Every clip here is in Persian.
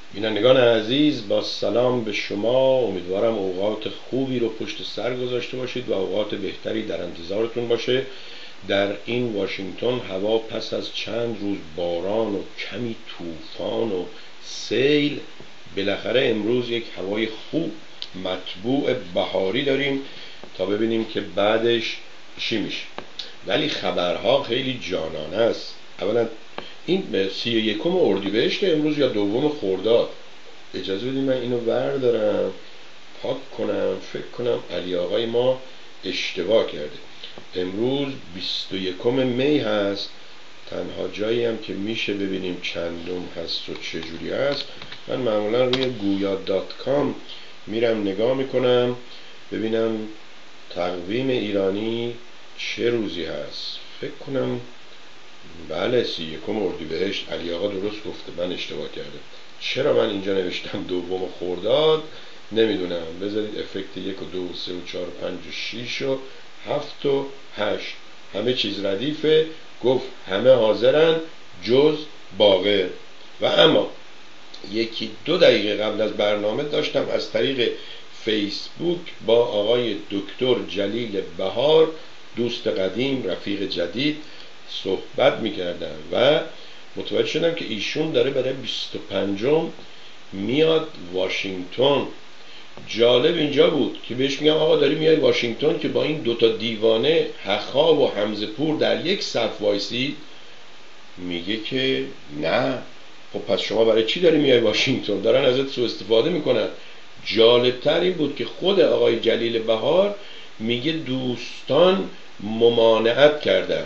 بینندگان عزیز، با سلام به شما. امیدوارم اوقات خوبی رو پشت سر گذاشته باشید و اوقات بهتری در انتظارتون باشه. در این واشنگتن هوا پس از چند روز باران و کمی طوفان و سیل، بالاخره امروز یک هوای خوب مطبوع بهاری داریم تا ببینیم که بعدش چی میشه. ولی خبرها خیلی جانانه است. اولا این 31 اردیبهشت امروز یا 2 خرداد. اجازه بدید من اینو بردارم پاک کنم. فکر کنم علی آقای ما اشتباه کرده. امروز 21 می هست. تنها جایی هم که میشه ببینیم چندم هست و چجوری هست، من معمولا روی گویا.com میرم نگاه میکنم ببینم تقویم ایرانی چه روزی هست. فکر کنم بله 31 اردیبهشت. علی آقا درست گفته، من اشتباه کردم. چرا من اینجا نوشتم 2 خرداد نمیدونم. بذارید افکت 1 و 2 و 3 و 4 و 5 و 6 و 7 و 8 همه چیز ردیفه. گفت همه حاضرن جز باقر. و اما 1-2 دقیقه قبل از برنامه داشتم از طریق فیسبوک با آقای دکتر جلیل بهار، دوست قدیم رفیق جدید، صحبت میکردم و متوجه شدم که ایشون داره برای 25 میاد واشنگتن. جالب اینجا بود که بهش میگم آقا داری میای واشنگتن که با این 2 دیوانه هخاب و حمزه پور در یک صف وایسی؟ میگه که نه. خب پس شما برای چی داری میای واشنگتن؟ دارن ازت سوء استفاده میکنن. جالبتر این بود که خود آقای جلیل بهار میگه دوستان ممانعت کردن.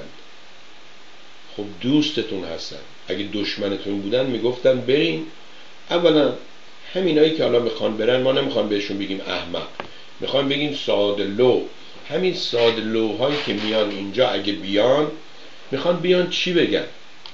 خب دوستتون هستن، اگه دشمنتون بودن میگفتن برین. اولا همینایی که حالا میخوان برن ما نمیخوان بهشون بگیم احمق، میخوان بگیم ساده لو. همین ساده لوهایی که میان اینجا اگه بیان میخوان بیان چی بگن؟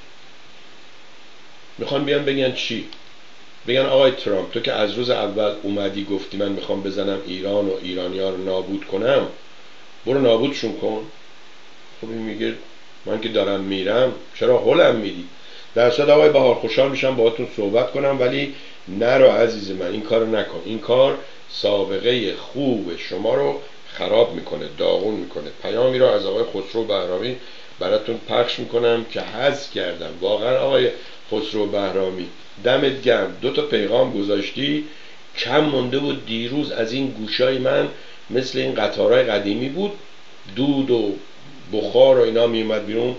میخوان بیان بگن چی؟ بگن آقای ترامپ تو که از روز اول اومدی گفتی من میخوام بزنم ایران و ایرانی ها رو نابود کنم، برو نابودشون کن. خب این میگه من که دارم میرم چرا هلم میدی؟ در صد آقای بهار خوشحال میشم باهاتون صحبت کنم، ولی نرو عزیز من این کار نکن. این کار سابقه خوب شما رو خراب میکنه، داغون میکنه. پیامی رو از آقای خسرو بهرامی براتون پخش میکنم که حذف کردم. واقعا آقای خسرو بهرامی دمت گرم، 2 پیغام گذاشتی. کم مونده بود دیروز از این گوشای من مثل این قطارهای قدیمی بود، دود و بخار و اینا میومد بیرون.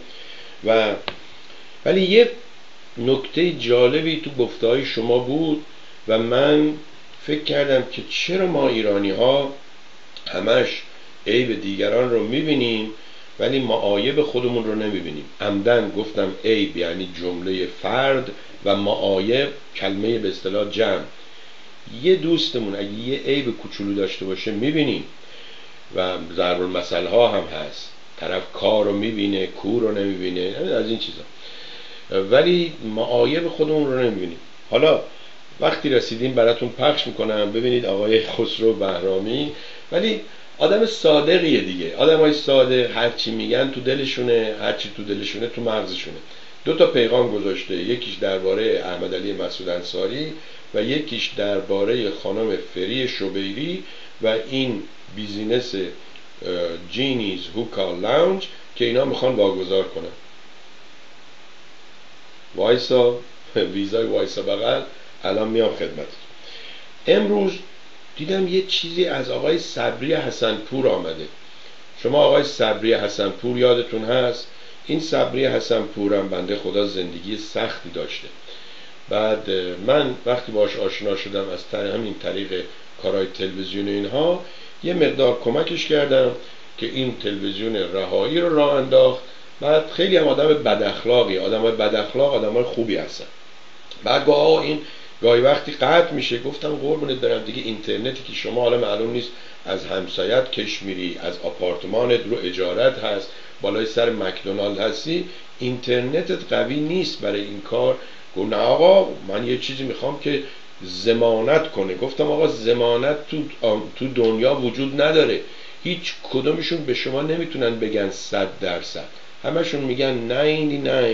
ولی یه نکته جالبی تو گفته‌های شما بود و من فکر کردم که چرا ما ایرانی ها همش عیب دیگران رو میبینیم ولی معایب خودمون رو نمیبینیم. عمدن گفتم عیب یعنی جمله فرد و معایب کلمه به اصطلاح جمع. یه دوستمون اگه یه عیب کوچولو داشته باشه میبینیم و ضرب المثل ها هم هست، طرف کار رو میبینه کور رو نمیبینه، از این چیزا، ولی معایب خودمون رو نمیبینیم. حالا وقتی رسیدیم براتون پخش میکنم ببینید آقای خسرو بهرامی. ولی آدم صادقیه دیگه. آدم های صادق هرچی میگن تو دلشونه، هرچی تو دلشونه تو مغزشونه. 2 پیغام گذاشته، یکیش درباره احمد علی مسعود انصاری و یکیش درباره خانم فری شبیری و این بیزینس جینیز هوکا لاونج که اینا میخوان واگذار کنن. وایسا ویزای وایسا بغل، الان میام خدمت. امروز دیدم یه چیزی از آقای صبری حسنپور آمده. شما آقای صبری حسنپور یادتون هست؟ این صبری حسنپور هم بنده خدا زندگی سختی داشته. بعد من وقتی باش آشنا شدم از همین طریق کارهای تلویزیون اینها یه مقدار کمکش کردم که این تلویزیون رهایی رو راه انداخت. بعد خیلی هم آدم بد اخلاقی، آدمای بد اخلاق آدمای خوبی هستن. بعد گفت آقا این گاهی وقتی قطع میشه. گفتم قربونت برم دیگه اینترنتی که شما حالا معلوم نیست از همسایت کش میری، از آپارتمانت رو اجارت هست، بالای سر مکدونالد هستی، اینترنتت قوی نیست برای این کار. گفت نه آقا من یه چیزی میخوام که ضمانت کنه. گفتم آقا ضمانت تو دنیا وجود نداره. هیچ کدومشون به شما نمیتونن بگن 100%. همشون میگن 99.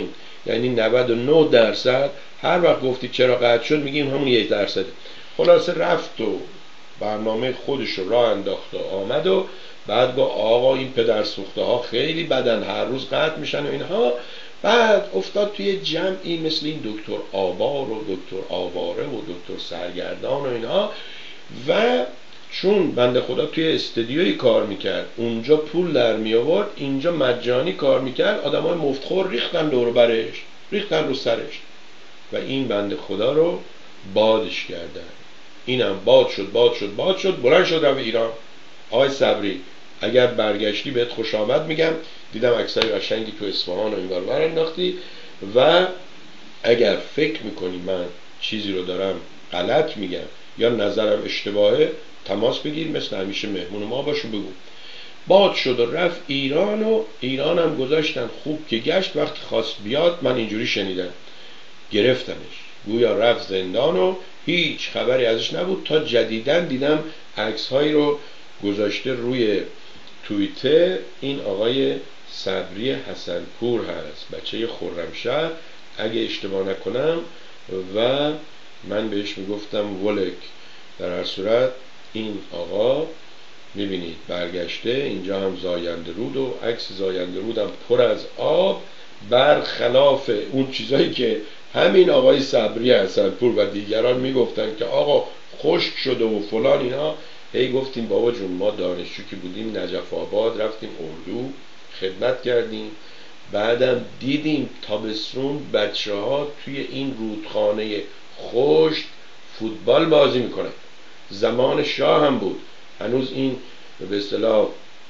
یعنی 99%. هر وقت گفتی چرا قطع شد میگیم همون 1%. خلاصه رفت و برنامه خودش رو راه انداخت و آمد و بعد گفت آقا این پدر سوخته ها خیلی بدن، هر روز قطع میشن و اینها. بعد افتاد توی جمعی مثل این دکتر آبار و دکتر آواره و دکتر سرگردان و اینها، و چون بنده خدا توی استودیویی کار میکرد، اونجا پول در می آورد، اینجا مجانی کار میکرد، آدمای مفتخور ریختن دور برش، ریختن رو سرش و این بنده خدا رو بادش کردن. اینم باد شد بلند شد رفت ایران. آقای صبری اگر برگشتی بهت خوش آمد میگم، دیدم عکسای قشنگی تو اصفهان و اینور ور انداختی، و اگر فکر میکنی من چیزی رو دارم غلط میگم یا نظرم اشتباهه، تماس بگیر، مثل همیشه مهمون ما باشو، بگو. باد شد و رفت ایران و ایرانم گذاشتن خوب که گشت. وقتی خواست بیاد من اینجوری شنیدم گرفتنش، گویا رفت زندان و هیچ خبری ازش نبود تا جدیدن دیدم عکس هایی رو گذاشته روی توییتر. این آقای صبری حسنپور هست، بچه خرمشهر اگه اشتباه نکنم، و من بهش میگفتم ولک. در هر صورت این آقا میبینید برگشته، اینجا هم زاینده رود و عکس زاینده رود هم پر از آب، برخلاف اون چیزایی که همین آقای صبری حسنپور و دیگران میگفتن که آقا خشک شده و فلان اینا. هی گفتیم بابا جون ما دانشجو که بودیم نجف آباد رفتیم اردو خدمت کردیم، بعدم دیدیم تابستون بچه ها توی این رودخانه خشک فوتبال بازی میکنن. زمان شاه هم بود، هنوز این به اصطلاح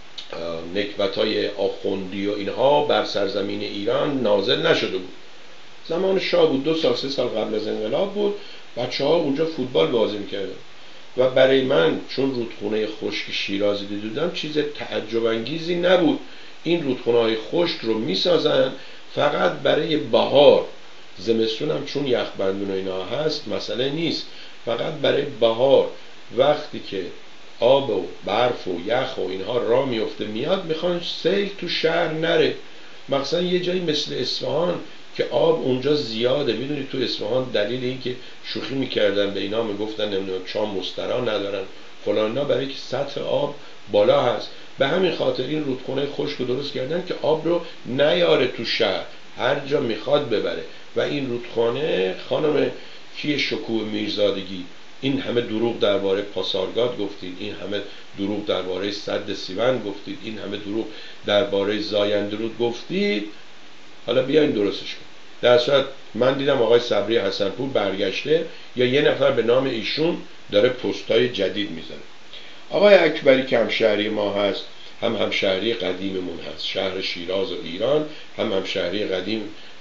نکبتای آخوندی و اینها بر سرزمین ایران نازل نشده بود. زمان شاه بود، 2 سال 3 سال قبل از انقلاب بود، بچه ها اونجا فوتبال بازی میکردن. و برای من چون رودخونه خشک شیرازی دیدم چیز تعجب انگیزی نبود. این رودخونه های خشک رو میسازن فقط برای بهار، زمستون هم چون یخبندون و اینا هست مسئله نیست، فقط برای بهار وقتی که آب و برف و یخ و اینها را میفته میاد، میخوان سیل تو شهر نره. مثلا یه جایی مثل اصفهان که آب اونجا زیاده، میدونی تو اصفهان دلیل این که شوخی میکردن به اینا میگفتن نمیدونم چا مسترا ندارن فلان اینا، برای که سطح آب بالا هست. به همین خاطر این رودخونه خشک رو درست کردن که آب رو نیاره تو شهر، هر جا میخواد ببره. و این رودخانه خانم کی شکوه میرزادگی، این همه دروغ درباره پاسارگاد گفتید، این همه دروغ درباره سد سیون گفتید، این همه دروغ درباره زاینده رود گفتید، حالا بیاین درستش کن. در صورت من دیدم آقای صبری حسنپور برگشته، یا یه نفر به نام ایشون داره پستای جدید میزنه. آقای اکبری که همشهری ما هست، هم همشهری قدیممون هست، شهر شیراز و ایران، هم همشهری قدیم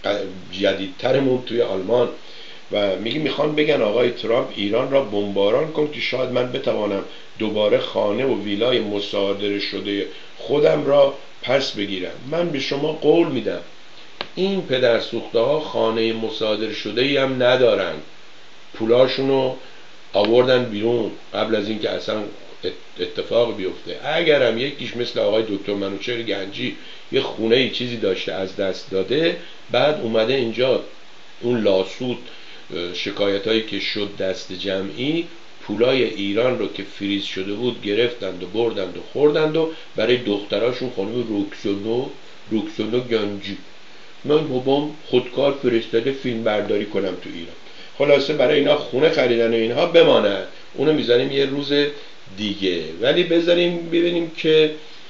جدیدترمون توی آلمان، و میخوان بگن آقای ترامپ ایران را بمباران کن که شاید من بتوانم دوباره خانه و ویلای مصادره شده خودم را پس بگیرم. من به شما قول میدم این پدر سوخته ها خانه مصادره شده ای هم ندارن، پولاشونو آوردن بیرون قبل از اینکه اصلا اتفاق بیفته. اگر هم یکیش مثل آقای دکتر منوچهر گنجی یه خونه ای چیزی داشته از دست داده، بعد اومده اینجا اون لاسود شکایت هایی که شد دست جمعی، پولای ایران رو که فریز شده بود گرفتند و بردند و خوردند و برای دختراشون خانم روکسونو گنجی، من بابام خودکار فرستاده فیلم برداری کنم تو ایران. خلاصه برای اینا خونه خریدن و اینها بمانه، اونو میذاریم یه روز دیگه، ولی بذاریم ببینیم که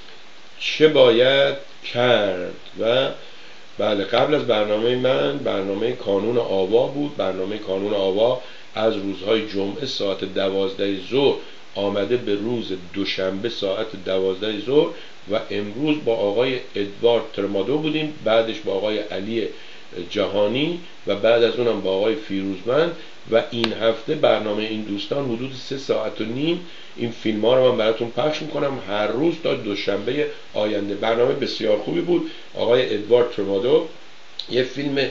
چه باید کرد. و بله، قبل از برنامه من برنامه کانون آوا بود. برنامه کانون آوا از روزهای جمعه ساعت 12 ظهر آمده به روز دوشنبه ساعت 12 ظهر، و امروز با آقای ادوارد ترمادو بودیم، بعدش با آقای علی جهانی و بعد از اونم با آقای فیروزمند. و این هفته برنامه این دوستان حدود 3 ساعت و نیم این فیلم ها رو من براتون پخش میکنم هر روز تا دوشنبه آینده. برنامه بسیار خوبی بود. آقای ادوارد ترمادو یه فیلم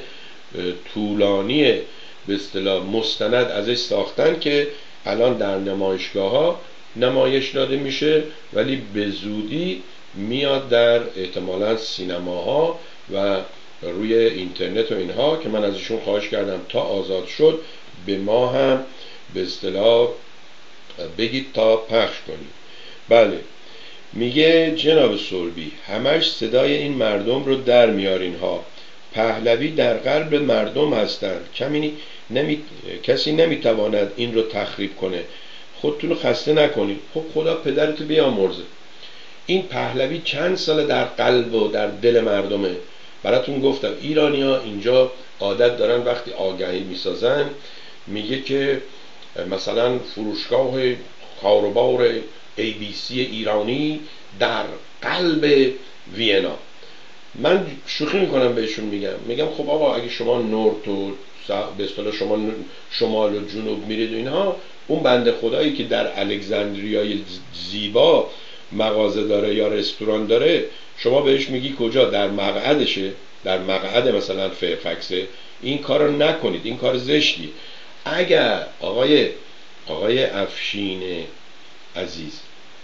طولانی به اصطلاح مستند ازش ساختن که الان در نمایشگاه ها نمایش داده میشه، ولی به زودی میاد در احتمالاً سینماها و روی اینترنت و اینها که من از ایشون خواهش کردم تا آزاد شد به ما هم به اصطلاح بگید تا پخش کنید. بله، میگه جناب سلبی همش صدای این مردم رو در میارین ها. پهلوی در قلب مردم هستند، کسی نمیتواند این رو تخریب کنه. خودتون رو خسته نکنید. خب خدا پدرتو بیامرزه. این پهلوی چند سال در قلب و در دل مردمه. براتون گفتم ایرانی‌ها اینجا عادت دارن وقتی آگهی میسازن میگه که مثلا فروشگاه کاروبار ABC ایرانی در قلب وینا. من شوخی میکنم بهشون میگم خب آقا اگه شما نورت و به اصطلاح شما شمال و جنوب میرید و اینها، اون بنده خدایی که در الکساندریای زیبا مغازه داره یا رستوران داره، شما بهش میگی کجا؟ در مقعدشه، در مقعد مثلا فیرفکسه. این کار رو نکنید، این کار زشتی. اگر آقای افشین عزیز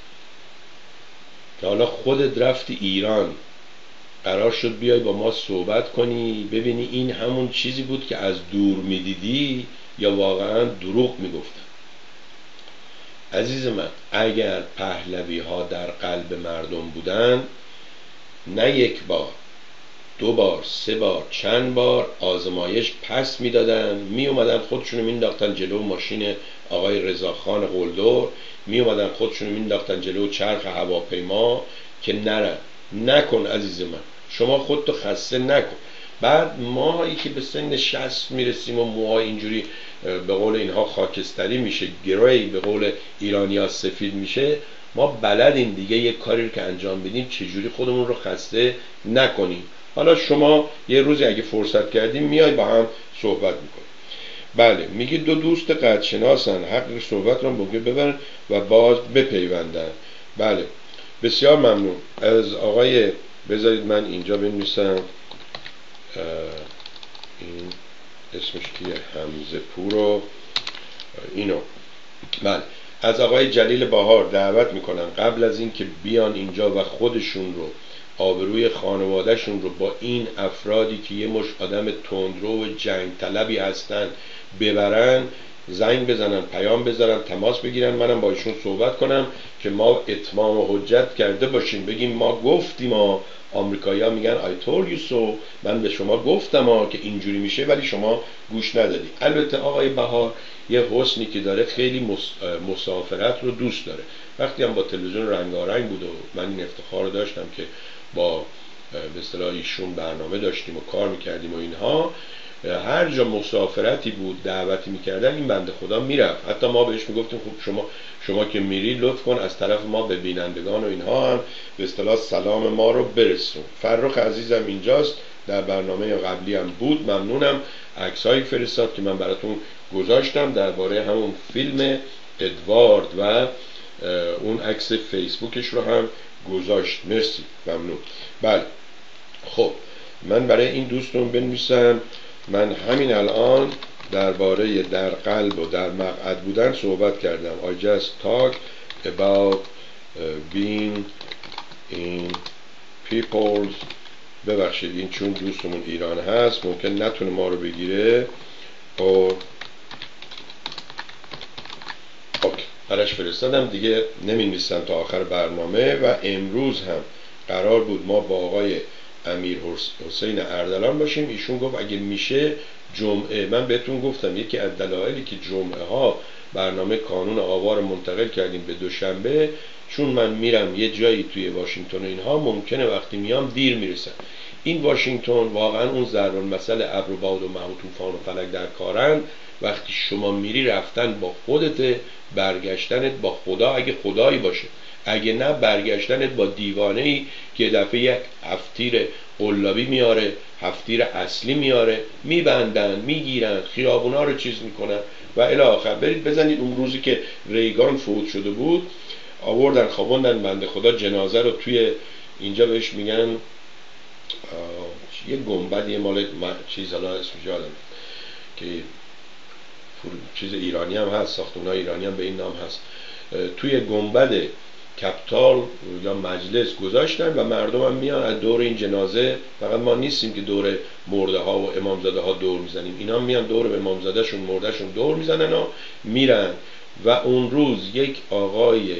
که حالا خودت رفتی ایران، قرار شد بیای با ما صحبت کنی ببینی این همون چیزی بود که از دور میدیدی یا واقعا دروغ میگفتن. عزیز من، اگر پهلوی ها در قلب مردم بودن، نه یک بار، دو بار، سه بار، چند بار آزمایش پس میدادن، می اومدن خودشونو مینداختن جلو ماشین آقای رضاخان قلدر، می اومدن خودشونو مینداختن جلو چرخ هواپیما که نرن. نکن عزیز من، شما خودتو خسته نکن. بعد ماهایی که به سن 60 میرسیم و موها اینجوری به قول اینها خاکستری میشه، گری به قول ایرانی‌ها سفید میشه، ما بلدیم دیگه یک کاری رو که انجام بدیم چجوری خودمون رو خسته نکنیم. حالا شما یه روزی اگه فرصت کردیم میای با هم صحبت میکنیم. بله، میگه دو دوست قدرشناسن، حق صحبت رو بگه ببرن و باز بپیوندن. بله، بسیار ممنون از آقای، بذارید من اینجا بنویسم این اسمش کیه، حمزه پور و اینو. بله، از آقای جلیل بهار دعوت میکنم قبل از این که بیان اینجا و خودشون رو، آبروی خانوادهشون رو با این افرادی که یه مش آدم تندرو و جنگ طلبی هستن ببرن، زنگ بزنن، پیام بذارن، تماس بگیرن، منم با ایشون صحبت کنم که ما اتمام و حجت کرده باشیم، بگیم ما گفتیم. آمریکایی‌ها میگن I told you so، من به شما گفتم که اینجوری میشه ولی شما گوش ندادی. البته آقای بهار یه حسنی که داره، خیلی مسافرت رو دوست داره. وقتی هم با تلویزیون رنگارنگ بود و من این افتخار رو داشتم که با به اصطلاح ایشون برنامه داشتیم و کار میکردیم و اینها، هر جا مسافرتی بود دعوتی میکردن این بنده خدا میرفت. حتی ما بهش میگفتیم خب شما که میری لطف کن از طرف ما به بینندگان و اینها هم به اصطلاح سلام ما رو برسون. فرخ عزیزم اینجاست، در برنامه قبلی هم بود، ممنونم. عکسایی فرستاد که من براتون گذاشتم درباره همون فیلم ادوارد و اون عکس فیسبوکش رو هم گذاشت. مرسی، ممنون. بله، خب من برای این دوستون بنویسم. من همین الان درباره در قلب و در مقعد بودن صحبت کردم. I just talk about being in people's. ببخشید این چون دوستمون ایران هست ممکن نتونه ما رو بگیره. اوکی، براش فرستادم دیگه، نمی‌نویسم تا آخر برنامه. و امروز هم قرار بود ما با آقای امیر حسین اردلان باشیم. ایشون گفت اگه میشه جمعه. من بهتون گفتم یکی از دلایلی که جمعه ها برنامه کانون آوا منتقل کردیم به دوشنبه، چون من میرم یه جایی توی واشنگتن و اینها ممکنه وقتی میام دیر میرسم. این واشنگتن واقعا اون ضرب المثل ابر و باد و مه و طوفان و فلک در کارن. وقتی شما میری رفتن با خودت، برگشتنت با خدا اگه خدایی باشه، اگه نه برگشتنت با دیوانه‌ای که دفعه یک هفتیر قلابی میاره، هفتیر اصلی میاره، میبندن، میگیرن، خیابونا رو چیز میکنن و الی آخر. برید بزنید اون روزی که ریگان فوت شده بود، آوردن خوابوندن بنده خدا جنازه رو توی اینجا بهش میگن یه گنبد، یه مال چیز حالا اسمش یادم که چیز ایرانی هم هست، ساختمان‌های ایرانی هم به این نام هست، توی گنبد کپتال یا مجلس گذاشتن و مردم هم میان از دور این جنازه. فقط ما نیستیم که دور مرده ها و امامزاده ها دور میزنیم، اینا میان دور امامزاده شون مرده شون دور میزنن و میرن. و اون روز یک آقای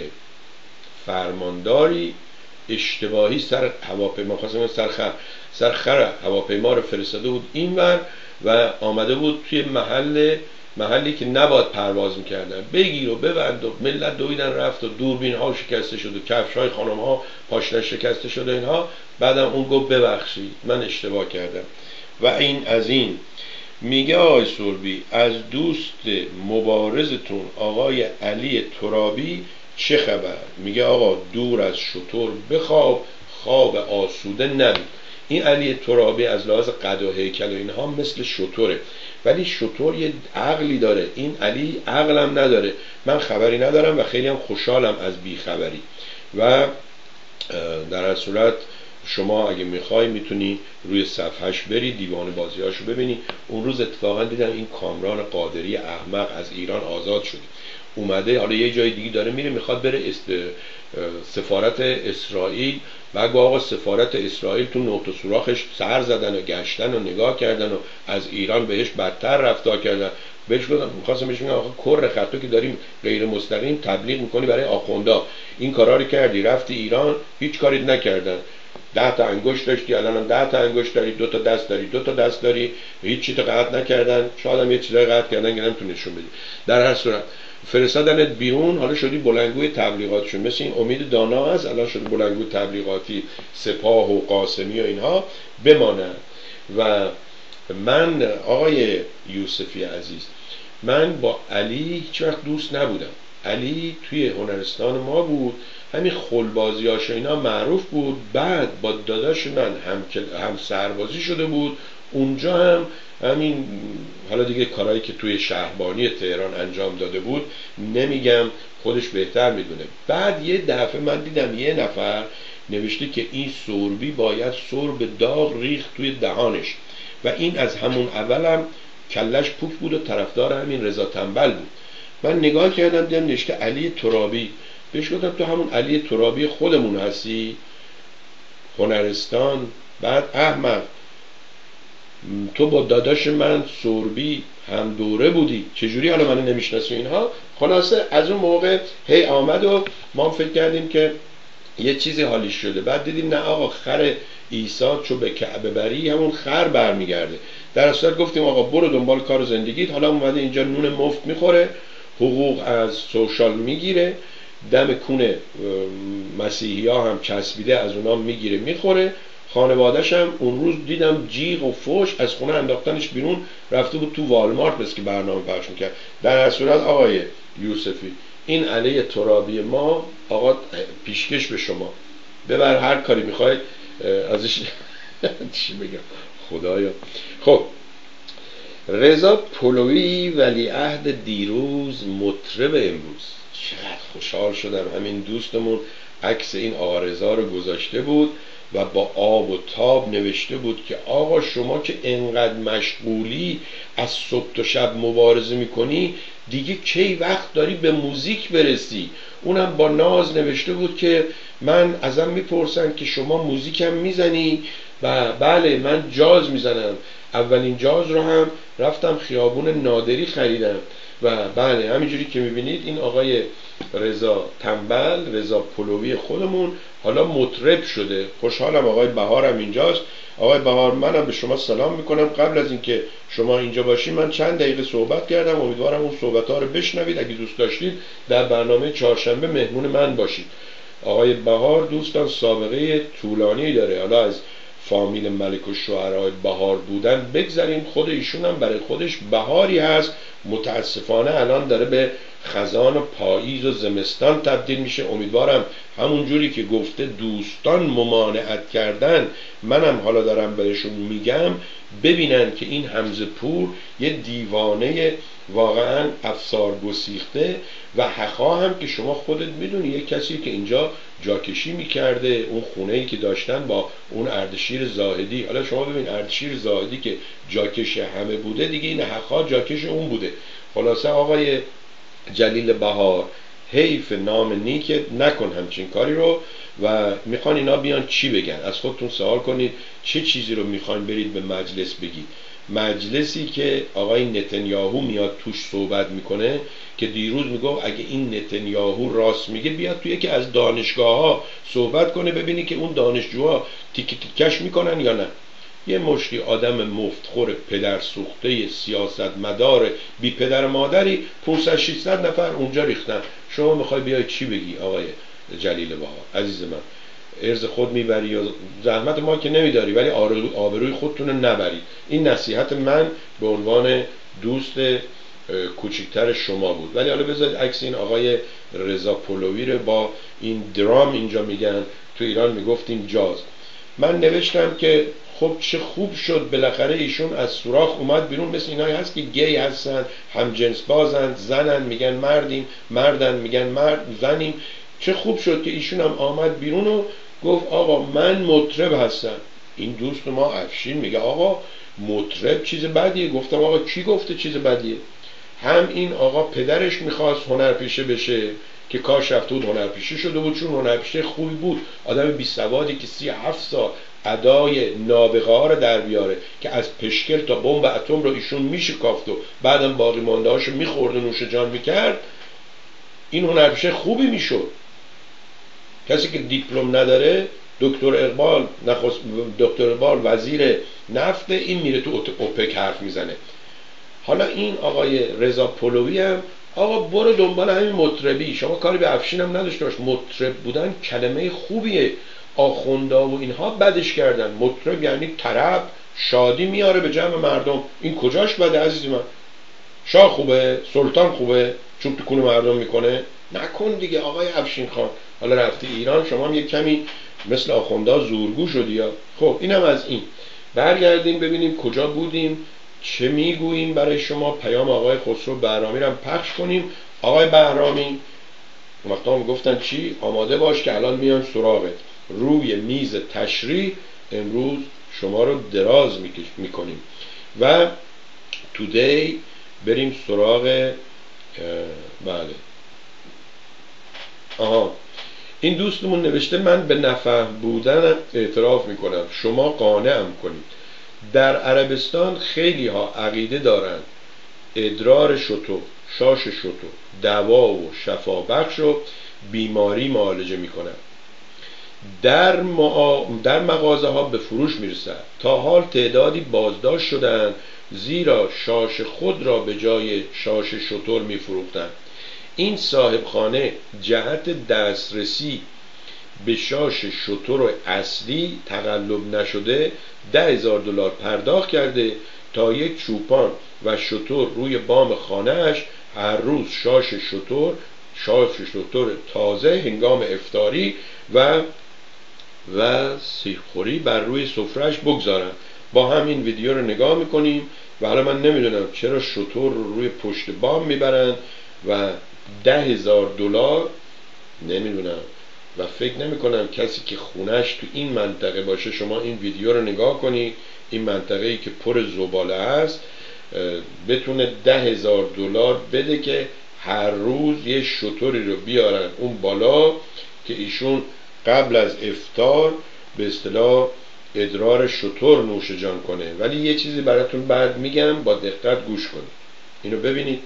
فرمانداری اشتباهی سر هواپیما خواستم سرخر هواپیما رو فرستاده بود اینور و آمده بود توی محلی که نباید پرواز میکردن، بگیر و ببند و ملت دویدن رفت و دوربین ها شکسته شد و کفش های خانم ها پاشنه شکسته شد و اینها. بعدم اون گفت ببخشید من اشتباه کردم. و این از این. میگه آقای سوربی از دوست مبارزتون آقای علی ترابی چه خبر؟ میگه آقا دور از شتر بخواب، خواب آسوده نبید. این علی ترابی از لحاظ قد و هیکل و اینها مثل شتره، ولی شتر یه عقلی داره، این علی عقلم نداره. من خبری ندارم و خیلی هم خوشحالم از بیخبری. و در هر صورت شما اگه میخوای میتونی روی صفحهش بری دیوان بازیاشو ببینی. اون روز اتفاقا دیدم این کامران قادری احمق از ایران آزاد شده، اومده حالا یه جای دیگه داره میره، میخواد بره سفارت اسرائیل. بعد آقا سفارت اسرائیل تو نقط و سوراخش سر زدن و گشتن و نگاه کردن و از ایران بهش بدتر رفتار کردن. بهش گفتم، می‌خواستم بهش بگم آقا کر خطو که داریم غیر مستقیم تبلیغ میکنی برای آخوندا، این کارا رو کردی رفتی ایران هیچ کاری نکردن، 10 تا انگشت داشتی الان هم 10 تا انگشت داری، 2 تا دست داری 2 تا دست داری، هیچ چیزی قطع نکردن، شاید هم یه چیزای قطع کردن که نمیتونی نشون بدی. در هر صورت فرستادنت بیرون، حالا شدی بلندگوی تبلیغاتشون، مثل این امید دانا هست الان شده بلندگوی تبلیغاتی سپاه و قاسمی و اینها بمانند. و من آقای یوسفی عزیز، من با علی هیچ وقت دوست نبودم. علی توی هنرستان ما بود، همین خلبازیاش و اینا معروف بود. بعد با داداش من هم سربازی شده بود اونجا، هم همین حالا دیگه کارهایی که توی شهربانی تهران انجام داده بود نمیگم، خودش بهتر میدونه. بعد یه دفعه من دیدم یه نفر نوشته که این سوربی باید سرب داغ ریخت توی دهانش، و این از همون اولم کلش پوک بود و طرفدار همین رضا تنبل بود. من نگاه کردم دیدم نوشته علی ترابی. بهش گفتم تو همون علی ترابی خودمون هستی هنرستان؟ بعد احمد تو با داداش من سوربی هم دوره بودی، چجوری حالا منو نمیشناسی اینها؟ خلاصه از اون موقع هی آمد و ما فکر کردیم که یه چیزی حالیش شده. بعد دیدیم نه آقا، خر عیسی چو به کعبه بری همون خر برمیگرده. در اصل گفتیم آقا برو دنبال کار زندگیت، حالا اومده اینجا نون مفت میخوره، حقوق از سوشال میگیره، دم کونه مسیحی ها هم چسبیده از اونا میگیره میخوره. خانواده‌ش هم اون روز دیدم جیغ و فوش از خونه انداختنش بیرون، رفته بود تو والمارت بس که برنامه پخش میکرد. در هر صورت آقای یوسفی، این علی ترابی ما آقا پیشکش به شما، ببر هر کاری میخواید ازش چی بگم خدایا. خب رضا پلویی ولیعهد دیروز، مطرب امروز. چقدر خوشحال شدم همین دوستمون عکس این آقا رضا رو گذاشته بود و با آب و تاب نوشته بود که آقا شما که انقدر مشغولی از صبح تا شب مبارزه میکنی دیگه کی وقت داری به موزیک برسی؟ اونم با ناز نوشته بود که من ازم میپرسن که شما موزیکم میزنی؟ و بله من جاز میزنم، اولین جاز رو هم رفتم خیابون نادری خریدم. و بله همینجوری که میبینید این آقای رضا تنبل، رضا پلوی خودمون حالا مطرب شده. خوشحالم آقای بهارم اینجاست. آقای بهار منم به شما سلام میکنم. قبل از اینکه شما اینجا باشید من چند دقیقه صحبت کردم، امیدوارم اون صحبت ها رو بشنوید. اگه دوست داشتید در برنامه چهارشنبه مهمون من باشید. آقای بهار دوستان سابقه طولانی داره، حالا از فامیل ملک و شعرهای بهار بودن بگذاریم، خود ایشون هم برای خودش بهاری هست. متاسفانه الان داره به خزان و پاییز و زمستان تبدیل میشه. امیدوارم همون جوری که گفته دوستان ممانعت کردن، منم حالا دارم بهشون میگم ببینن که این حمزه پور یه دیوانه واقعا افسار گسیخته و حقا هم که شما خودت میدونی یه کسی که اینجا جاکشی میکرده، اون خونه‌ای که داشتن با اون اردشیر زاهدی. حالا شما ببین اردشیر زاهدی که جاکش همه بوده دیگه، این حقا جاکش اون بوده. خلاصه آقای جلیل بهار حیف نام نیکت، نکن همچین کاری رو. و میخوان اینا بیان چی بگن؟ از خودتون سوال کنید چه چیزی رو میخوان برید به مجلس بگید. مجلسی که آقای نتانیاهو میاد توش صحبت میکنه، که دیروز میگفت اگه این نتانیاهو راست میگه بیاد توی یکی از دانشگاه ها صحبت کنه، ببینی که اون دانشجوها تیک تیکش میکنن یا نه. یه مشتی آدم مفتخور پدر سوخته سیاستمدار بی پدر مادری 500 600 نفر اونجا ریختن. شما میخوای بیای چی بگی آقای جلیل بها؟ عزیز من، ارز خود میبری و زحمت ما که نمیداری، ولی آبروی خودتون نبرید. این نصیحت من به عنوان دوست کوچکتر شما بود. ولی حالا بذارید عکس این آقای رضا پهلوی رو با این درام اینجا میگن، تو ایران میگفتیم جاز. من نوشتم که خب چه خوب شد بالاخره ایشون از سوراخ اومد بیرون. مثل اینایی هست که گی هستن، هم جنس بازن، زنن میگن مردیم، مردن میگن مرد زنیم. چه خوب شد که ایشون هم آمد بیرون و گفت آقا من مطرب هستم. این دوست ما افشین میگه آقا مطرب چیز بدیه. گفتم آقا کی گفته چیز بدیه؟ هم این آقا پدرش میخواست هنرپیشه بشه که کاش رفته بود هنرپیشه شده بود، چون هنرپیشه خوبی بود، آدم بی سوادی که 37 سال ادای نابغه ها رو در بیاره، که از پشکل تا بمب اتم رو ایشون میشکافت و بعدم باقی مانده هاشو میخورد و نوش جان میکرد. این هنرپیشه خوبی میشد. کسی که دیپلم نداره، دکتر اقبال وزیر نفت، این میره تو اوپک حرف میزنه. حالا این آقای رضا پهلوی هم آقا برو دنبال همین مطربی، شما کاری به افشین هم نداشته باش. مطرب بودن کلمه خوبیه، آخوندا و اینها بدش کردن. مطرب یعنی طرب، شادی میاره به جمع مردم. این کجاش بده عزیز من؟ شاه خوبه؟ سلطان خوبه چون تو کون مردم میکنه؟ نکن دیگه آقای افشین خان. حالا رفتی ایران، شما هم یک کمی مثل آخوندا زورگو شدی یا. خب اینم از این. برگردیم ببینیم کجا بودیم، چه میگوییم برای شما. پیام آقای خسرو بهرامی رو هم پخش کنیم. آقای بهرامی وقتا هم گفتن چی؟ آماده باش که الان میان سراغت. روی میز تشریح امروز شما رو دراز میکنیم و تودی بریم سراغ بله. این دوستمون نوشته من به نفهم بودن اعتراف میکنم، شما قانعم کنید. در عربستان خیلی ها عقیده دارند ادرار شتر، شاش شتر دوا و شفا بخش و بیماری معالجه میکنند. در مغازه ها به فروش میرسد. تا حال تعدادی بازداشت شدند زیرا شاش خود را به جای شاش شتر میفروختند. این صاحب خانه جهت دسترسی به شاش شتر اصلی تقلب نشده $10,000 پرداخت کرده تا یک چوپان و شتر روی بام خانه‌اش هر روز شاش شتر تازه هنگام افطاری و سیخوری بر روی سفرهش بگذارن. با همین ویدیو رو نگاه میکنیم و حالا من نمیدونم چرا شتر رو روی پشت بام میبرن و $10,000 نمیدونم و فکر نمی کنم کسی که خونش تو این منطقه باشه. شما این ویدیو رو نگاه کنید، این منطقه‌ای که پر زباله هست بتونه $10,000 بده که هر روز یه شتری رو بیارن اون بالا که ایشون قبل از افطار به اصطلاح ادرار شتر نوش جان کنه. ولی یه چیزی براتون بعد میگم، با دقت گوش کنید، اینو ببینید.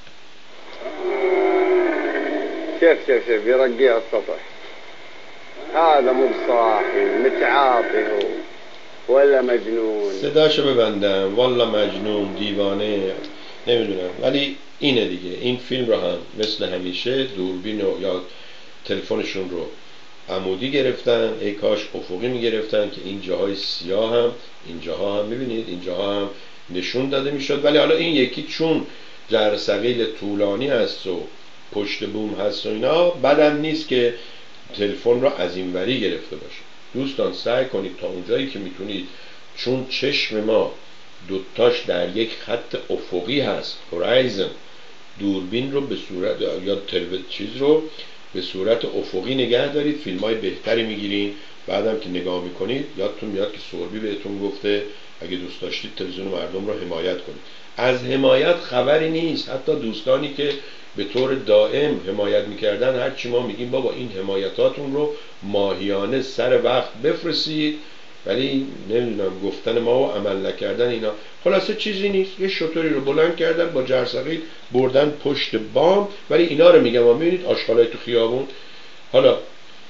شوف يرقي على السطح. هذا مو بصاحي متعاطي ولا مجنون. صداشو ببندم، والا مجنون، دیوانه، نمیدونم، ولی اینه دیگه. این فیلم رو هم مثل همیشه دوربین یا تلفنشون رو عمودی گرفتن، ای کاش افقی میگرفتن که این جاهای سیاه هم این جاها هم میبینید این جاها هم نشون داده میشد. ولی حالا این یکی چون جرثقیل طولانی هست و پشت بوم هست و اینا، بدم نیست که تلفن رو از این وری گرفته باشه. دوستان سعی کنید تا اونجایی که میتونید، چون چشم ما دوتاش در یک خط افقی هست، هورایزن، دوربین رو به صورت یا چیز رو به صورت افقی نگه دارید، فیلم های بهتری میگیرین. بعدم که نگاه میکنید یادتون میاد که سوربی بهتون گفته اگه دوست داشتید تلویزیون مردم رو حمایت کنید. از حمایت خبری نیست. حتی دوستانی که به طور دائم حمایت میکردن، هرچی ما میگیم بابا این حمایتاتون رو ماهیانه سر وقت بفرستید، ولی نمیدونم گفتن ما و عمل نکردن اینا. خلاصه چیزی نیست، یه شطوری رو بلند کردن با جرثقیل بردن پشت بام، ولی اینا رو میگم میبینید آشغالای تو خیابون. حالا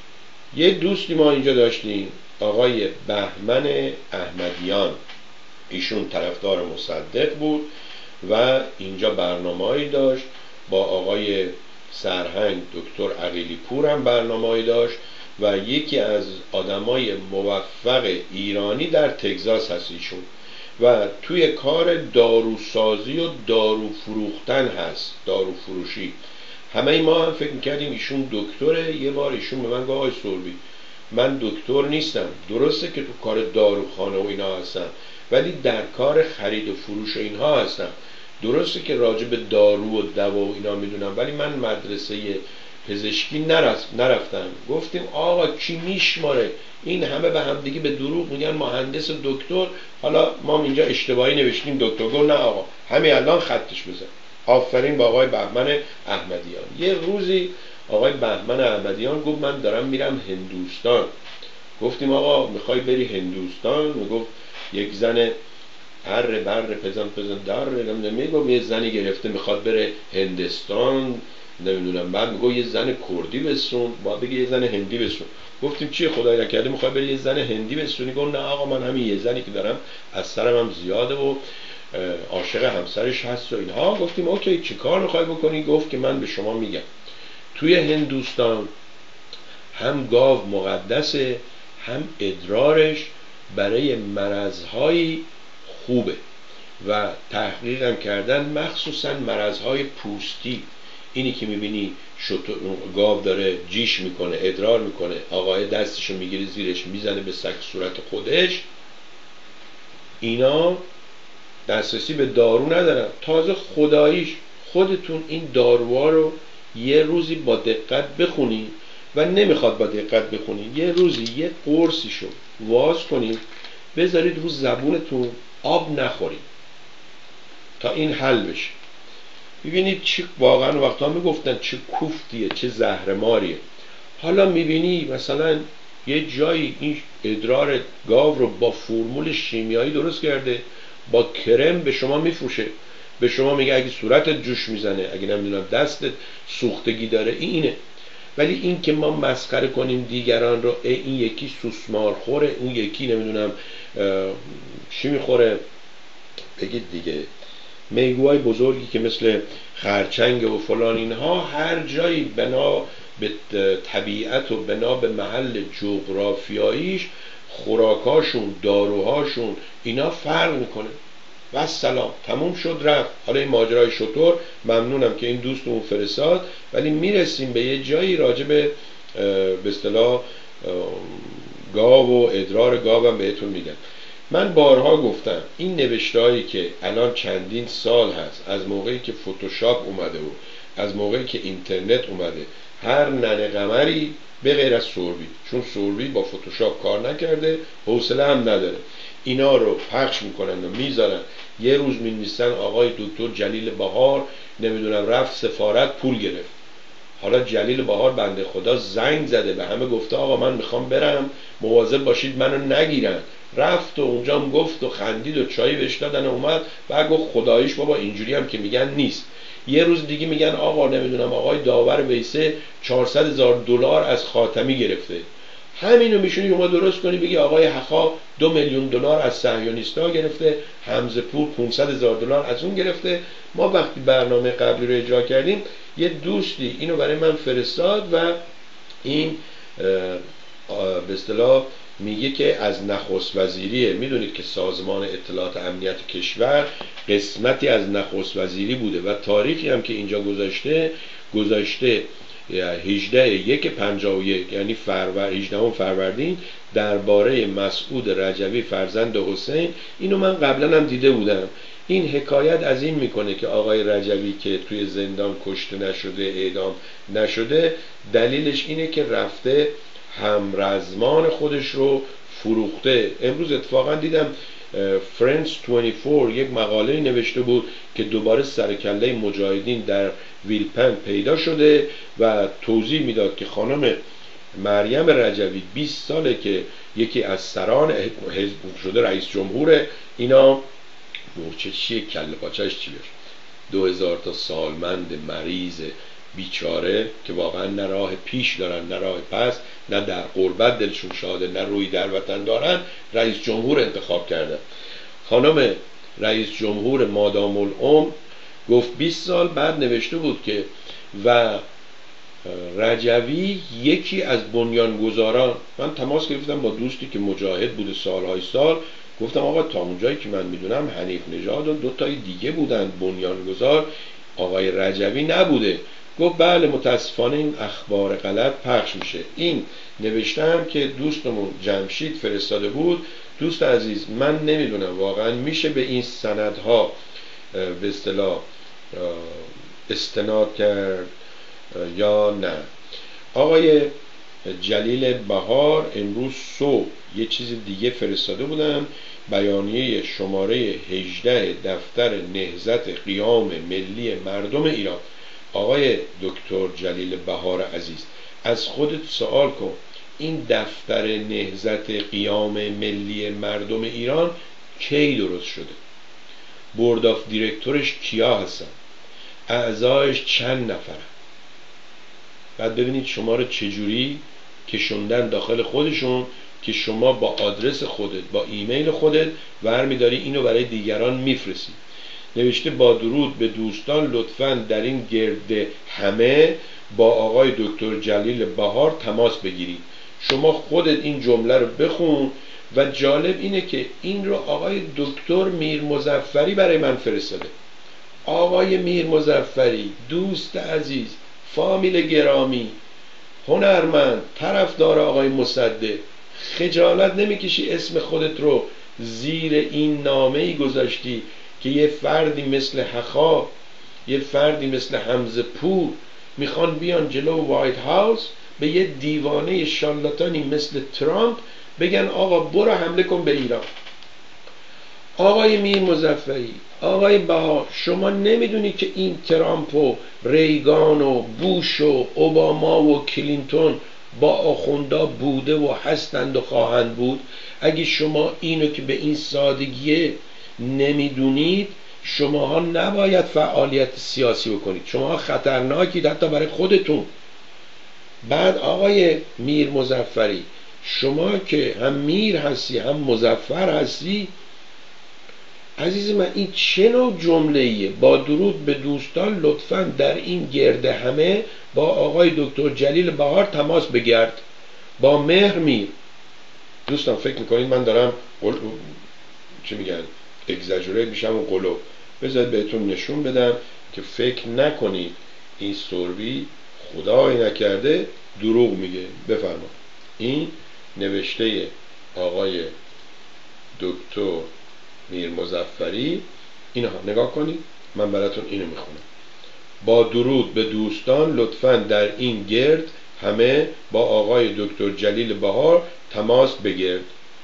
یه دوستی ما اینجا داشتیم آقای بهمن احمدیان، ایشون طرفدار مصدق بود و اینجا برنامه‌ای داشت، با آقای سرهنگ دکتر عقیلی پور هم برنامه‌ای داشت و یکی از آدمای موفق ایرانی در تگزاس هست ایشون و توی کار داروسازی و دارو فروختن هست، دارو فروشی. همه ما هم فکر میکردیم ایشون دکتره. یه بار ایشون به من گفت آقای سوربی من دکتر نیستم، درسته که تو کار داروخانه و اینا هستم، ولی در کار خرید و فروش و اینها هستم. درسته که راجع به دارو و دوا و اینا میدونم، ولی من مدرسه پزشکی نرفتم. گفتیم آقا کی میشماره این همه به هم دیگه به دروغ میگن مهندس دکتر، حالا ما اینجا اشتباهی نوشتیم دکتر. گفت نه آقا همین الان خطش بزن. آفرین با آقای بهمن احمدیان. یه روزی آقای بهمن احمدیان گفت من دارم میرم هندوستان. گفتیم آقا میخوای بری هندوستان؟ میگفت یک زن هر بر پزن در نمیگم یه زنی گرفته میخواد بره هندستان نمیدونم، بعد میگه یه زن کردی بسون، باید بگه یه زن هندی بسون. گفتیم چیه خدای نکرده میخوای بری یه زن هندی بسونی؟ گفت نه آقا من همین یه زنی که دارم از سرم هم زیاده و عاشق همسرش هست و اینها. گفتیم اوکی چی کار میخوای بکنی؟ گفت که من به شما میگم توی هندوستان هم گاو مقدسه، هم ادرارش برای مرضهای خوبه و تحقیقم کردن مخصوصا مرضهای پوستی. اینی که میبینی گاو داره جیش میکنه ادرار میکنه، آقای دستشو میگیره زیرش میزنه به سگ صورت خودش، اینا دسترسی به دارو ندارن. تازه خداییش خودتون این داروها رو یه روزی با دقت بخونی و نمیخواد با دقت بخونی، یه روزی یه قرصیشو واز کنید بذارید رو زبونتون، آب نخورید تا این حل بشه. ببینید چه واقعا وقتا میگفتن چه کوفتیه چه زهرماریه. حالا میبینی مثلا یه جایی این ادرار گاو رو با فرمول شیمیایی درست کرده، با کرم به شما میفروشه، به شما میگه اگه صورتت جوش میزنه، اگه نمیدونم دستت سوختگی داره اینه. ولی این که ما مسخره کنیم دیگران رو، این یکی سوسمار خوره، اون یکی نمیدونم چی میخوره، بگید دیگه میگوهای بزرگی که مثل خرچنگ و فلان، اینها هر جایی بنا به طبیعت و بنا به محل جغرافیاییش خوراکاشون داروهاشون اینا فرق میکنه. و سلام تموم شد رفت. حالا این ماجرای شطور ممنونم که این دوستمون فرستاد، ولی میرسیم به یه جایی راجع به اصطلاح گاو و ادرار گاوم بهتون میگم. من بارها گفتم این نوشته‌هایی که الان چندین سال هست، از موقعی که فتوشاپ اومده و از موقعی که اینترنت اومده، هر ننه قمری به غیر از سوربی، چون سوربی با فتوشاپ کار نکرده حوصله هم نداره، اینا رو پخش میکنن و میذارن. یه روز می‌نویسن آقای دکتر جلیل بهار نمیدونم رفت سفارت پول گرفت. حالا جلیل بهار بنده خدا زنگ زده به همه گفته آقا من میخوام برم مواظب باشید منو نگیرن. رفت و اونجا هم گفت و خندید و چایی بهش دادن و اومد و گفت خداییش بابا اینجوری هم که میگن نیست. یه روز دیگه میگن آقا نمیدونم آقای داور ویسه $400,000 از خاتمی گرفته. همینو میشونی شما درست کنی بگی آقای حقا $2,000,000 از صهیونیست‌ها گرفته، حمزه پور $500,000 از اون گرفته. ما وقتی برنامه قبلی رو اجرا کردیم یه دوستی اینو برای من فرستاد و این به اصطلاح میگه که از نخست وزیریه. میدونید که سازمان اطلاعات امنیت کشور قسمتی از نخست وزیری بوده و تاریخی هم که اینجا گذاشته 18/1/51 یعنی 18 فروردین درباره مسعود رجوی فرزند حسین. اینو من قبلا هم دیده بودم. این حکایت از این میکنه که آقای رجوی که توی زندان کشته نشده اعدام نشده، دلیلش اینه که رفته همرزمان خودش رو فروخته. امروز اتفاقا دیدم فرنس 24 یک مقاله نوشته بود که دوباره سرکله مجاهدین در ویلپن پیدا شده و توضیح میداد که خانم مریم رجوی 20 ساله که یکی از سران حزب شده رئیس جمهور اینا، مورچه چیه کله پاچش چی بشه، 2000 تا سالمند مریض بیچاره که واقعا نه راه پیش دارن نه راه پس، نه در غربت دلشون شاده نه روی در وطن دارن، رئیس جمهور انتخاب کردن. خانم رئیس جمهور مادام العمر گفت 20 سال بعد نوشته بود که و رجوی یکی از بنیانگذاران. من تماس گرفتم با دوستی که مجاهد بوده سالهای سال، گفتم آقا تا اونجایی که من میدونم حنیف نژاد و 2 تای دیگه بودن بنیانگذار، آقای رجوی نبوده. گفت بله متاسفانه این اخبار غلط پخش میشه. این نوشتم که دوستمون جمشید فرستاده بود. دوست عزیز من نمیدونم واقعا میشه به این سندها به اصطلاح استناد کرد یا نه. آقای جلیل بهار امروز صبح یه چیز دیگه فرستاده بودن، بیانیه شماره 18 دفتر نهضت قیام ملی مردم ایران. آقای دکتر جلیل بهار عزیز از خودت سوال کن، این دفتر نهضت قیام ملی مردم ایران کی درست شده؟ بورد آف دیرکتورش کیا هستن؟ اعضایش چند نفرن؟ بعد ببینید شما رو چجوری کشوندن داخل خودشون که شما با آدرس خودت با ایمیل خودت برمی‌داری اینو برای دیگران میفرستی. نوشته با درود به دوستان لطفاً در این گرد همه با آقای دکتر جلیل بهار تماس بگیرید. شما خودت این جمله رو بخون و جالب اینه که این رو آقای دکتر میر مظفری برای من فرستاده. آقای میر مظفری دوست عزیز، فامیل گرامی، هنرمند، طرفدار آقای مصدق، خجالت نمیکشی اسم خودت رو زیر این نامه‌ای گذاشتی که یه فردی مثل حخا، یه فردی مثل حمزه پور میخوان بیان جلو وایت هاوس به یه دیوانه شارلاتانی مثل ترامپ بگن آقا برو حمله کن به ایران. آقای میر مظفری، آقای بهار، شما نمیدونی که این ترامپ و ریگان و بوش و اوباما و کلینتون با آخوندا بوده و هستند و خواهند بود؟ اگه شما اینو که به این سادگی نمیدونید، شماها نباید فعالیت سیاسی بکنید، شماها خطرناکید حتی برای خودتون. بعد آقای میر مظفری، شما که هم میر هستی هم مظفر هستی، عزیز من این چه نوع جمله‌ایه؟ با درود به دوستان لطفاً در این گرد همه با آقای دکتر جلیل بهار تماس بگرد. با مهر میر. دوستان فکر میکنید من دارم چی میگن اگزاجوریت میشم و قلو؟ بذارید بهتون نشون بدم که فکر نکنید این سروی خدای نکرده دروغ میگه. بفرما این نوشته آقای دکتر میر مظفری، اینها نگاه کنید، من براتون اینو میخونم. با درود به دوستان لطفاً در این گرد همه با آقای دکتر جلیل بهار تماس بگیرد.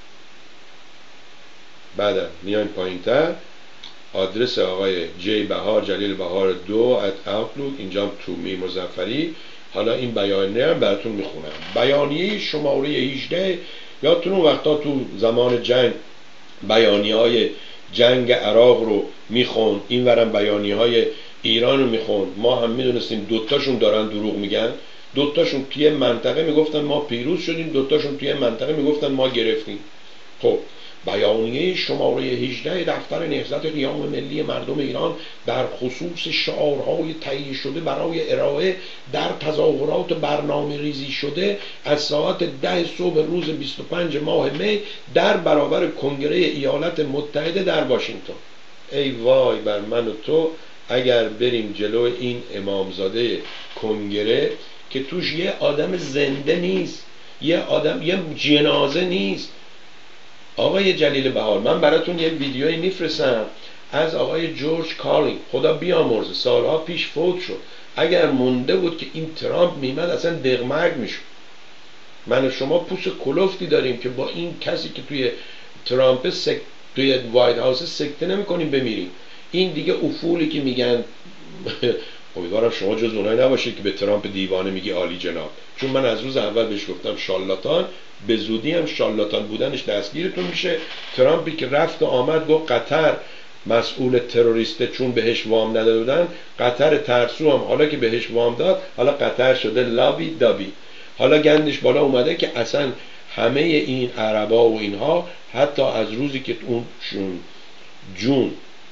بعد میایم پایینتر آدرس آقای جی بهار جلیل بهار 2 @outlook، اینجا تو میر مظفری. حالا این بیانیه رو براتون میخونم. بیانیه شماره 18. یادتون اون وقتا تو زمان جنگ بیانیه های جنگ عراق رو میخون، این ورم بیانیه های ایران رو میخون. ما هم میدونستیم دوتاشون دارن دروغ میگن. دوتاشون توی منطقه میگفتن ما پیروز شدیم، دوتاشون توی منطقه میگفتن ما گرفتیم. خب بیانیه شماره 18 دفتر نهضت قیام ملی مردم ایران در خصوص شعارهای تهیه شده برای ارائه در تظاهرات برنامه ریزی شده از ساعت 10 صبح روز 25 ماه می در برابر کنگره ایالات متحده در واشنگتن. ای وای بر من و تو اگر بریم جلو این امامزاده کنگره که توش یه آدم زنده نیست، یه جنازه نیست. آقای جلیل بهار، من براتون یه ویدیویی میفرستم از آقای جورج کارلین، خدا بیامرزه، سالها پیش فوت شد. اگر مونده بود که این ترامپ میمد اصلا دغمرگ میشد. من و شما پوست کلفتی داریم که با این کسی که توی ترامپ توی وایت هاوس سکته نمی‌کنیم بمیریم. این دیگه افولی که میگن امیدوارم شما جز اونایی نباشید که به ترامپ دیوانه میگی عالی جناب، چون من از روز اول بهش گفتم شالاتان، به زودی هم شالاتان بودنش دستگیرتون میشه. ترامپی که رفت و آمد گفت قطر مسئول تروریسته چون بهش وام نداده بودن، قطر ترسو هم حالا که بهش وام داد حالا قطر شده لابی دابی. حالا گندش بالا اومده که اصلا همه این عربا و اینها حتی از روزی که اون جون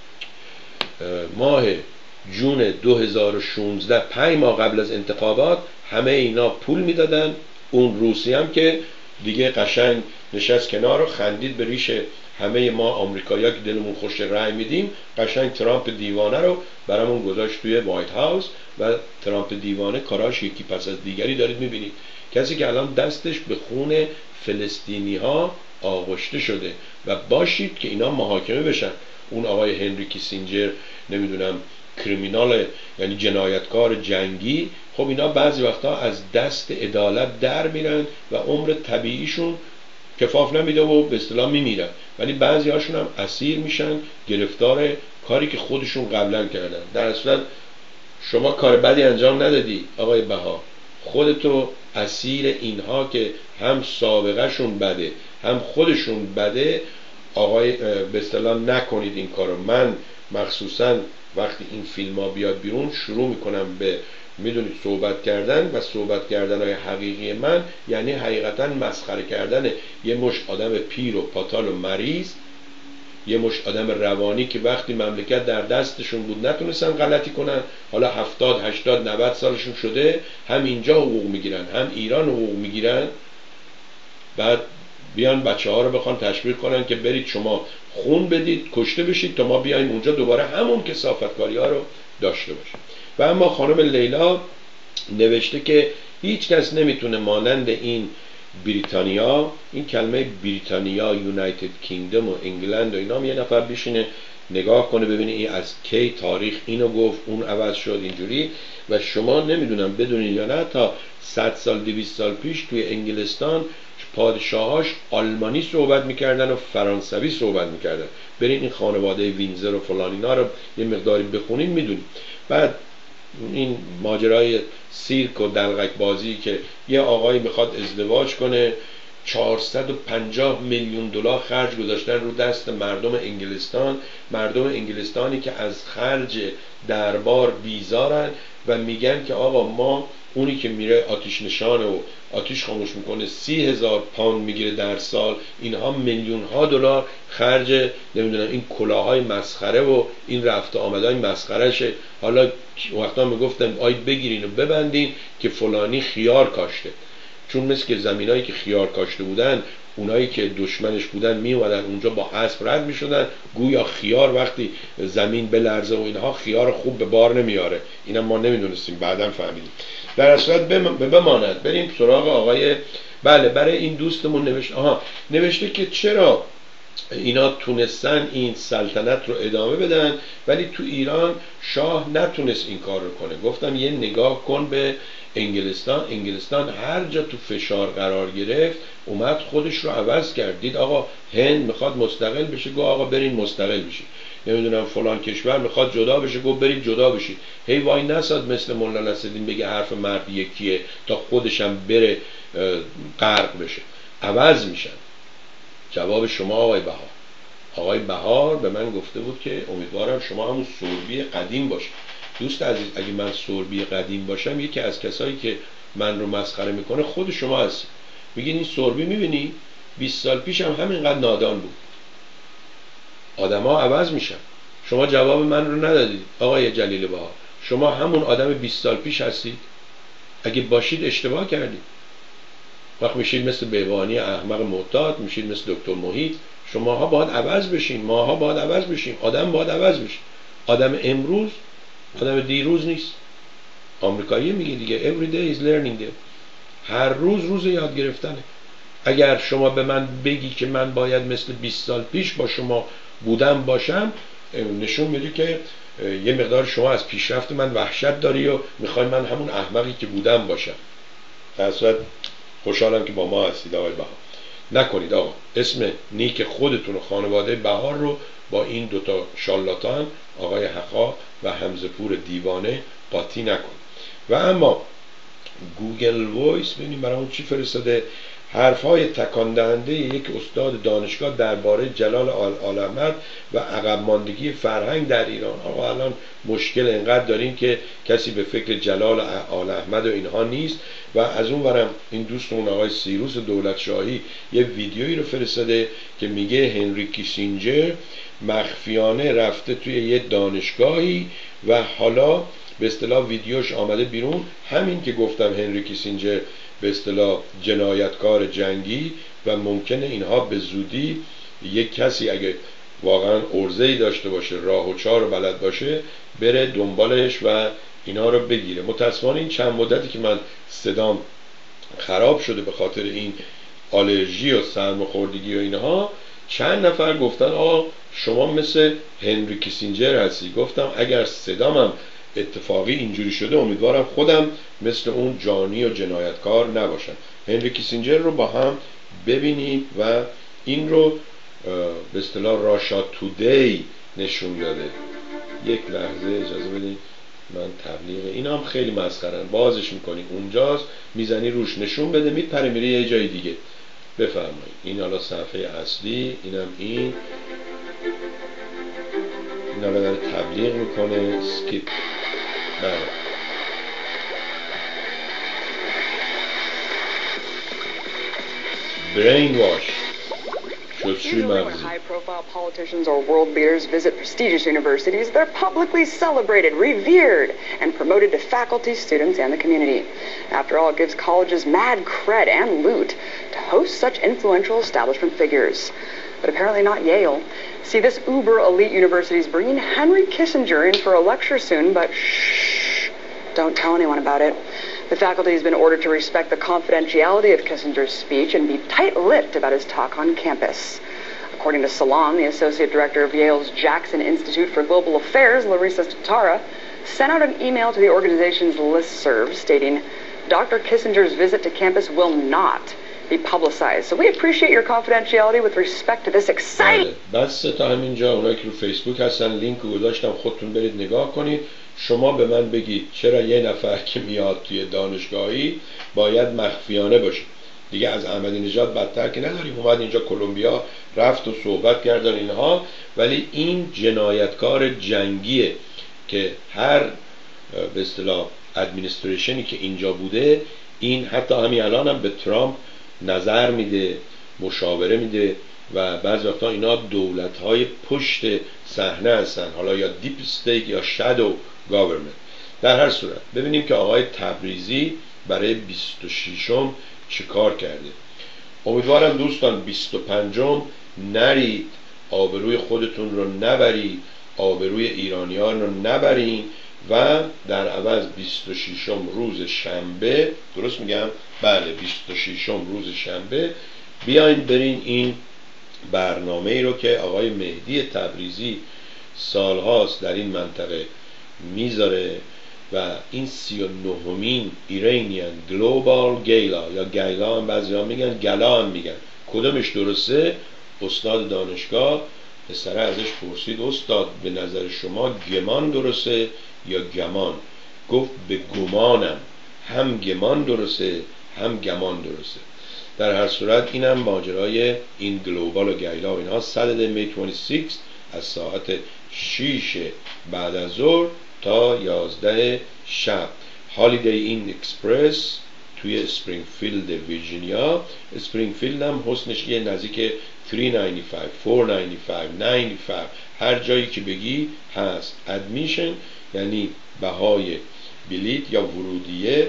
ماه جون 2016 5 ماه قبل از انتخابات همه اینا پول میدادن. اون روسی هم که دیگه قشنگ نشست کنار و خندید به ریش همه ما آمریکایی‌ها که دلمون خوش رأی میدیم، قشنگ ترامپ دیوانه رو برامون گذاشت توی وایت هاوس و ترامپ دیوانه کاراش یکی پس از دیگری دارید میبینید. کسی که الان دستش به خون فلسطینی ها آغشته شده و باشید که اینا محاکمه بشن. اون آقای هنری کیسینجر نمیدونم کریمینال یعنی جنایتکار جنگی، خب اینا بعضی وقتا از دست عدالت در میرن و عمر طبیعیشون کفاف نمیده و به اصطلاح میمیرن، ولی بعضی هاشون هم اسیر میشن گرفتار کاری که خودشون قبلا کردن. در اصل شما کار بدی انجام ندادی آقای بها، خودتو اسیر اینها که هم سابقه شون بده هم خودشون بده آقای به اصطلاح نکنید این کارو. من مخصوصا وقتی این فیلم ها بیاد بیرون شروع میکنم به میدونید صحبت کردن و صحبت کردن های حقیقی من یعنی حقیقتا مسخره کردن یه مش آدم پیر و پاتال و مریض، یه مش آدم روانی که وقتی مملکت در دستشون بود نتونستن غلطی کنن، حالا 70 80 90 سالشون شده هم اینجا حقوق میگیرن هم ایران حقوق میگیرن، بعد بیان بچه ها رو بخوان تشویق کنن که برید شما خون بدید کشته بشید تا ما بیایم اونجا دوباره همون کثافتکاری ها رو داشته باشیم. و اما خانم لیلا نوشته که هیچ کس نمیتونه مانند این بریتانیا، این کلمه بریتانیا یونایتد کینگدم و انگلند و اینا، یه نفر بشینه نگاه کنه ببینه این از کی تاریخ اینو گفت اون عوض شد اینجوری. و شما نمیدونم بدونید یا نه تا 100 سال 200 سال پیش توی انگلستان پادشاهاش آلمانی صحبت میکردن و فرانسوی صحبت میکردن. برین این خانواده وینزر و فلان اینا رو یه مقداری بخونین میدونید. بعد این ماجرای سیرک و دلغک بازی که یه آقایی میخواد ازدواج کنه 450 میلیون دلار خرج گذاشتن رو دست مردم انگلستان، مردم انگلستانی که از خرج دربار بیزارن و میگن که آقا ما اونی که میره آتش نشانه و آتش خاموش میکنه 30,000 پوند میگیره در سال، اینها میلیون ها دلار خرج نمیدونم این کلاهای مسخره و این رفت آمدهای مسخرهشه. حالا وقتا میگفتم آید بگیرین و ببندین که فلانی خیار کاشته، چون مثل که زمینایی که خیار کاشته بودن اونایی که دشمنش بودن می اومدن اونجا با اسب رد می شدن، گویا خیار وقتی زمین بلرزه و اینها خیار خوب به بار نمیاره. اینا ما نمیدونستیم بعداً فهمیدیم. در اصل بماند بریم سراغ آقای بله. برای این دوستمون نوشته که چرا اینا تونستن این سلطنت رو ادامه بدن ولی تو ایران شاه نتونست این کار رو کنه. گفتم یه نگاه کن به انگلستان هر جا تو فشار قرار گرفت اومد خودش رو عوض کرد. دید آقا هند میخواد مستقل بشه، گفت آقا برین مستقل بشید. نمیدونم فلان کشور میخواد جدا بشه، گفت برید جدا بشید. هی وای نساد مثل مولانا نصرالدین بگه حرف مرد یکیه تا خودشم بره غرق بشه. عوض میشن. جواب شما آقای بهار به من گفته بود که امیدوارم شما همون سوربی قدیم باشه. دوست عزیز اگه من سوربی قدیم باشم یکی از کسایی که من رو مسخره میکنه خود شما هستی. میگین این سوربی میبینی 20 سال پیش هم همینقدر نادان بود. آدما عوض میشن. شما جواب من رو ندادید آقای جلیل بهار. شما همون آدم 20 سال پیش هستید؟ اگه باشید اشتباه کردید. وقت میشید مثل بیوانی احمق معتاد، میشید مثل دکتر محیط. شماها باید عوض بشین، ماها باید عوض بشیم، آدم باید عوض بشه. آدم امروز آدم دیروز نیست. آمریکایی میگه دیگه every day is learning day. هر روز یاد گرفتنه. اگر شما به من بگی که من باید مثل 20 سال پیش با شما باشم، نشون میده که یه مقدار شما از پیشرفت من وحشت داری و میخوای من همون احمقی که بودم باشم. در صورت خوشحالم که با ما هستید آقای بها. نکنید آقا. اسم نیک خودتون و خانواده بهار رو با این دوتا شالاتان آقای حقا و حمزه پور دیوانه قاطی نکنید. و اما گوگل وایس ببینیم برای اون چی فرستاده. حرفهای تکان دهنده یک استاد دانشگاه درباره جلال آل احمد و عقب ماندگی فرهنگ در ایران. آقا الان مشکل اینقدر داریم که کسی به فکر جلال آل احمد و اینها نیست. و از اون ورم این دوستمون آقای سیروس دولتشاهی یه ویدیویی رو فرستاده که میگه هنری کیسینجر مخفیانه رفته توی یه دانشگاهی و حالا به اصطلاح ویدیوش آمده بیرون. همین که گفتم هنری کیسینجر به اصطلاح جنایتکار جنگی و ممکنه اینها به زودی یک کسی اگه واقعا عرضه‌ای داشته باشه، راه و چار رو بلد باشه، بره دنبالش و اینا رو بگیره. متاسفانه این چند مدتی که من صدام خراب شده به خاطر این آلرژی و سرماخوردگی و اینها، چند نفر گفتن آقا شما مثل هنری کیسینجر هستی. گفتم اگر صدامم اتفاقی اینجوری شده امیدوارم خودم مثل اون جانی و جنایتکار نباشم. هنری کیسینجر رو با هم ببینید و این رو به اصطلاح راشا تودی نشون داده. یک لحظه اجازه بدید من تبلیغ اینا هم خیلی مسخرن، بازش میکنی اونجاست میزنی روش نشون بده میپره میره یه جای دیگه. بفرمایید این حالا صفحه اصلی، اینم این اینا رو داره تبلیغ میکنه. اسکیپ. بله برین واش. Usually when high-profile politicians or world leaders visit prestigious universities, they're publicly celebrated, revered, and promoted to faculty, students, and the community. After all, it gives colleges mad cred and loot to host such influential establishment figures. But apparently not Yale. See, this uber-elite university is bringing Henry Kissinger in for a lecture soon, but shh, don't tell anyone about it. The faculty has been ordered to respect the confidentiality of Kissinger's speech and be tight-lipped about his talk on campus. According to Salam, the associate director of Yale's Jackson Institute for Global Affairs, Larissa Statara, sent out an email to the organization's listserv stating, Dr. Kissinger's visit to campus will not be publicized. So we appreciate your confidentiality with respect to this exciting... بس تا همینجا. اونایی که رو فیسبوک هستن لینک گذاشتم خودتون برید نگاه کنید. شما به من بگید چرا یه نفر که میاد توی دانشگاهی باید مخفیانه باشه؟ دیگه از احمدی نژاد بدتر که نداریم. اومد اینجا کلمبیا رفت و صحبت کردن اینها، ولی این جنایتکار جنگیه که هر به اصطلاح ادمنستریشنی که اینجا بوده، این حتی همین الان هم به ترامپ نظر میده، مشاوره میده و بعضی وقتا اینا دولت‌های پشت صحنه هستن، حالا یا دیپ استیت یا شادو گاورمنت. در هر صورت ببینیم که آقای تبریزی برای 26م چه کار کرده. امیدوارم دوستان 25م نرید، آبروی خودتون رو نبرید، آبروی ایرانیان رو نبرین و در عوض 26م روز شنبه، درست میگم؟ بله 26م روز شنبه بیاین برین این برنامه ای رو که آقای مهدی تبریزی سالهاست در این منطقه میذاره و این 39مین ایرانیان گلوبال گیلا یا گیلا هم بعضی ها میگن، گلا هم میگن، کدومش درسته؟ استاد دانشگاه پسره ازش پرسید استاد به نظر شما گمان درسته یا گمان؟ گفت به گمانم، هم گمان درسته هم گمان درسته. در هر صورت اینم ماجرای این گلوبال و گیلا و اینها. ساتردی می 26 از ساعت 6 بعد از ظهر تا 11 شب. هالیدی این اکسپرس توی اسپرینگفیلد ویرجینیا. اسپرینگفیلد هم حسنش یه نزدیک 395 495 95 هر جایی که بگی هست. ادمیشن یعنی بهای بلیت یا ورودیه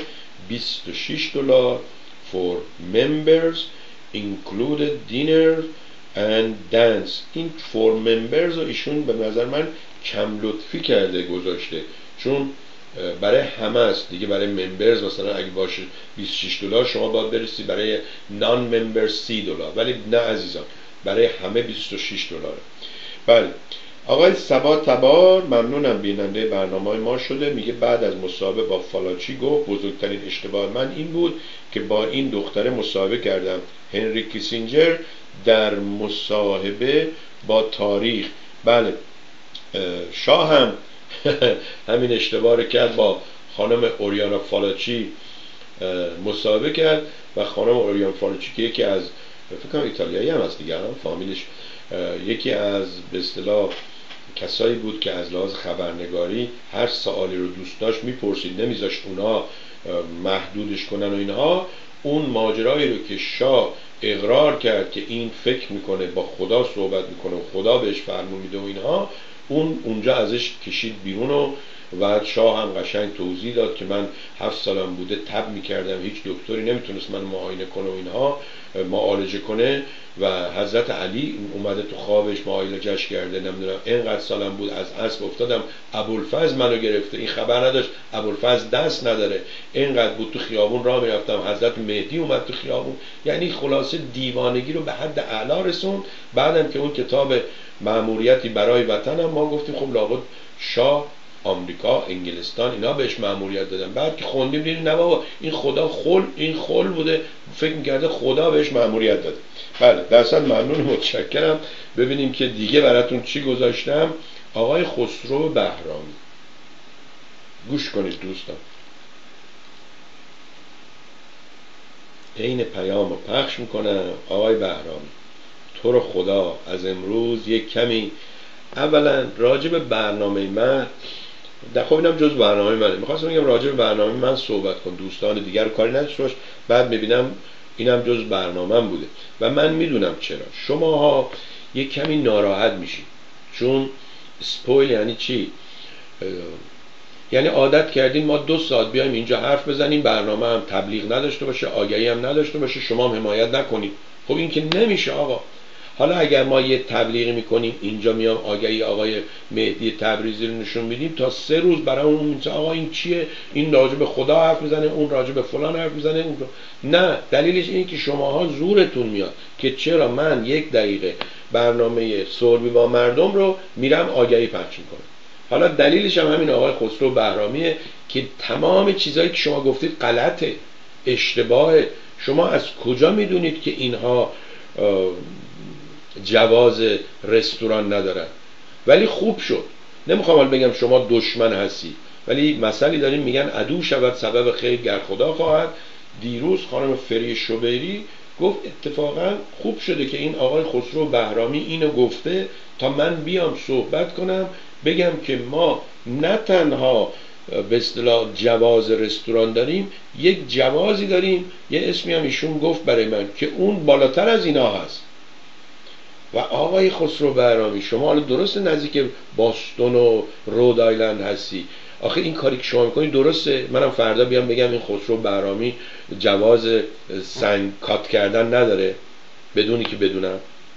$26 for members included dinner and dance. این for members رو ایشون به نظر من کم لطفی کرده گذاشته، چون برای همه است دیگه. برای ممبرز مثلا اگه باشه $26 شما باید برسی، برای نان ممبر $30، ولی نه عزیزان، برای همه $26. بله آقای سبا تبار ممنونم، بیننده برنامه ما شده. میگه بعد از مصاحبه با فالاچی گفت بزرگترین اشتباه من این بود که با این دختره مصاحبه کردم. هنری کیسینجر در مصاحبه با تاریخ، بله، شاه هم همین اشتباه رو کرد، با خانم اوریانا فالاچی مصاحبه کرد و خانم اوریانا فالاچی که یکی از، فکر کنم ایتالیایی هم هست دیگه فامیلش، یکی از به اصطلاح کسایی بود که از لحاظ خبرنگاری هر سوالی رو دوست داشت میپرسید، نمیذاشت اونا محدودش کنن و اینها. اون ماجرایی رو که شاه اقرار کرد که این فکر میکنه با خدا صحبت میکنه و خدا بهش فرمون میده و اینها، اونجا ازش کشید بیرون و شاه هم قشنگ توضیح داد که من 7 سالم بوده تب میکردم، هیچ دکتری نمیتونست من معاینه کنه و اینها، معالجه کنه، و حضرت علی اومده تو خوابش معالجهش کرده، نمیدونم اینقدر سالم بود از اسب افتادم ابوالفضل منو گرفته، این خبر نداشت ابوالفضل دست نداره، اینقدر بود تو خیابون راه میرفتم حضرت مهدی اومد تو خیابون. یعنی خلاصه دیوانگی رو به حد اعلی رسوند. بعدم که اون کتاب مأموریتی برای وطنم، ما گفتیم خب لابد شاه، آمریکا، انگلستان اینا بهش مأموریت دادن. بعد که خوندیم دیدیم نه بابا، این خدا این خل بوده، فکر می‌کرده خدا بهش مأموریت داده. بله درصد ممنون، متشکرم. ببینیم که دیگه براتون چی گذاشتم. آقای خسرو بهرامی، گوش کنید دوستان، این پیام رو پخش میکنم. آقای بهرامی، تو رو خدا از امروز یک کمی، اولا راجع به برنامه من، خب اینم جز برنامه منه، میخواستم بگم راجع به برنامه من صحبت کن، دوستان دیگر کاری نداشته باش. بعد میبینم اینم جز برنامه من بوده و من میدونم چرا شماها یک کمی ناراحت میشید، چون سپویل یعنی چی؟ یعنی عادت کردین ما 2 ساعت بیایم اینجا حرف بزنیم، برنامه هم تبلیغ نداشته باشه، آگهی هم نداشته باشه، شما هم حمایت نکنید. خب این که نمیشه آقا. حالا اگر ما یه تبلیغی میکنیم اینجا میام آگهی آقای مهدی تبریزی رو نشون میدیم، تا 3 روز برای اون میگه آقا این چیه، این راجع به خدا حرف میزنه، اون راجع به فلان حرف میزنه، اون نه. دلیلش اینه که شماها زورتون میاد که چرا من 1 دقیقه برنامه سربی با مردم رو میرم آگهی پخش میکنم. حالا دلیلش هم همین آقای خسرو بهرامیه که تمام چیزایی که شما گفتید غلطه، اشتباهه. شما از کجا میدونید که اینها جواز رستوران ندارن؟ ولی خوب شد، نمیخوام حال بگم شما دشمن هستی، ولی مسئله داریم میگن عدو شود سبب خیر گر خدا خواهد. دیروز خانم فری شبیری گفت اتفاقا خوب شده که این آقای خسرو بهرامی اینو گفته تا من بیام صحبت کنم، بگم که ما نه تنها به اصطلاح جواز رستوران داریم، یک جوازی داریم، یه اسمی هم ایشون گفت برای من که اون بالاتر از اینا هست. و آقای خسرو بهرامی شما حالا درسته نزدیک باستون و رود آیلند هستی، آخه این کاری که شما میکنید درسته؟ منم فردا بیام بگم این خسرو بهرامی جواز سنگ کات کردن نداره بدونی که بدونم؟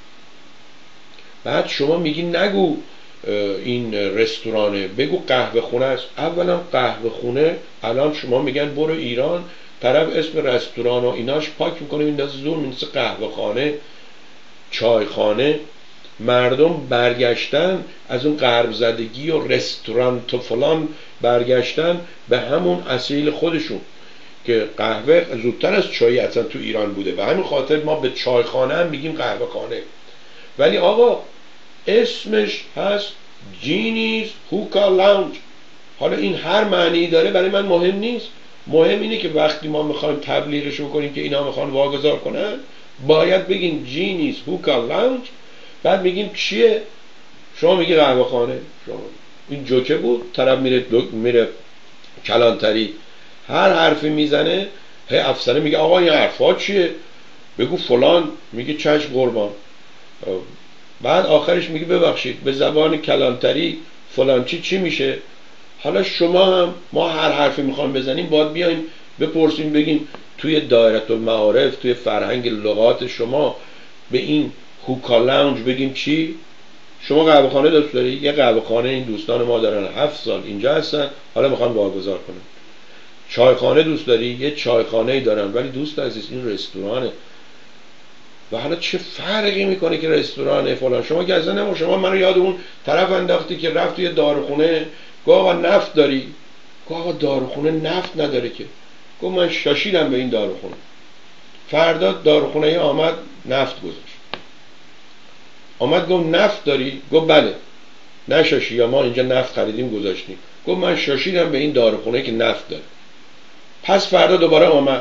بعد شما میگی نگو این رستورانه، بگو قهوه خونه است. اولا قهوه خونه الان شما میگن برو ایران، طرف اسم رستوران و ایناش پاک میکنه میندازه زور، میندازه قهوه خانه، چایخانه. مردم برگشتن از اون غرب زدگی و رستوران تو فلان، برگشتن به همون اصیل خودشون که قهوه زودتر از چای اصلا تو ایران بوده و همین خاطر ما به چایخانه هم میگیم قهوه خانه. ولی آقا اسمش هست جینیز هوکا لاونج. حالا این هر معنی داره برای من مهم نیست، مهم اینه که وقتی ما میخوایم تبلیغش بکنیم که اینا میخوان واگذار کنن، باید بگیم جینیز هوکا لاونج، بعد میگیم چیه؟ شما میگی قهوه خانه. شما این جوکه بود، طرف میره کلانتری هر حرفی میزنه، هی افسره میگه آقا این حرفا چیه؟ بگو فلان، میگه چشم قربان. بعد آخرش میگه ببخشید به زبان کلانتری فلان چی میشه؟ حالا شما هم، ما هر حرفی میخوام بزنیم باید بیایم بپرسیم بگیم توی دایره المعارف، توی فرهنگ لغات شما به این هوکا لاونج بگیم چی؟ شما قهوه خانه دوست داری؟ یه قهوه خانه این دوستان ما دارن 7 سال اینجا هستن، حالا میخوان واگذار کنن. چایخانه دوست داری؟ یه چایخانه ای دارن، ولی دوست عزیز این رستورانه. و حالا چه فرقی میکنه که رستوران فلان؟ شما که اصلا نمو، شما منو یاد اون طرف انداختی که رفت توی داروخونه، گفت آقا نفت داری؟ گفت آقا داروخونه نفت نداره که. گفت من شاشیدم به این داروخونه. فردا داروخونه آمد نفت گذاشت. آمد گفت نفت داری؟ گفت بله. نشاشی یا ما اینجا نفت خریدیم گذاشتیم. گفت من شاشیدم به این داروخونه که نفت داره. پس فردا دوباره آمد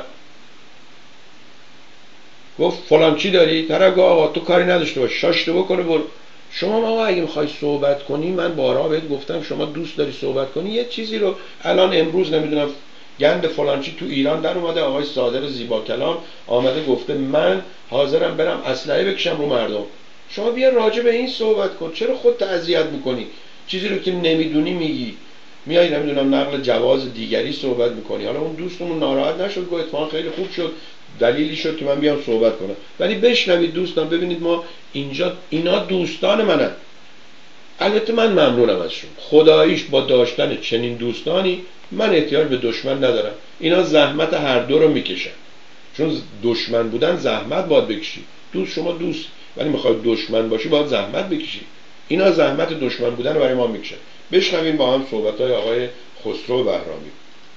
گفت فلان چی داری؟ طرف گفت آقا تو کاری نداشته باش، شاشته بکنه برو. شما آقا اگه میخوای صحبت کنی، من بارها بهت گفتم شما دوست داری صحبت کنی، یه چیزی رو الان امروز نمیدونم گند فلان چی تو ایران در اومده، آقای صادق زیبا کلام آمده گفته من حاضرم برم اسلحه بکشم رو مردم. شما بیا راجع به این صحبت کن، چرا خودت اذیت میکنی؟ چیزی رو که نمیدونی میگی، میای نمیدونم نقل جواز دیگری صحبت میکنی. حالا اون دوستمون ناراحت نشد، گفت اتفاقا خیلی خوب شد، دلیلی شد که من بیام صحبت کنم. ولی بشنوید دوستان، ببینید ما اینجا اینا دوستان منن، البته من ممنونم ازشون، خداییش با داشتن چنین دوستانی من احتیاج به دشمن ندارم. اینا زحمت هر دو رو میکشن، چون دشمن بودن زحمت باید بکشی. دوست شما دوست، ولی میخواد دشمن باشی باید زحمت بکشی. اینا زحمت دشمن بودن رو برای ما میکشن. بشنویم با هم صحبت‌های آقای خسرو بهرامی.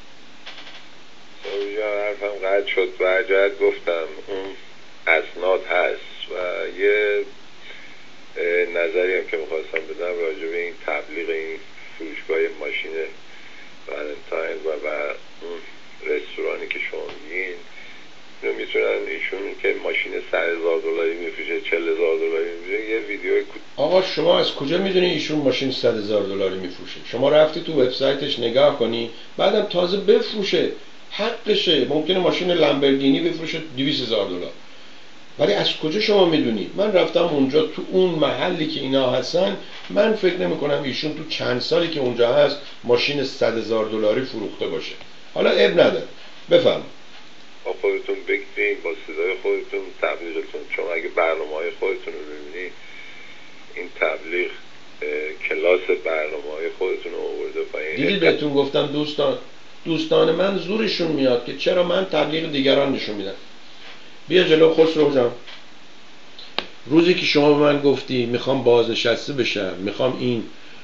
حرفم قطع شد و عجلت گفتم اون اسناد هست و یه نظری هم که میخواستم بدم راجع به این تبلیغ این فروشگاه ماشین ولنتاین و اون رستورانی که شما میگین، اینو میتونن ایشون که ماشین $100,000 میفروشه، $40,000 میفروشه، یه ویدیو آقا شما از کجا میدونی ایشون ماشین $100,000 میفروشه؟ شما رفتی تو وبسایتش نگاه کنی، بعدم تازه بفروشه، حقشه. ممکنه ماشین لامبورگینی بفروشه $200,000، ولی از کجا شما میدونی؟ من رفتم اونجا تو اون محلی که اینا هستن، من فکر نمی کنم ایشون تو چند سالی که اونجا هست ماشین $100,000 فروخته باشه. حالا اب نداره، بفهم. با خودتون بگید، با صدای خودتون تبلیغتون، چون اگه برنامه‌های خودتون رو ببینید، این تبلیغ کلاس برنامه‌های خودتون رو آورده پایین. دیدید بهتون گفتم دوستان من زورشون میاد که چرا من تبلیغ دیگران نشون میدم. بیا جلو خسرو جان. روزی که شما به من گفتی میخوام بازنشسته بشم، میخوام این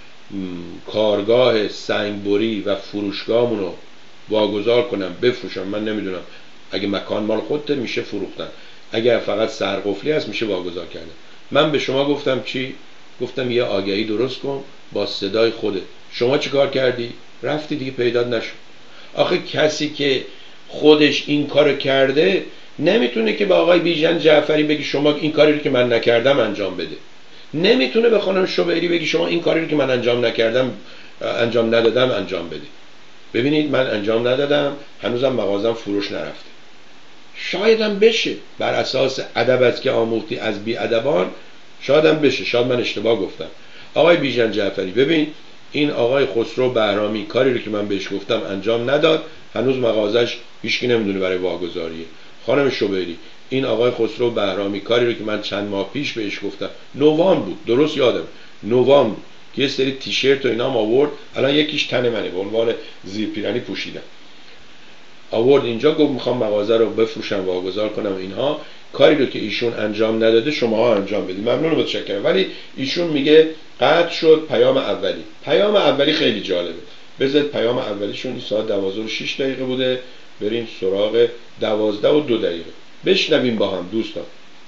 کارگاه سنگبری و فروشگاهمون رو واگذار کنم، بفروشم، من نمیدونم، اگه مکان مال خودته میشه فروختن، اگه فقط سرقفلی هست میشه واگذار کردن. من به شما گفتم چی؟ گفتم یه آگهی درست کن با صدای خودت. شما چی کار کردی؟ رفتی دیگه پیدات نشد. آخه کسی که خودش این کارو کرده نمیتونه که به آقای بیژن جعفری بگی شما این کاری رو که من نکردم انجام بده. نمیتونه به خانم شبیری بگی شما این کاری رو که من انجام نکردم، انجام ندادم انجام بده. ببینید من انجام ندادم، هنوزم مغازم فروش نرفته. شایدم بشه بر اساس ادب است که آموختی از بی ادبان، شایدم بشه، شاید من اشتباه گفتم. آقای بیژن جعفری ببین این آقای خسرو بهرامی کاری رو که من بهش گفتم انجام نداد، هنوز مغازش هیچکی نمیدونه برای واگذاریه. خانم شبیری این آقای خسرو بهرامی کاری رو که من چند ماه پیش بهش گفتم، نوامبر بود، درست یادم، نوامبر که یه سری تیشرت و اینا هم آورد، الان یکیش تن منه به عنوان زیرپیرنی پوشیدم، آورد اینجا گفت میخوام مغازه رو بفروشم واگذار کنم. اینها کاری رو که ایشون انجام نداده شماها انجام بدید. ممنون، متشکرم. ولی ایشون میگه قطع شد پیام اولی. پیام اولی خیلی جالبه، بذارید پیام اولیشون این ساعت 12:06 بوده، بریم سراغ 12:02. بشنویم با هم دوستان.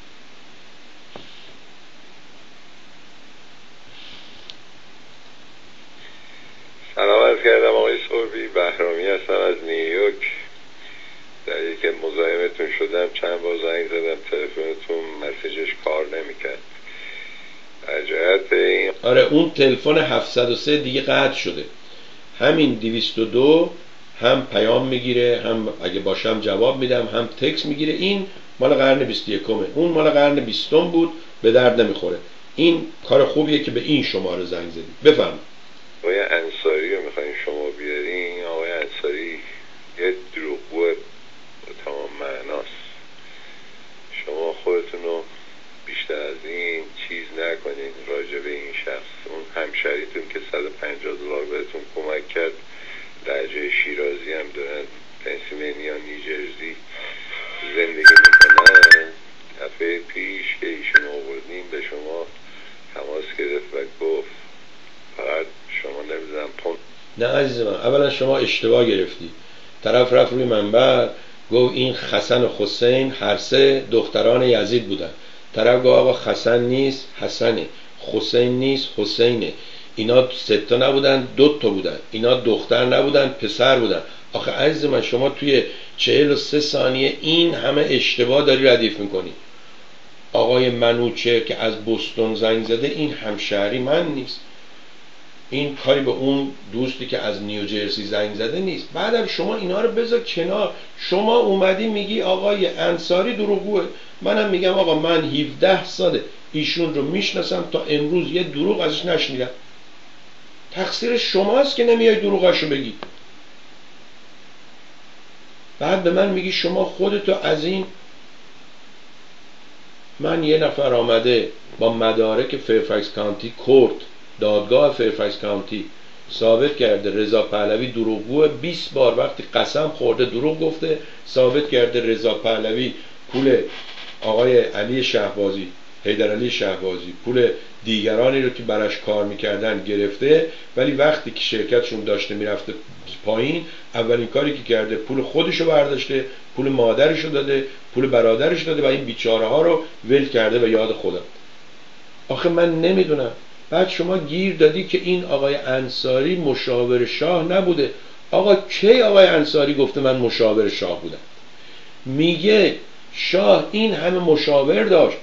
سلام عرض کردم، آقای سوربی بهرامی هستم از نیویورک. در یک مزاحمتون شدم، چند بار زنگ زدم تلفنتون مسیجش کار نمیکرد. عجلت این آره اون تلفن 703 دیگه قطع شده، همین 202 هم پیام میگیره، هم اگه باشم جواب میدم، هم تکس میگیره. این مال قرن 21، اون مال قرن 20 بود، به درد نمیخوره. این کار خوبیه که به این شماره زنگ زدید. بفهم. آقای انصاری رو میخواین شما بیارین. آقای انصاری یه دروغگو به تمام معناست. شما خودتون رو بیشتر از این چیز نکنین راجع به این شخص. اون همشریتون که $150 بهتون کمک کرد، درجه شیرازی هم دارن، پنسیلوانیا نیوجرسی زندگی میکنن. دفعه پیش شما اشتباه گرفتی. طرف رفت روی منبر گفت این حسن و حسین هر سه دختران یزید بودن. طرف گفت آقا حسن نیست حسنه، حسین نیست حسینه، اینا 3 تا نبودن 2 تا بودن، اینا دختر نبودن پسر بودن. آخه عزیز من شما توی 43 ثانیه این همه اشتباه داری ردیف میکنی. آقای منوچهر که از بوستون زنگ زده این همشهری من نیست، این کاری به اون دوستی که از نیوجرسی زنگ زده نیست. بعدم شما اینا رو بذار کنار. شما اومدی میگی آقای انصاری دروغگوه، منم میگم آقا من 17 ساله ایشون رو میشناسم، تا امروز یه دروغ ازش نشنیدم. تقصیر شماست که نمیای دروغاشو بگی. بعد به من میگی شما خودتو از این. من یه نفر آمده با مدارک فیرفکس کانتی کورت، دادگاه فیرفکس کانتی، ثابت کرده رضا پهلوی دروغگوه. 20 بار وقتی قسم خورده دروغ گفته. ثابت کرده رضا پهلوی پول آقای علی شهبازی، حیدرعلی شهبازی، پول دیگرانی رو که براش کار میکردن گرفته، ولی وقتی که شرکتشون داشته میرفته پایین اولین کاری که کرده پول خودشو برداشته، پول مادرشو داده، پول برادرش داده و این بیچاره ها رو ول کرده و یاد خودم. آخه من نمیدونم. بعد شما گیر دادی که این آقای انصاری مشاور شاه نبوده. آقا کی آقای انصاری گفته من مشاور شاه بودم؟ میگه شاه این همه مشاور داشت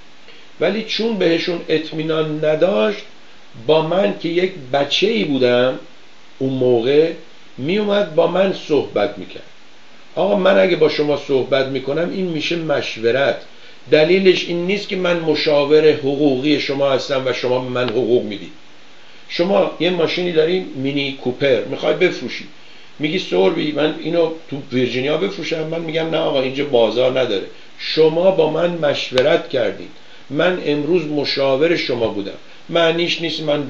ولی چون بهشون اطمینان نداشت با من که یک بچه‌ای بودم اون موقع میومد با من صحبت میکرد. آقا من اگه با شما صحبت میکنم این میشه مشورت. دلیلش این نیست که من مشاور حقوقی شما هستم و شما به من حقوق میدی. شما یه ماشینی داری مینی کوپر میخوای بفروشی، میگی سوربی من اینو تو ویرجینیا بفروشم، من میگم نه آقا اینجا بازار نداره. شما با من مشورت کردید، من امروز مشاور شما بودم. معنیش نیست من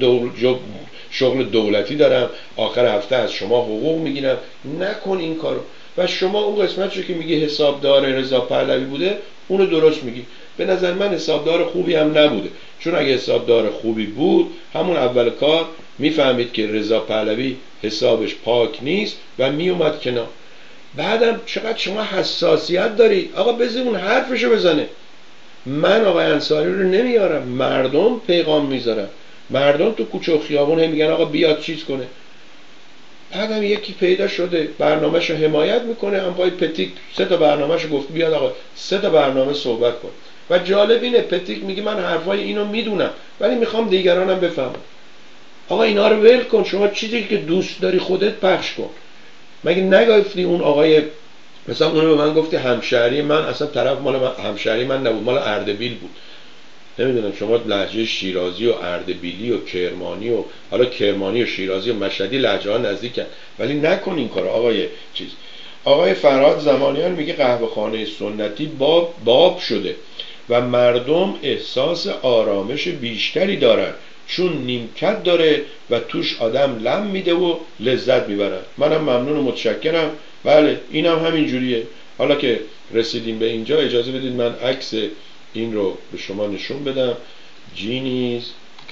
شغل دولتی دارم آخر هفته از شما حقوق میگیرم. نکن این کارو. و شما اون قسمتشو که میگی حسابدار رضا پهلوی بوده اونو درست میگی. به نظر من حسابدار خوبی هم نبوده، چون اگه حسابدار خوبی بود همون اول کار میفهمید که رضا پهلوی حسابش پاک نیست و میومد کنار. بعدم چقدر شما حساسیت داری. آقا بذار اون حرفشو بزنه. من آقای انصاری رو نمیارم، مردم پیغام میذارن. مردم تو کوچه و خیابون هم میگن آقا بیاد چیز کنه. بعدم یکی پیدا شده برنامه‌شو حمایت میکنه. آقای پتیک 3 تا برنامه‌شو گفت بیاد آقا 3 تا برنامه صحبت کن. و جالب اینه پتیک میگه من حرفای اینو میدونم ولی میخوام دیگرانم بفهمن. آقا اینا رو ول کن. شما چیزی که دوست داری خودت پخش کن. مگه نگفتی اون آقای مثلا اونو به من گفتی همشهری من، اصلا طرف مال همشهری من نبود، مال اردبیل بود. نمیدونم شما لهجه شیرازی و اردبیلی و کرمانی و حالا کرمانی و شیرازی و مشهدی لهجه ها نزدیکن، ولی نکن این کارو. آقای فرهاد زمانیان میگه قهوه‌خانه سنتی باب شده و مردم احساس آرامش بیشتری دارن چون نیمکت داره و توش آدم لم میده و لذت میبرن. منم ممنون و متشکرم. بله اینم همین جوریه. حالا که رسیدیم به اینجا اجازه بدید من عکس این رو به شما نشون بدم. جینیز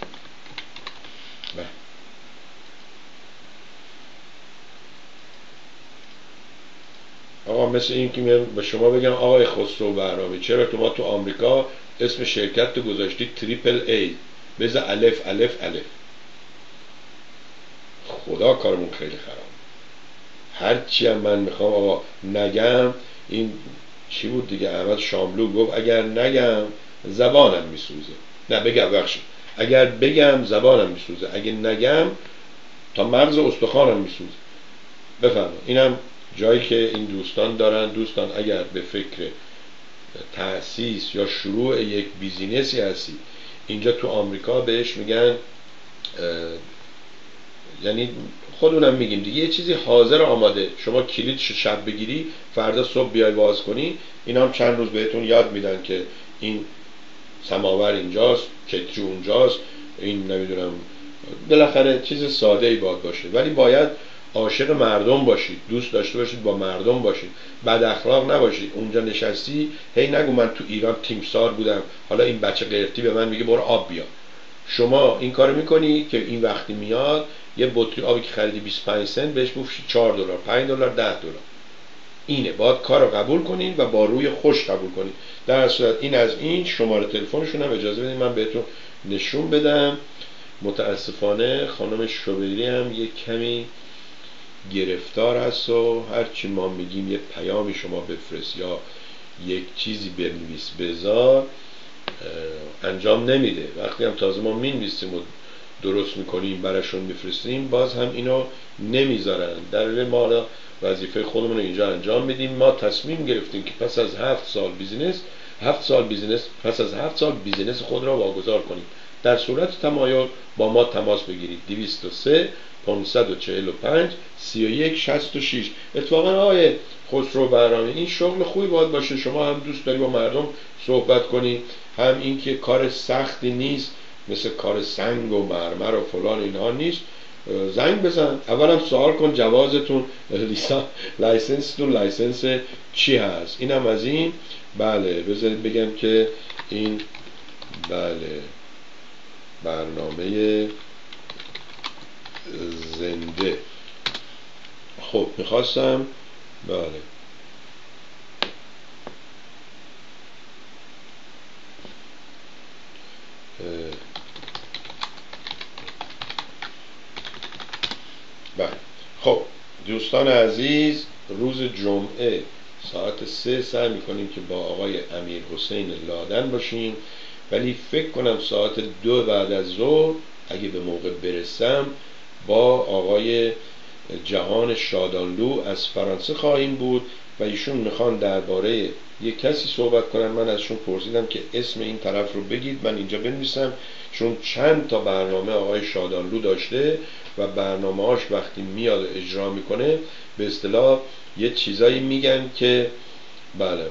آقا مثل این که به شما بگم آقای خسرو بهرامی چرا ما تو آمریکا اسم شرکت تو گذاشتی تریپل ای، بذار الف الف الف. خدا کارمون خیلی خراب. هرچی هم من میخوام آقا نگم، این چی بود دیگه احمد شاملو گفت اگر نگم زبانم میسوزه. نه بگم بخشید اگر بگم زبانم میسوزه، اگه نگم تا مغز استخوانم میسوزه. بفرمایید اینم جایی که این دوستان دارن. دوستان اگر به فکر تأسیس یا شروع یک بیزینسی هستی، اینجا تو آمریکا بهش میگن یعنی خودونم میگیم دیگه، یه چیزی حاضر آماده، شما کلیدش شب بگیری فردا صبح بیای باز کنی. اینا هم چند روز بهتون یاد میدن که این سماور اینجاست، کتری اونجاست، این نمیدونم، بالاخره چیز ساده ای باشه، ولی باید عاشق مردم باشید، دوست داشته باشید با مردم باشید، بد اخلاق نباشید. اونجا نشستی هی نگو من تو ایران تیمسار بودم حالا این بچه قرتی به من میگه برو آب بیار. شما این کارو میکنی که این وقتی میاد یه بطری آبی که خریدی 25 سنت بهش بفروشی $4 $5 $10. اینه، باید کار رو قبول کنین و با روی خوش قبول کنین. در صورت این از این شماره تلفنشون هم اجازه بدین من بهتون نشون بدم. متاسفانه خانم شوبیری هم یک کمی گرفتار هست و هرچی ما میگیم یه پیامی شما بفرست یا یک چیزی بنویس بذار انجام نمیده. وقتی هم تازه ما مینویسیم و درست میکنیم براشون میفرستیم باز هم اینو نمیذارن. در ما وظیفه خودمون رو اینجا انجام میدیم. ما تصمیم گرفتیم که پس از 7 سال بیزینس خود را واگذار کنیم. در صورت تمایل با ما تماس بگیرید 203 545 31 66. اتفاقا آقای خسرو بهرامی این شغل خوبی باید باشه. شما هم دوست داری با مردم صحبت کنی، هم این که کار سختی نیست، مثل کار سنگ و مرمر و فلان اینها نیست. زنگ بزن، اولم سوال کن جوازتون لایسنس چی هست. اینم از این. بله بذارید بگم که این بله برنامه زنده. خب میخواستم بله خب دوستان عزیز، روز جمعه ساعت 3 سعی میکنیم که با آقای امیر حسین لادن باشیم، ولی فکر کنم ساعت 2 بعد از ظهر اگه به موقع برسم با آقای جهان شادانلو از فرانسه خواهیم بود و ایشون میخوان درباره یک کسی صحبت کنن. من ازشون پرسیدم که اسم این طرف رو بگید، من اینجا بنویسم، چون چند تا برنامه آقای شادانلو داشته و برنامه‌هاش وقتی میاد اجرا میکنه به اصطلاح یه چیزایی میگن که بله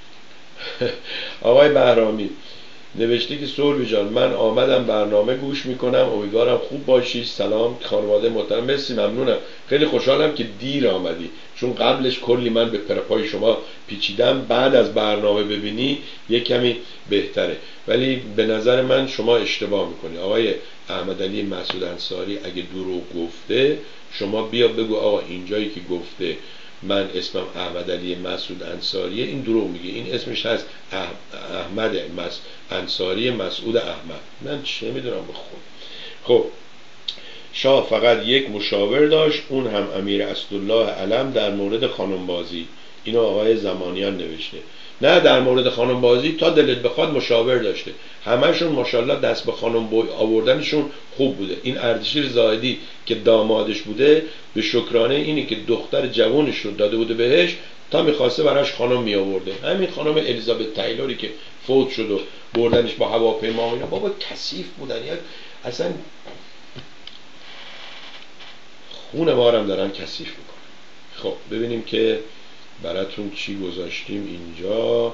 آقای بهرامی نوشته که سولوی جان من آمدم برنامه گوش میکنم، امیدوارم خوب باشی. سلام خانواده محترم. مرسی، ممنونم، خیلی خوشحالم که دیر آمدی، چون قبلش کلی من به پرپای شما پیچیدم. بعد از برنامه ببینی یک کمی بهتره، ولی به نظر من شما اشتباه میکنی. آقای احمدعلی مسعود انصاری اگه دروغ گفته شما بیا بگو آقا اینجایی که گفته من اسمم احمدعلی مسعود انصاریه این دروغ میگه، این اسمش هست احمد انصاری مسعود احمد. من چه میدونم به خود. خب شاه فقط یک مشاور داشت، اون هم امیر اسدالله علم در مورد خانم بازی. اینو آقای زمانیان نوشته. نه در مورد خانم بازی تا دلت بخواد مشاور داشته، همهشون ماشاءالله دست به خانم آوردنشون خوب بوده. این اردشیر زاهدی که دامادش بوده به شکرانه اینی که دختر جوانش رو داده بوده بهش تا میخواسته براش خانم می آورده. همین خانم الیزابت تایلوری که فوت شد و بردنش با هواپیما اینا، بابا کثیف بودن، یعنی اصلا خون ما هم دارن کثیف میکنن. خب ببینیم که براتون چی گذاشتیم اینجا.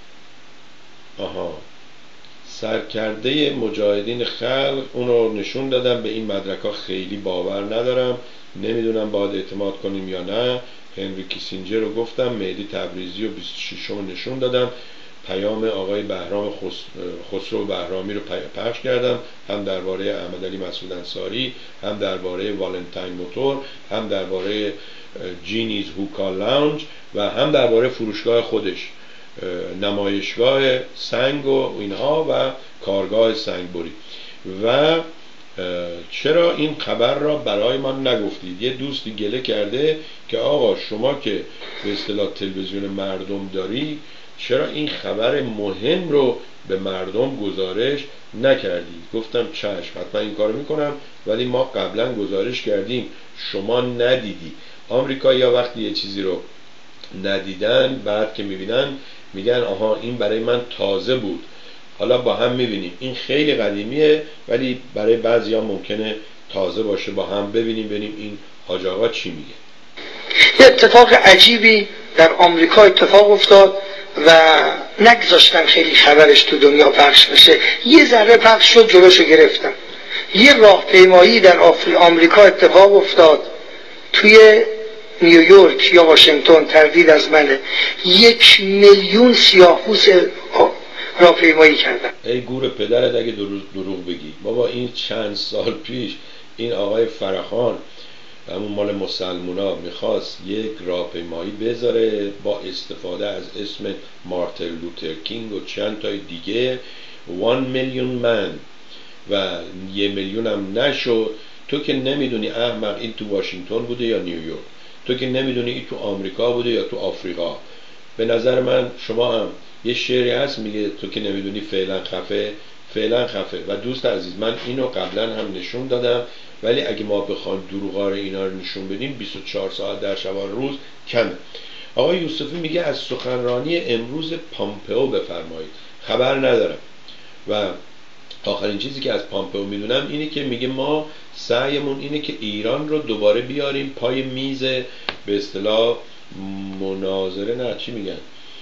سرکرده مجاهدین خلق اونو نشون دادم. به این مدرک‌ها خیلی باور ندارم، نمیدونم باید اعتماد کنیم یا نه. هنری کیسینجر رو گفتم، مهدی تبریزی رو 26 نشون دادم، پیام آقای خسرو بهرامی رو پخش کردم، هم درباره احمدعلی مسعود انصاری، هم درباره والنتاین موتور، هم درباره جینیز هوکا لاونج و هم درباره فروشگاه خودش، نمایشگاه سنگ و اینها و کارگاه سنگبری. و چرا این خبر را برای ما نگفتید؟ یه دوستی گله کرده که آقا شما که به اصطلاح تلویزیون مردم داری چرا این خبر مهم رو به مردم گزارش نکردید؟ گفتم چشم، حتما این کارو میکنم، ولی ما قبلا گزارش کردیم شما ندیدی. آمریکایی‌ها وقتی یه چیزی رو ندیدن بعد که میبینن میگن آها این برای من تازه بود. حالا با هم میبینیم این خیلی قدیمیه ولی برای بعضیا ممکنه تازه باشه. با هم ببینیم این حاج آقا چی میگه. یه اتفاق عجیبی در آمریکا اتفاق افتاد و نگذاشتن خیلی خبرش تو دنیا پخش بشه. یه ذره پخش شد، جلوشو گرفتن. یه راهپیمایی در آمریکا اتفاق افتاد توی نیویورک یا واشنگتن، تردید از منه. 1 میلیون سیاه‌پوست راهپیمایی کردم. ای گور پدرت اگه دروغ بگی. بابا این چند سال پیش این آقای فرخان همون مال مسلمونا میخواست یک راهپیمایی بذاره با استفاده از اسم مارتین لوتر کینگ و چند تای دیگه 1 میلیون من و 1 میلیون هم نشد. تو که نمیدونی احمق این تو واشنگتن بوده یا نیویورک، تو که نمیدونی این تو آمریکا بوده یا تو آفریقا. به نظر من شما هم یه شعری هست میگه تو که نمیدونی فعلا خفه فعلا خفه. و دوست عزیز من اینو قبلا هم نشون دادم، ولی اگه ما بخوایم دروغا رو اینا رو نشون بدیم 24 ساعت در شبان روز کمه. آقای یوسفی میگه از سخنرانی امروز پامپئو بفرمایید. خبر ندارم و آخرین چیزی که از پامپئو میدونم اینه که میگه ما سعیمون اینه که ایران رو دوباره بیاریم پای میز به اصطلاح مناظره، نه چی میگن،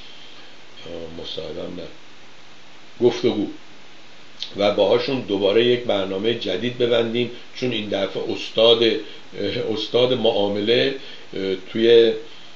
مصاحبه نه، گفتگو، و باهاشون دوباره یک برنامه جدید ببندیم، چون این دفعه استاد معامله توی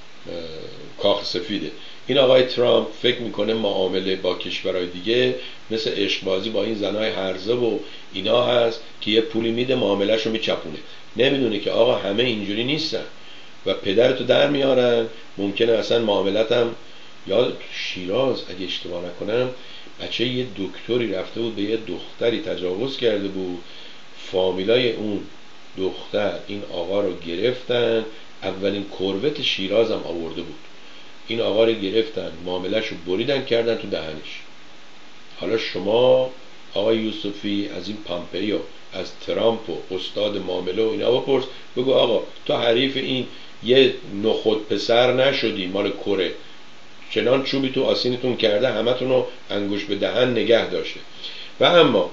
کاخ سفیده. این آقای ترامپ فکر میکنه معامله با کشورهای دیگه مثل عشقبازی با این زنای هرزه و اینا هست که یه پولی میده معاملهشو میچپونه. نمیدونه که آقا همه اینجوری نیستن و پدرتو در میارن. ممکنه اصلا معاملتم، یاد شیراز اگه اشتباه نکنم بچه یه دکتری رفته بود به یه دختری تجاوز کرده بود، فامیلای اون دختر این آقا رو گرفتن، اولین کروت شیراز هم آورده بود، این آقا رو گرفتن معامله‌شو بریدن کردن تو دهنش. حالا شما آقای یوسفی از این پامپئو، از ترامپ و استاد معامله و اینا بپرس، بگو آقا تو حریف این یه نخود پسر نشدی مال کره، چنان چوبی تو آسینتون کرده همتون رو انگوش به دهن نگه داشته. و اما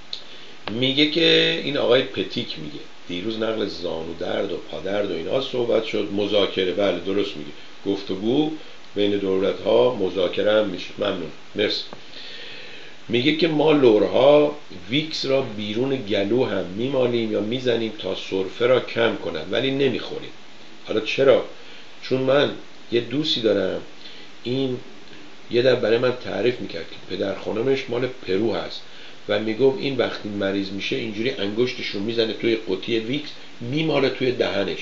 میگه که این آقای پتیک میگه دیروز نقل زانو درد و پادرد و اینا صحبت شد، مذاکره، بله درست میگه، گفتگو بین دولت ها، مذاکره هم میشه. ممنون، مرسی. میگه که ما لورها ویکس را بیرون گلو هم میمالیم یا میزنیم تا سرفه را کم کنند ولی نمیخوریم. حالا چرا؟ چون من یه دوستی دارم، این یه در برای من تعریف میکرد که پدر خانمش مال پرو هست و میگفت این وقتی مریض میشه اینجوری انگشتشو میزنه توی قوطی ویکس میماله توی دهنش.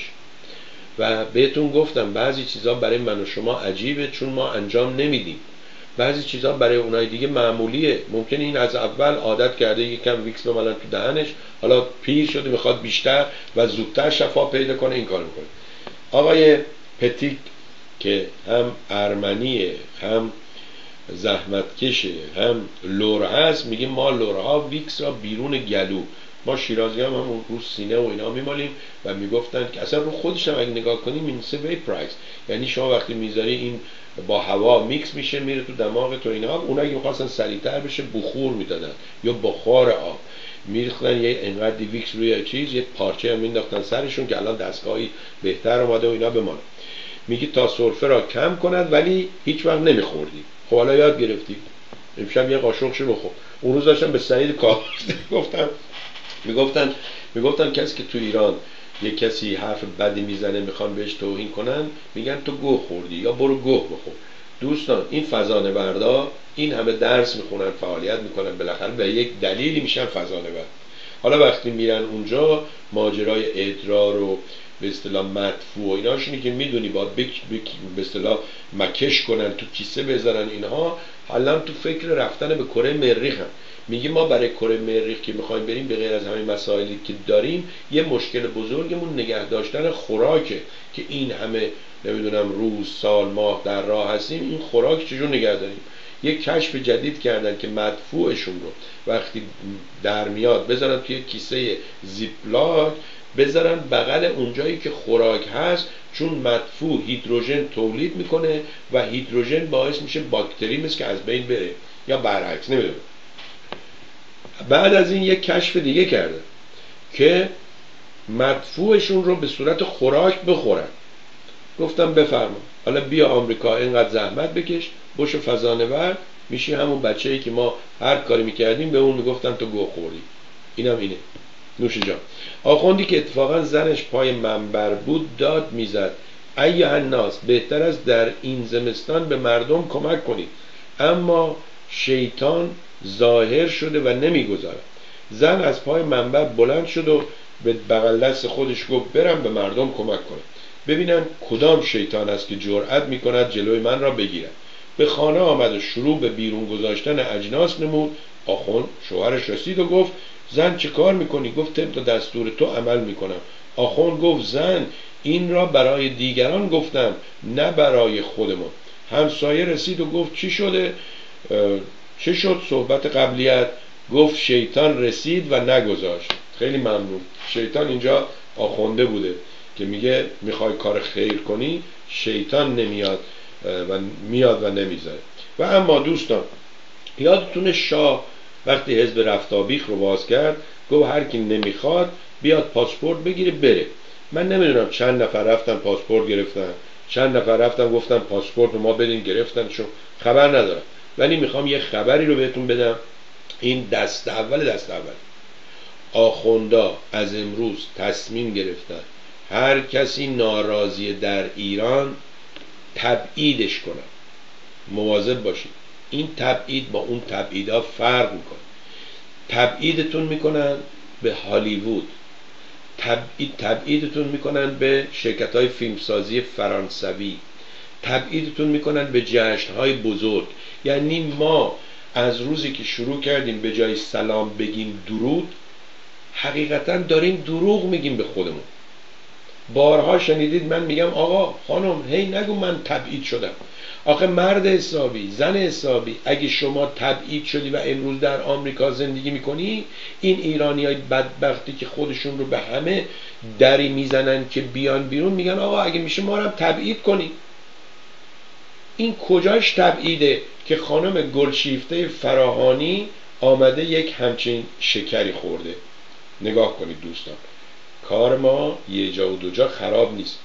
و بهتون گفتم بعضی چیزا برای من و شما عجیبه چون ما انجام نمیدیم، بعضی چیزا برای اونای دیگه معمولیه. ممکنه این از اول عادت کرده یکم ویکس بمالن تو دهنش، حالا پیر شده میخواد بیشتر و زودتر شفا پیدا کنه، این کار میکنه. آقای پتیک که هم ارمنیه، هم زحمتکشه، هم لور هست، میگه ما لورها ویکس را بیرون گلو، ما شیرازی هم رو سینه و اینا میمالیم. و میگفتن که اصلا رو خودش هم اگه نگاه کنیم این سه ویپرایز، یعنی شما وقتی میذاری این با هوا میکس میشه میره تو دماغ تو اینا. اونا اگه میخواستن سریعتر بشه بخور میدادن یا بخار آب میریختن، یه انقدر ویکس روی چیز یه پارچه هم مینداختن سرشون که الان دستگاهی بهتر اومده و اینا بمانه. میگه تا سرفه را کم کند ولی هیچ وقت نمیخوردی. خب حالا یاد گرفتی، امشب یه قاشقشو بخور. اون روز داشتم به سعید کار میگفتن کسی که تو ایران یه کسی حرف بدی میزنه میخوان بهش توهین کنن، میگن تو گوه خوردی یا برو گوه بخور. دوستان این فضانوردا این همه درس میخونن، فعالیت میکنن، بالاخره به یک دلیلی میشن فضانورد. حالا وقتی میرن اونجا ماجرای ادرار و به اصطلاح مدفوع و ایناشونی که میدونی باید به اصطلاح مکش کنن، تو کیسه بذارن، اینها حالا تو فکر رفتن به کره مریخ هم. میگه ما برای کره مریخ که میخوایم بریم به غیر از همین مسائلی که داریم یه مشکل بزرگمون نگه داشتن خوراکه که این همه نمیدونم روز سال ماه در راه هستیم، این خوراک چجور نگه داریم. یک کشف جدید کردن که مدفوعشون رو وقتی در میاد بذارن توی کیسه زیپلاک، بذارن بغل اونجایی که خوراک هست، چون مدفوع هیدروژن تولید میکنه و هیدروژن باعث میشه باکتری مثل که از بین بره یا برعکس، نمیدونم. بعد از این یک کشف دیگه کرده که مدفوعشون رو به صورت خوراک بخورن. گفتم بفرما، حالا بیا آمریکا اینقدر زحمت بکش، بشو فضانورد، میشی همون بچه‌ای که ما هر کاری میکردیم به اون میگفتن تو گوه خوردی. اینم اینه. نوش جان. آخوندی که اتفاقا زنش پای منبر بود داد میزد ایها الناس، بهتر است در این زمستان به مردم کمک کنید، اما شیطان ظاهر شده و نمیگذارد. زن از پای منبر بلند شد و به بغل دست خودش گفت برم به مردم کمک کنم، ببینم کدام شیطان است که جرأت میکند جلوی من را بگیرد. به خانه آمد و شروع به بیرون گذاشتن اجناس نمود. آخوند شوهرش رسید و گفت زن چه کار میکنی؟ گفت طبق دستور تو عمل میکنم. آخوند گفت زن این را برای دیگران گفتم نه برای خودمون. همسایه رسید و گفت چی شده؟ چه شد صحبت قبلیت؟ گفت شیطان رسید و نگذاشت. خیلی ممنون. شیطان اینجا آخونده بوده که میگه میخوای کار خیر کنی، شیطان نمیاد و میاد و نمیذاره. و اما دوستان یادتونه شاه وقتی حزب رفتابیخ رو باز کرد گفت هر کی نمیخواد بیاد پاسپورت بگیره بره. من نمیدونم چند نفر رفتن پاسپورت گرفتن، چند نفر رفتن گفتن پاسپورت رو ما بدین گرفتن، چون خبر ندارم. ولی میخوام یه خبری رو بهتون بدم. این دست اول آخوندا از امروز تصمیم گرفتن هر کسی ناراضی در ایران تبعیدش کنن. مواظب باشید، این تبعید با اون تبعیدها فرق میکنه. تبعیدتون میکنن به هالیوود، تبعیدتون میکنن به شرکت‌های فیلمسازی فرانسوی، تبعیدتون میکنن به جشن‌های بزرگ. یعنی ما از روزی که شروع کردیم به جای سلام بگیم درود، حقیقتا داریم دروغ میگیم به خودمون. بارها شنیدید من میگم آقا خانم هی نگو من تبعید شدم. آخه مرد حسابی، زن حسابی، اگه شما تبعید شدی و امروز در آمریکا زندگی میکنی، این ایرانیای بدبختی که خودشون رو به همه دری میزنن که بیان بیرون میگن آقا اگه میشه ما رو هم تبعید کنی. این کجاش تبعیده که خانم گلشیفته فراهانی آمده یک همچین شکری خورده؟ نگاه کنید دوستان، کار ما یه جا و دو جا خراب نیست.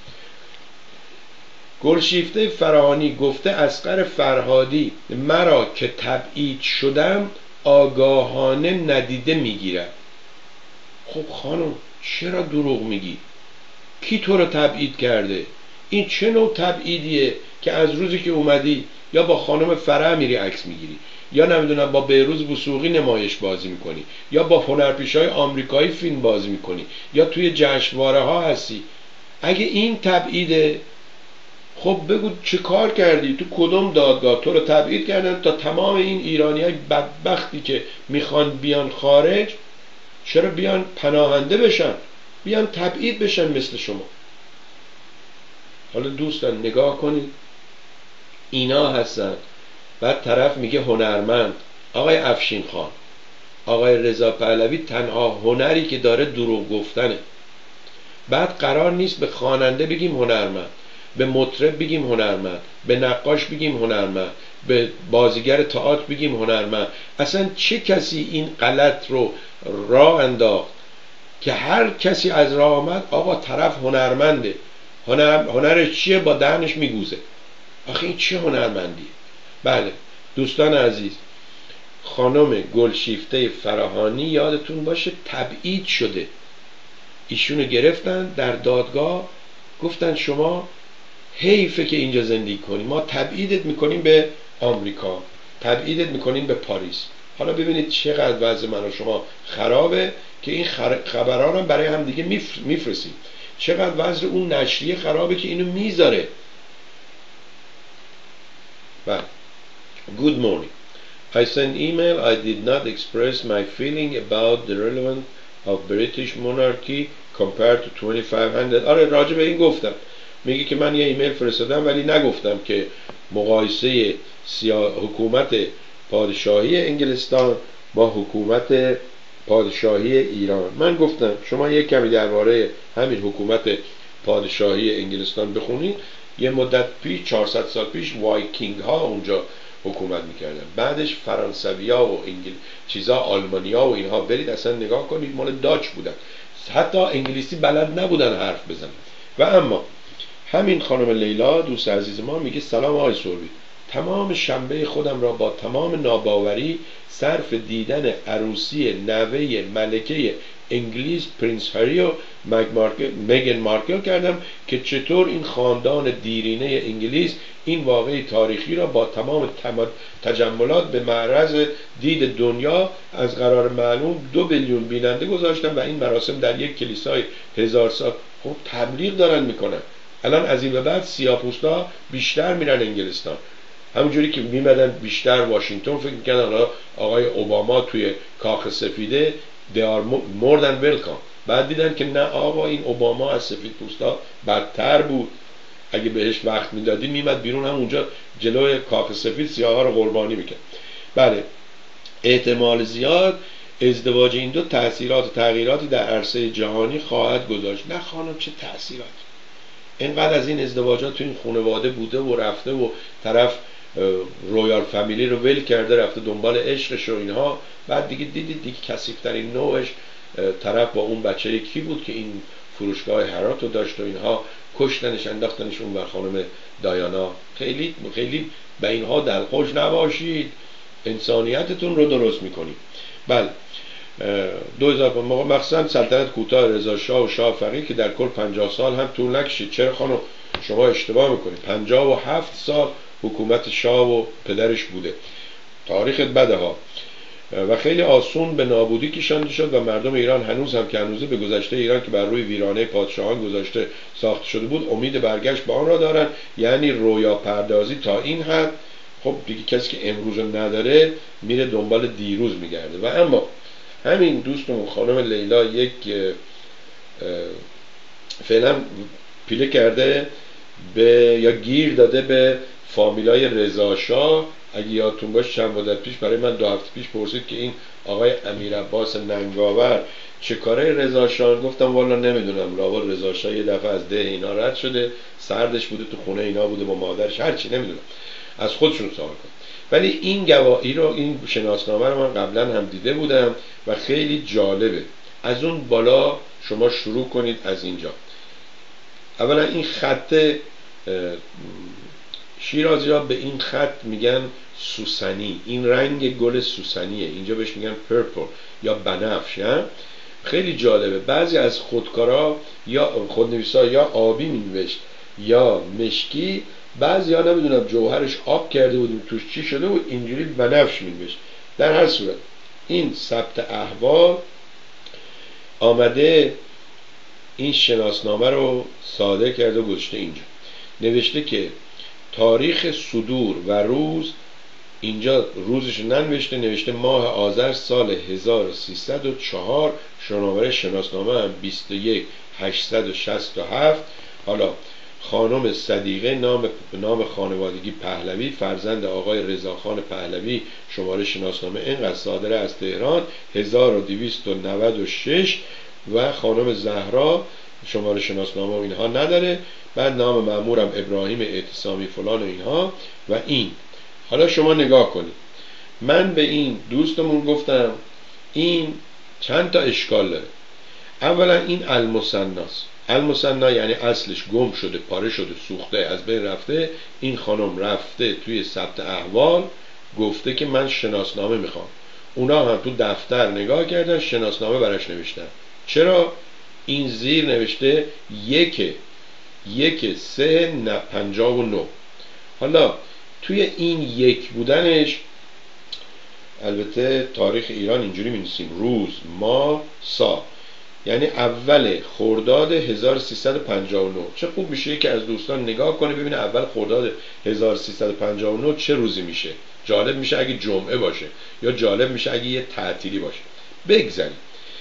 گلشیفته فراهانی گفته اصغر فرهادی مرا که تبعید شدم آگاهانه ندیده میگیرد. خب خانم چرا دروغ میگی؟ کی تو رو تبعید کرده؟ این چه نوع تبعیدیه که از روزی که اومدی یا با خانم فرح میری عکس میگیری، یا نمیدونم با بهروز وثوقی نمایش بازی میکنی، یا با هنرپیشه‌های آمریکایی فیلم بازی میکنی، یا توی جشنواره ها هستی؟ اگه این تبعیده، خب بگو چه کار کردی؟ تو کدوم دادگاه تو رو تبعید کردن تا تمام این ایرانیای بدبختی که میخوان بیان خارج چرا بیان پناهنده بشن، بیان تبعید بشن مثل شما؟ حالا دوستان نگاه کنید، اینا هستن. بعد طرف میگه هنرمند. آقای افشین خان، آقای رضا پهلوی تنها هنری که داره دروغ گفتنه. بعد قرار نیست به خواننده بگیم هنرمند، به مطرب بگیم هنرمند، به نقاش بگیم هنرمند، به بازیگر تئاتر بگیم هنرمند. اصلا چه کسی این غلط رو راه انداخت که هر کسی از راه آمد آقا طرف هنرمنده؟ هنرش چیه؟ با دهنش میگوزه. آخه این چه هنرمندیه؟ بله دوستان عزیز، خانم گلشیفته فراهانی یادتون باشه تبعید شده. ایشونو گرفتن در دادگاه، گفتن شما حیفه که اینجا زندگی کنی، ما تبعیدت میکنیم به آمریکا، تبعیدت میکنیم به پاریس. حالا ببینید چقدر وضع من و شما خرابه که این خبرها رو برای هم دیگه میفرستیم. چقدر وضع اون نشریه خرابه که اینو میذاره. بله. Good morning. I sent email. I did not express my feeling about the relevance of British monarchy compared to 2500. آره راجع به این گفتم. میگه که من یه ایمیل فرستادم ولی نگفتم که مقایسه حکومت پادشاهی انگلستان با حکومت پادشاهی ایران. من گفتم شما یک کمی درباره همین حکومت پادشاهی انگلستان بخونید. یه مدت پیش 400 سال پیش وایکینگ ها اونجا حکومت میکردن، بعدش فرانسویا و چیزا آلمانیا و اینها برید اصلا نگاه کنید مال داچ بودن، حتی انگلیسی بلد نبودن حرف بزنن. و اما همین خانم لیلا دوست عزیز ما میگه سلام آقای سروی، تمام شنبه خودم را با تمام ناباوری صرف دیدن عروسی نوه ملکه انگلیس پرنس هری و مگن مارکل کردم که چطور این خاندان دیرینه انگلیس این واقعه تاریخی را با تمام تجملات به معرض دید دنیا از قرار معلوم 2 بیلیون بیننده گذاشتن و این مراسم در یک کلیسای 1000 سال. خب تبلیغ دارن میکنن. الان از این به بعد سیاه‌پوستا بیشتر میرن انگلستان، همونجوری که میمدن بیشتر واشنگتن فکر میکنن حالا آقای اوباما توی کاخ سفیده they are more than welcome. بعد دیدن که نه آقا این اوباما از سفیدپوستا بدتر بود، اگه بهش وقت میدادی میمد بیرون هم اونجا جلوی کاخ سفید سیاها رو قربانی میکرد. بله، احتمال زیاد ازدواج این دو تأثیرات و تغییراتی در عرصه جهانی خواهد گذاشت. نه خانم، چه تأثیراتی؟ اینقدر از این ازدواجات تو این خانواده بوده و رفته و طرف رویال فامیلی رو ول کرده رفته دنبال عشقش و اینها، بعد دیگه دیدید دیگه کثیف‌ترین نوعش طرف با اون بچه کی بود که این فروشگاه هرات رو داشت و اینها کشتنش انداختنش اون بر خانم دایانا. خیلی خیلی به اینها دلخوش نباشید، انسانیتتون رو درست میکنید. بله، 2000 مخصوصا سلطنت کوتاه رضا شاه و شاه فقیه که در کل 50 سال هم طول نکشید. چرا خانم شما اشتباه میکنید؟ 57 سال حکومت شاه و پدرش بوده. تاریخت بده ها. و خیلی آسون به نابودی کشانده شد و مردم ایران هنوز هم که هنوزه به گذشته ایران که بر روی ویرانه پادشاهان گذاشته ساخته شده بود امید برگشت به آن را دارن، یعنی رویا پردازی تا این حد. خب دیگه کسی که امروز نداره میره دنبال دیروز میگرده. و اما همین دوستمون خانم لیلا یک فعلا پیله کرده به یا گیر داده به فامیلای رضا شاه. اگه یادتون باشه چند مدت پیش برای من 2 هفته پیش پرسید که این آقای امیر عباس ننگاور چه کاره رضا شاه، گفتم والا نمیدونم، لاول رضا شاه یه دفعه از ده اینا رد شده، سردش بوده، تو خونه اینا بوده با مادرش، هرچی نمیدونم، از خودشون سوال کن. ولی این گواهی رو، این شناسنامه رو من قبلا هم دیده بودم و خیلی جالبه. از اون بالا شما شروع کنید از اینجا. اولا این خط شیرازی ها به این خط میگن سوسنی، این رنگ گل سوسنیه، اینجا بهش میگن پرپل یا بنفش. خیلی جالبه. بعضی از خودکارا یا خودنویسا یا آبی مینوشت یا مشکی، بعضی ها نمیدونم جوهرش آب کرده بود توش چی شده بود اینجوری بنفش مینوشت. در هر صورت این ثبت احوال آمده این شناسنامه رو صادر کرده و گذاشته اینجا. نوشته که تاریخ صدور و روز، اینجا روزش ننوشته، نوشته ماه آذر سال 1304، شماره شناسنامه هم 21867. حالا خانم صدیقه، نام خانوادگی پهلوی، فرزند آقای رضاخان پهلوی، شماره شناسنامه اینقدر صادره از تهران 1296. و خانم زهرا شماره شناسنامه و اینها نداره. بعد نام مأمورم ابراهیم اعتصامی فلان و اینها. و این حالا شما نگاه کنید، من به این دوستمون گفتم این چند تا اشکال داره. اولا این المثناست. المثنا یعنی اصلش گم شده، پاره شده، سوخته، از بین رفته. این خانم رفته توی ثبت احوال گفته که من شناسنامه میخوام. اونا هم تو دفتر نگاه کردن، شناسنامه براش نوشتن. چرا؟ این زیر نوشته 1/3/59. حالا توی این یک بودنش، البته تاریخ ایران اینجوری می‌نویسیم روز ماه سال، یعنی اول خرداد 1359. چه خوب میشه که از دوستان نگاه کنه ببینه اول خرداد 1359 چه روزی میشه. جالب میشه اگه جمعه باشه، یا جالب میشه اگه یه تعطیلی باشه. بگذاریم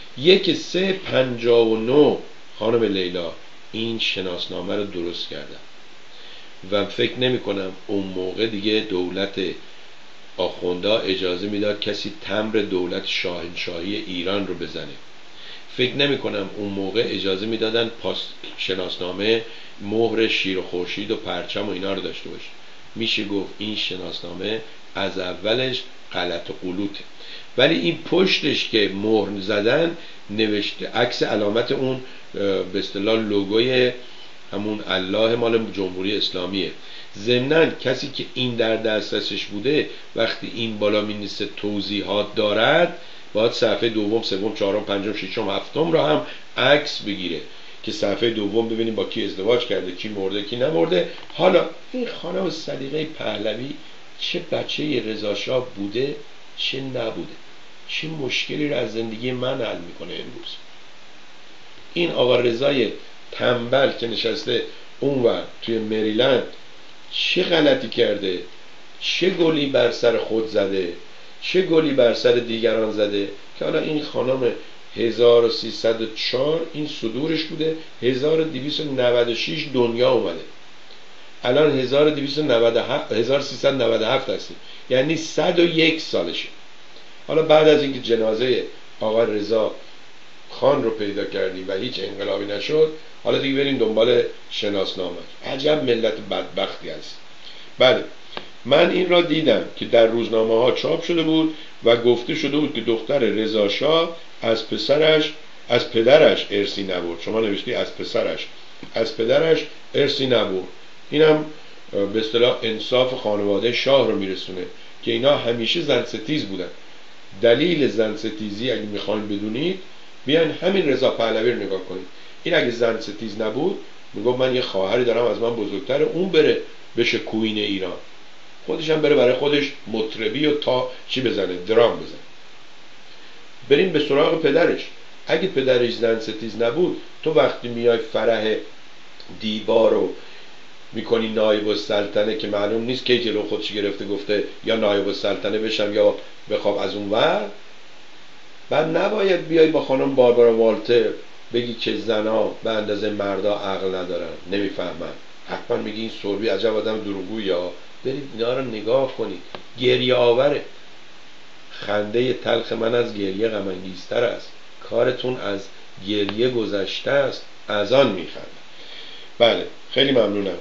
1/3/59 خانم لیلا این شناسنامه رو درست کردن و فکر نمی کنم اون موقع دیگه دولت آخوندا اجازه میداد کسی تمبر دولت شاهنشاهی ایران رو بزنه. فکر نمی کنم اون موقع اجازه میدادن شناسنامه مهر شیر و خورشید و پرچم و اینا رو داشته باشه. میشه گفت این شناسنامه از اولش غلط و غلوطه. ولی این پشتش که مهر زدن نوشته عکس علامت اون به اصطلاح لوگوی همون الله مال جمهوری اسلامیه. ضمناً کسی که این در دسترسش بوده وقتی این بالا می‌نویسه توضیحات دارد، باید صفحه دوم، سوم، چهارم، پنجم، ششم، هفتم را هم عکس بگیره که صفحه دوم ببینیم با کی ازدواج کرده، کی مرده، کی نمرده. حالا این خانم صدیقه پهلوی چه بچه رضا شاه بوده، چه نبوده، چه مشکلی رو از زندگی من حل میکنه امروز. این آقا رضای تنبل که نشسته اونور توی مریلند چه غلطی کرده، چه گلی بر سر خود زده، چه گلی بر سر دیگران زده که حالا این خانم 1304 این صدورش بوده، 1296 دنیا اومده، الان 1397 هستی، یعنی 101 سالشه. حالا بعد از اینکه جنازه آقا رضا خان رو پیدا کردی و هیچ انقلابی نشد، حالا دیگه بریم دنبال شناسنامه. عجب ملت بدبختی هست. بله، من این را دیدم که در روزنامه ها چاپ شده بود و گفته شده بود که دختر رضا شاه از پدرش ارثی نبرد. شما نوشتی از پسرش، از پدرش ارثی نبرد. اینم به اصطلاح انصاف خانواده شاه رو میرسونه که اینا همیشه زن ستیز بودن. دلیل زن ستیزی اگه میخواین بدونید، بیان همین رضا پهلوی رو نگاه کنید. این اگه زن ستیز نبود میگه من یه خواهری دارم از من بزرگتره، اون بره بشه کوین ایران، خودش هم بره برای خودش مطربی و تا چی بزنه، درام بزنه. بریم به سراغ پدرش. اگه پدرش زن ستیز نبود، تو وقتی میای فرح دیبا رو میکنی نایب السلطنه که معلوم نیست که جلو خودش گرفته گفته یا نایب السلطنه بشم یا بخواب از اون ور، بعد نباید بیای با خانم باربارا والتر بگی که زنا به اندازه مردا عقل ندارن، نمیفهمن. حتما میگی این سوربی عجب آدم دروغگویی. یا برید اینا رو نگاه کنید، گریه آوره. خنده تلخ من از گریه غم انگیزتر است. کارتون از گریه گذشته است، از آن میخند. بله، خیلی ممنونم.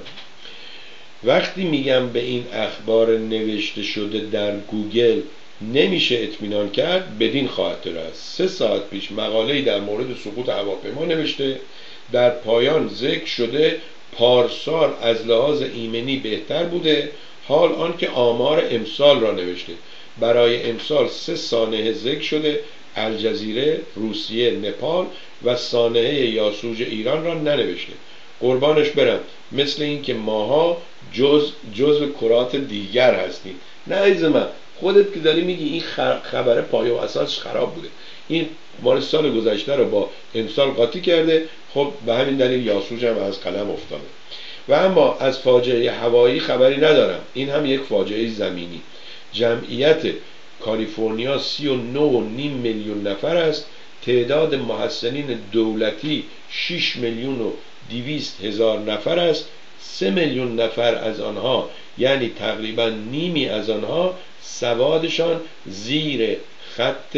وقتی میگم به این اخبار نوشته شده در گوگل نمیشه اطمینان کرد، بدین خاطر است 3 ساعت پیش مقاله‌ای در مورد سقوط هواپیما نوشته، در پایان ذکر شده پارسال از لحاظ ایمنی بهتر بوده، حال آن که آمار امسال را نوشته. برای امسال 3 سانحه ذکر شده، الجزیره، روسیه، نپال و سانحه یاسوج ایران را ننوشته. قربانش برم، مثل این که ماها جزء کرات دیگر هستیم. نه عزیز من، خودت که داری میگی این خبره پایه و اساسش خراب بوده، این مال سال گذشته رو با امسال قاطی کرده، خب به همین دلیل یاسوج هم از قلم افتاده. و اما از فاجعه هوایی خبری ندارم، این هم یک فاجعه زمینی. جمعیت کالیفرنیا 39.5 میلیون نفر است، تعداد محسنین دولتی 6 میلیون و 200,000 نفر است. 3 میلیون نفر از آنها، یعنی تقریبا نیمی از آنها، سوادشان زیر خط،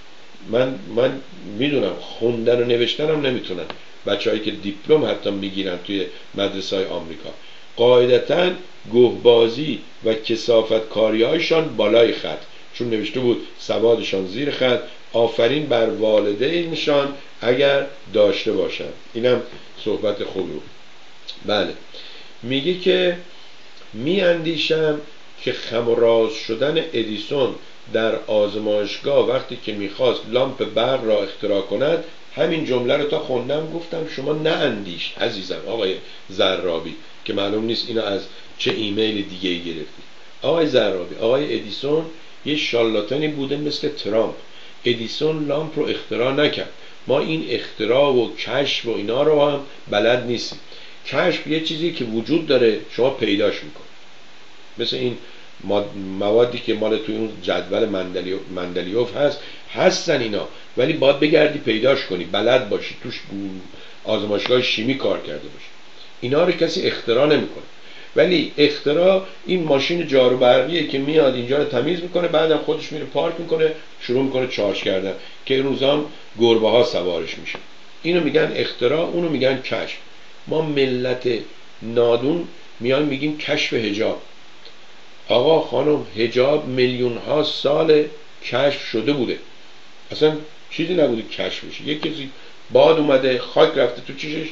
من میدونم خوندن و نوشتن هم نمیتونن، بچه‌هایی که دیپلم حتی میگیرن توی مدرسه‌های آمریکا، قاعدتاً گهبازی و کثافت کاری‌هایشان بالای خط، چون نوشته بود سوادشان زیر خط، آفرین بر والدینشان اگر داشته باشند. اینم صحبت خوبی بود. بله، میگه که میاندیشم که خم و راز شدن ادیسون در آزمایشگاه وقتی که میخواست لامپ برق را اختراع کند، همین جمله رو تا خوندم گفتم شما ناندیش عزیزم آقای زرابی، که معلوم نیست اینا از چه ایمیل دیگه ای گرفتی. آقای زرابی، آقای ادیسون یه شارلاتانی بوده مثل ترامپ. ادیسون لامپ رو اختراع نکرد. ما این اختراع و کشف و اینا رو هم بلد نیستیم. کشف یه چیزی که وجود داره، شما پیداش میکن، مثل این موادی که مال توی اون جدول مندلیوف هستن اینا، ولی باید بگردی پیداش کنی، بلد باشی، توش آزمایشگاه شیمی کار کرده باشی. اینا رو کسی اختراع نمیکنه. ولی اختراع این ماشین جارو برقیه که میاد اینجا رو تمیز میکنه، بعدم خودش میره پارک میکنه، شروع میکنه چارج کردن، که این روزا گربه ها سوارش میشه. اینو میگن اختراع، اونو میگن کشف. ما ملت نادون میایم میگیم کشف حجاب. آقا خانم، حجاب میلیون ها سال کشف شده بوده، اصلا چیزی نبوده کشف بشه. یک کسی باد اومده، خاک رفته تو چشش،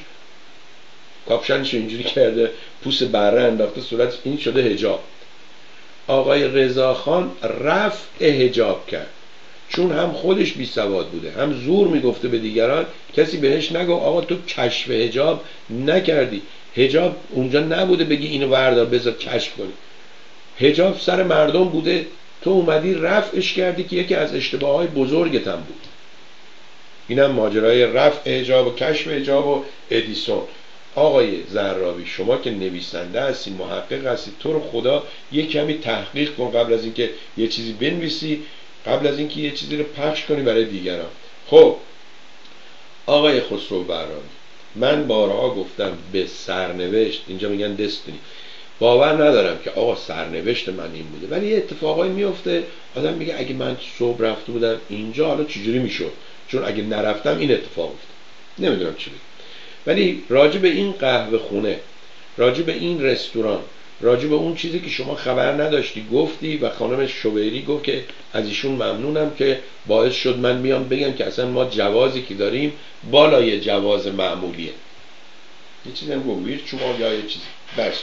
کاپشنش اینجوری کرده، پوست بره انداخته صورت، این شده حجاب. آقای رضا خان رفع حجاب کرد. چون هم خودش بی سواد بوده، هم زور میگفته به دیگران. کسی بهش نگو آقا تو کشف حجاب نکردی، حجاب اونجا نبوده بگی اینو بردار بذار کشف کنی. حجاب سر مردم بوده، تو اومدی رفعش کردی که یکی از اشتباهات بزرگت هم بود. اینم ماجرای رفع حجاب و کشف حجاب و ادیسون. آقای زهرابی شما که نویسنده هستی، محقق هستی، تو رو خدا یک کمی تحقیق کن قبل از اینکه یه چیزی بنویسی، قبل از اینکه یه چیزی رو پخش کنی برای دیگران. خب آقای خسرو بهرامی، من بارها گفتم به سرنوشت، اینجا میگن دستینی، باور ندارم که آقا سرنوشت من این بوده، ولی یه اتفاقایی میفته آدم میگه اگه من صبح رفته بودم اینجا حالا چجوری میشد، چون اگه نرفتم این اتفاق افتاد. نمیدونم چی بگم. ولی راجع به این قهوه خونه، راجع به این رستوران، راجع به اون چیزی که شما خبر نداشتی گفتی و خانم شوبیری گفت که از ایشون ممنونم که باعث شد من بیام بگم که اصلا ما جوازی که داریم بالای جواز معمولیه. یه چیزی هم گویر شما یا یه چیزی بس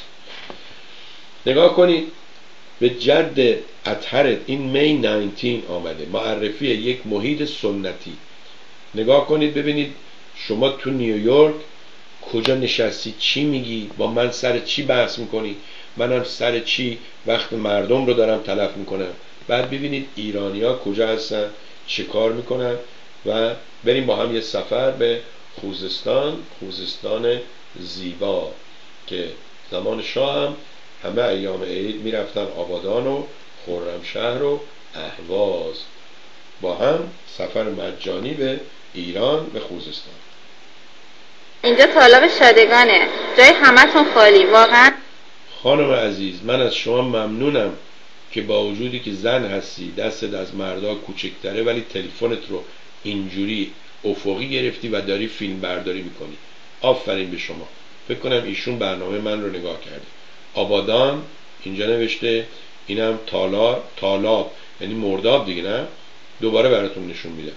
نگاه کنید به جد اطهرت این می 19 آمده، معرفی یک محیط سنتی. نگاه کنید ببینید شما تو نیویورک کجا نشستی، چی میگی، با من سر چی بحث میکنی، منم سر چی وقت مردم رو دارم تلف میکنم. بعد ببینید ایرانی ها کجا هستن، چه کار میکنن. و بریم با هم یه سفر به خوزستان زیبا که زمان شاه هم همه ایام عید میرفتن آبادان و خرمشهر و اهواز. با هم سفر مجانی به ایران، به خوزستان. اینجا طالب شادگانه، جای همتون خالی. واقعا خانم عزیز من از شما ممنونم که با وجودی که زن هستی دستت از مردا کوچکتره ولی تلفنت رو اینجوری افقی گرفتی و داری فیلم برداری میکنی. آفرین به شما. فکر کنم ایشون برنامه من رو نگاه کرده. آبادان اینجا نوشته، اینم تالاب یعنی مرداب دیگه، نه؟ دوباره براتون نشون میدم.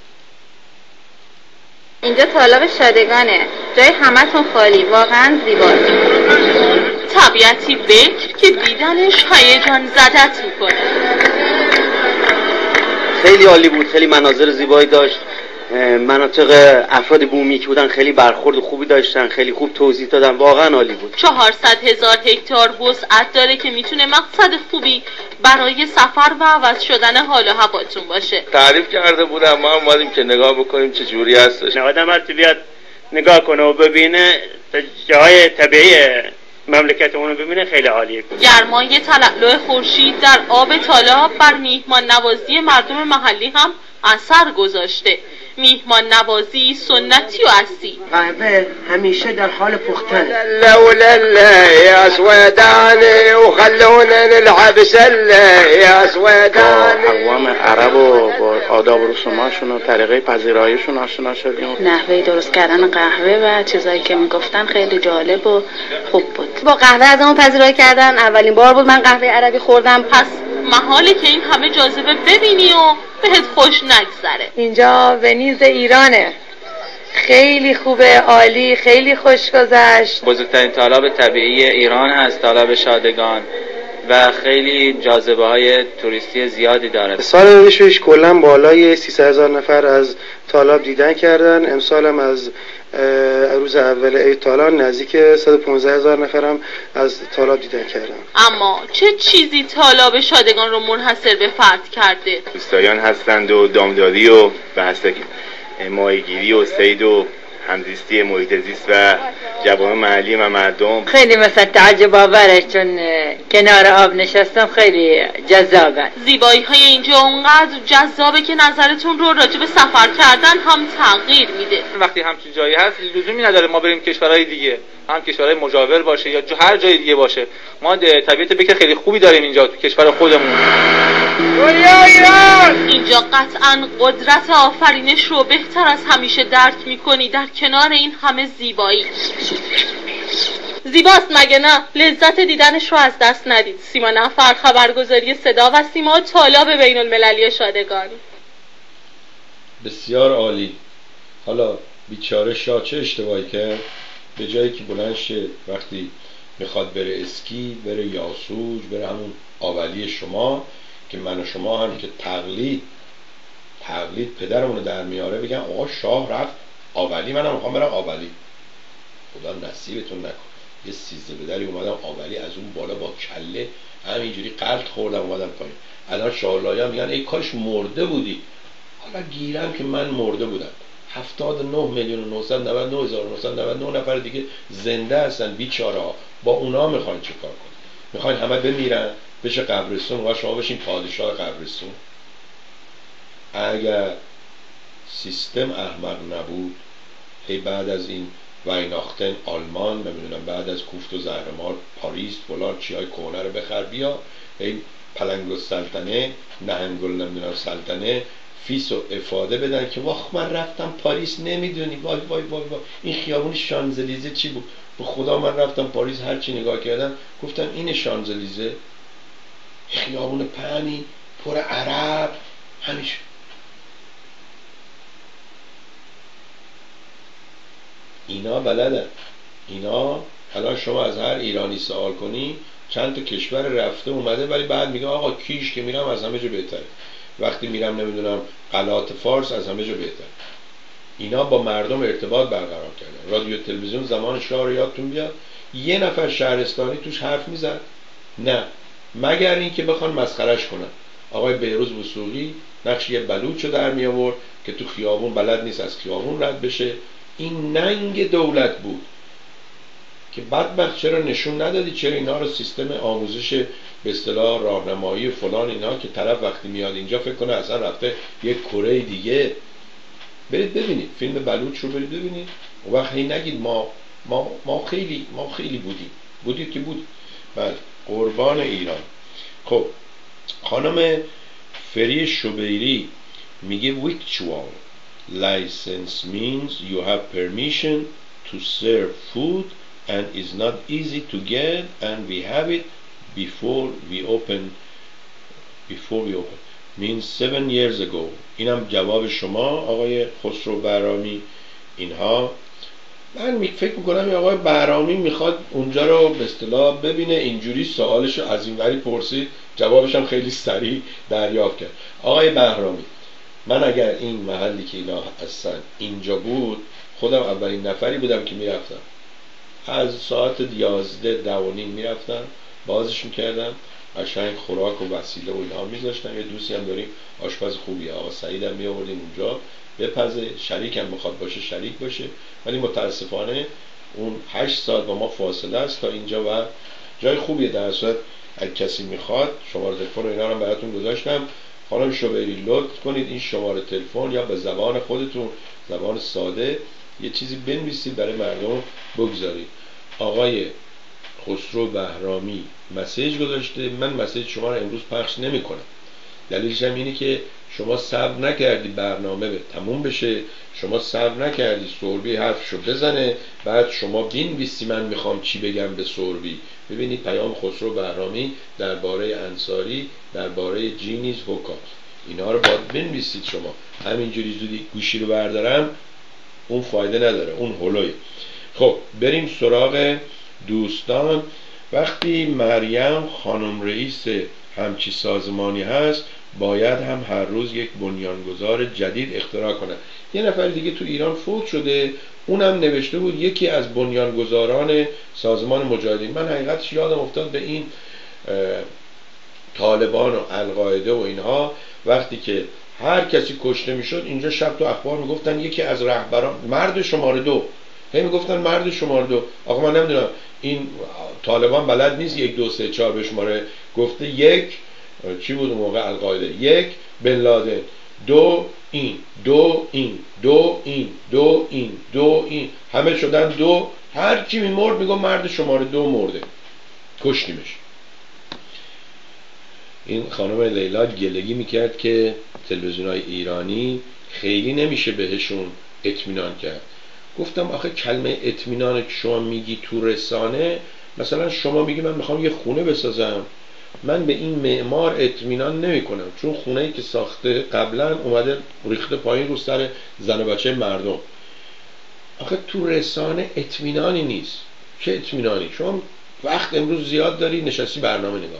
اینجا طالب شادگانه، جای همتون خالی. واقعا زیباست. طبیعتی بکر که دیدنش هیجان زدت میکنه. خیلی عالی بود، خیلی مناظر زیبایی داشت. مناطق افراد بومی که بودن خیلی برخورد خوبی داشتن، خیلی خوب توضیح دادن، واقعا عالی بود. 400,000 هکتار وسعت داره که میتونه مقصد خوبی برای سفر و عوض شدن حال و هواتون باشه. تعریف کرده بودم، ما هم اومدیم که نگاه بکنیم چه جوری هستش. آدم هر بیاد نگاه کنه و ببینه جاهای طبیعی مملکتمون رو ببینه، خیلی عالیه. گرمای تلالو خورشید در آب تالاب بر میهمان نوازی مردم محلی هم اثر گذاشته. میهمان نوازی سنتی و اصیل. قهوه همیشه در حال پختن. لولا يا سويداني وخلونا نلعب سله يا سويداني. اقوام عرب و با آداب و رسوماشون و طریقه پذیراییشون آشنا شدیم. نحوه درست کردن قهوه و چیزایی که میگفتن خیلی جالب و خوب بود. با قهوه ازمون پذیرایی کردن. اولین بار بود من قهوه عربی خوردم. پس محاله که این همه جاذبه ببینی و بهت خوش نگذره. اینجا ونیز ایرانه، خیلی خوبه، عالی، خیلی خوش گذشت. بزرگترین تالاب طبیعی ایران هست تالاب شادگان و خیلی جاذبه های توریستی زیادی داره. سال 96 کلا بالای 300,000 نفر از تالاب دیدن کردن. امسال هم از روز اول عید تالاب نزدیک 115,000 نفر هم از تالاب دیدن کردن. اما چه چیزی تالاب شادگان رو منحصر به فرد کرده؟ دوستایان هستند و دامداری و بحث ماهیگیری و صید و همزیستی محیط زیست و جوانان محلی و مردم. خیلی مثلا تعجب آوره، چون کنار آب نشستم خیلی جذابه. زیبایی های اینجا اونقدر جذابه که نظرتون رو راجع به سفر کردن هم تغییر میده. وقتی همچین جایی هست لزومی نداره ما بریم کشورهای دیگه، هم کشورهای مجاور باشه یا هر جای دیگه باشه. ما طبیعت بکر خیلی خوبی داریم اینجا تو کشور خودمون. اینجا قطعاً قدرت آفرینش رو بهتر از همیشه درک میکنی در کنار این همه زیبایی. زیباست مگه نه؟ لذت دیدنش رو از دست ندید. سیما نفر، خبرگزاری صدا و سیما، طالاب بین المللی شادگان. بسیار عالی. حالا بیچاره شاه چه اشتباهی کرد؟ به جایی که بلند شه وقتی میخواد بره اسکی، بره یاسوج، بره همون آولی شما که من و شما هم که تقلید پدرمون رو در میاره بگن آقا شاه رفت آولی، منم میخوام برم آولی. خدا نصیبتون نکن. یه 13 به دری اومدم آولی، از اون بالا با کله همینجوری قلط خوردم اومدم پایین. الان شاهلایان میگن ای کاش مرده بودی. حالا گیرم که من مرده بودم. 79,999,999 نفر دیگه زنده هستن بیچاره ها. با اونا میخواین چه کار کنن؟ میخواین همه بمیرن بشه قبرستون و شما بشین پادشاه قبرستون؟ اگر سیستم احمق نبود، هی بعد از این ویناختن آلمان، نمیدونم بعد از کوفت و زهرمار پاریس فلان چیای کهنه رو بخر بیا، هی پلنگ السلطنه نهنگل نمیدونم سلطنه فیس و افاده بدن که واخ من رفتم پاریس نمیدونی وای وای وای وای این خیابون شانزلیزه چی بود؟ به خدا من رفتم پاریس هرچی نگاه کردم گفتم این شانزلیزه خیابون پهنی پر عرب همیشه. اینا بلدن. اینا الان شما از هر ایرانی سوال کنی چند تا کشور رفته اومده ولی بعد میگه آقا کیش که میرم از همه جا بهتره، وقتی میرم نمیدونم قلات فارس از همه جا بهتره. اینا با مردم ارتباط برقرار کردن. رادیو تلویزیون زمان شاه رو یادتون بیاد یه نفر شهرستانی توش حرف میزد؟ نه، مگر این که بخوان مسخرش کنن. آقای بهروز وثوقی نقش یه بلوچ رو در می آورد که تو خیابون بلد نیست از خیابون رد بشه. این ننگ دولت بود که بدبخت چرا نشون ندادی، چرا اینا رو سیستم آموزش به اصطلاح راهنمایی فلان اینا که طرف وقتی میاد اینجا فکر کنه اصلا رفته یک کره دیگه. برید ببینید فیلم بلوچ رو، برید ببینید. اون وقت هی نگید ما خیلی بودید که بود. بله، قربان ایران. خب خانم فری شبیری میگه victual license means you have permission to serve food and is not easy to get and we have it before we open means 7 years ago. اینم جواب شما آقای خسرو بهرامی. اینها من فکر میکنم این آقای بهرامی میخواد اونجا رو به اصطلاح ببینه، اینجوری سوالش رو از این وری پرسید، جوابش هم خیلی سریع دریافت کرد. آقای بهرامی، من اگر این محلی که اینا هستن اینجا بود خودم اولین نفری بودم که میرفتم، از ساعت 11:10 میرفتم بازش میکردم، قشنگ خوراک و وسیله و اینها میذاشتم. یه دوستی هم داریم آشپز خوبیه، آقا سعید هم میآوردیم اونجا بپزه، شریک هم بخواد باشه شریک باشه. ولی متاسفانه اون 8 ساعت با ما فاصله است تا اینجا و جای خوبیه. در صورت اگه کسی میخواد شماره تلفن اینا رو براتون گذاشتم. خانم شبیری لطف کنید این شماره تلفن یا به زبان خودتون، زبان ساده، یه چیزی بنویسید برای مردم بگذارید. آقای خسرو بهرامی مسیج گذاشته، من مسیج شما رو امروز پخش نمی کنم. دلیلش هم اینه که شما صبر نکردی برنامه به تموم بشه، شما صبر نکردی سوربی حرفشو بزنه، بعد شما بنویسی من میخوام چی بگم به سوربی. ببینید پیام خسرو بهرامی درباره انصاری، درباره جینیز هوکا، اینا رو باید بنویسید. شما همینجوری زودی گوشی رو بردارم اون فایده نداره، اون هلوی. خب بریم سراغ دوستان. وقتی مریم خانم رئیس همچی سازمانی هست باید هم هر روز یک بنیانگذار جدید اختراع کنه. یه نفر دیگه تو ایران فوت شده، اونم نوشته بود یکی از بنیانگذاران سازمان مجاهدین. من حقیقتش یادم افتاد به این طالبان و القاعده و اینها وقتی که هر کسی کشته میشد اینجا شب تو اخبار میگفتن یکی از رهبران مرد شماره 2، هی میگفتن مرد شماره 2. آقا من نمیدونم این طالبان بلد نیست 1 2 3 4 به شماره گفته. 1 چی بود اون موقع القاعده، 1 بن لادن، 2 این، 2 این، 2 این، 2 این، 2 این، همه شدن 2، هر کی میمرد میگم مرد شماره 2 مرده، کشتیمش. این خانم لیلا گلگی میکرد که تلویزیون‌های ایرانی خیلی نمیشه بهشون اطمینان کرد. گفتم آخه کلمه اطمینان که شما میگی تو رسانه، مثلا شما میگی من میخوام یه خونه بسازم، من به این معمار اطمینان نمیکنم چون خونه‌ای که ساخته قبلا اومده ریخته پایین رو سر زن و بچه مردم. آخه تو رسانه اطمینانی نیست. چه اطمینانی؟ شما وقت امروز زیاد داری نشستی برنامه نگاه،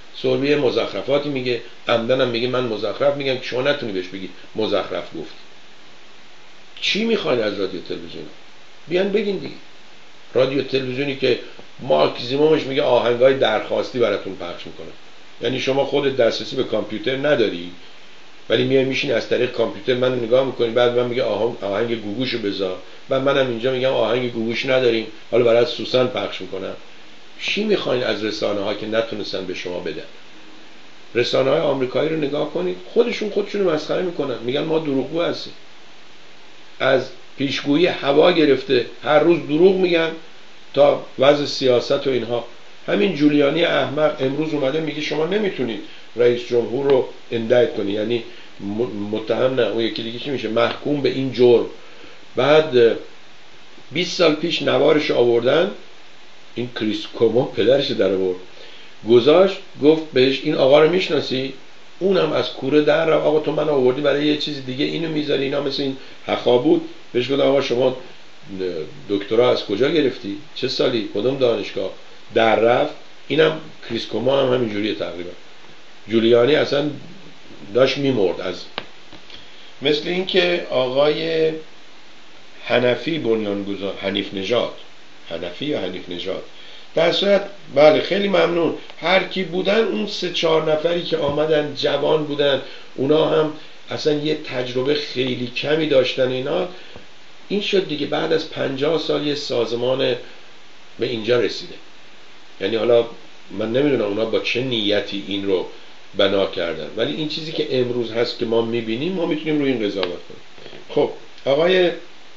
سربی مزخرفاتی میگه، عمدن هم میگه من مزخرف میگم که شما نتونی بهش بگی مزخرف گفت. چی میخواین از رادیو تلویزیون؟ بیان بگین دیگه. رادیو تلویزیونی که ماکسیمومش میگه آهنگای درخواستی براتون پخش میکنه، یعنی شما خودت دسترسی به کامپیوتر نداری ولی میای میشین از طریق کامپیوتر من نگاه میکنی، بعد من میگه آهنگ گوگوشو بذار، بعد منم اینجا میگم آهنگ گوگوش نداریم حالا برات سوسن پخش میکنم. چی میخواین از رسانه ها که نتونستن به شما بدن؟ رسانه های آمریکایی رو نگاه کنید، خودشون رو مسخره میکنن، میگن ما دروغگو هستیم. از پیشگویی هوا گرفته هر روز دروغ میگن تا وضع سیاست و اینها. همین جولیانی احمق امروز اومده میگه شما نمیتونید رئیس جمهور رو اندایت کنی، یعنی متهم نه، اون یکی دیگه چی میشه، محکوم به این جرم. بعد 20 سال پیش نوارش آوردن، این کریس کومو پدرش در آورد گذاشت، گفت بهش این آقا رو میشناسی؟ اونم از کوره در رفت، آقا تو من آوردی برای یه چیز دیگه اینو میذاری، اینا مثل این حقا بود. بهش گفت آقا شما دکترا از کجا گرفتی؟ چه سالی؟ کدوم دانشگاه؟ در رفت. اینم کریس کومو هم همینجوریه تقریبا. جولیانی اصلا داشت میمرد از مثل این که آقای حنفی بنیانگذار، حنیف نژاد، حنفی یا حنیف نژاد، در صورت بله خیلی ممنون. هر کی بودن اون 3-4 نفری که آمدن جوان بودن، اونا هم اصلا یه تجربه خیلی کمی داشتن. اینا این شد دیگه، بعد از 50 سال یه سازمان به اینجا رسیده. یعنی حالا من نمیدونم اونا با چه نیتی این رو بنا کردن، ولی این چیزی که امروز هست که ما میبینیم، ما میتونیم روی این قضاوت کنیم. خب آقای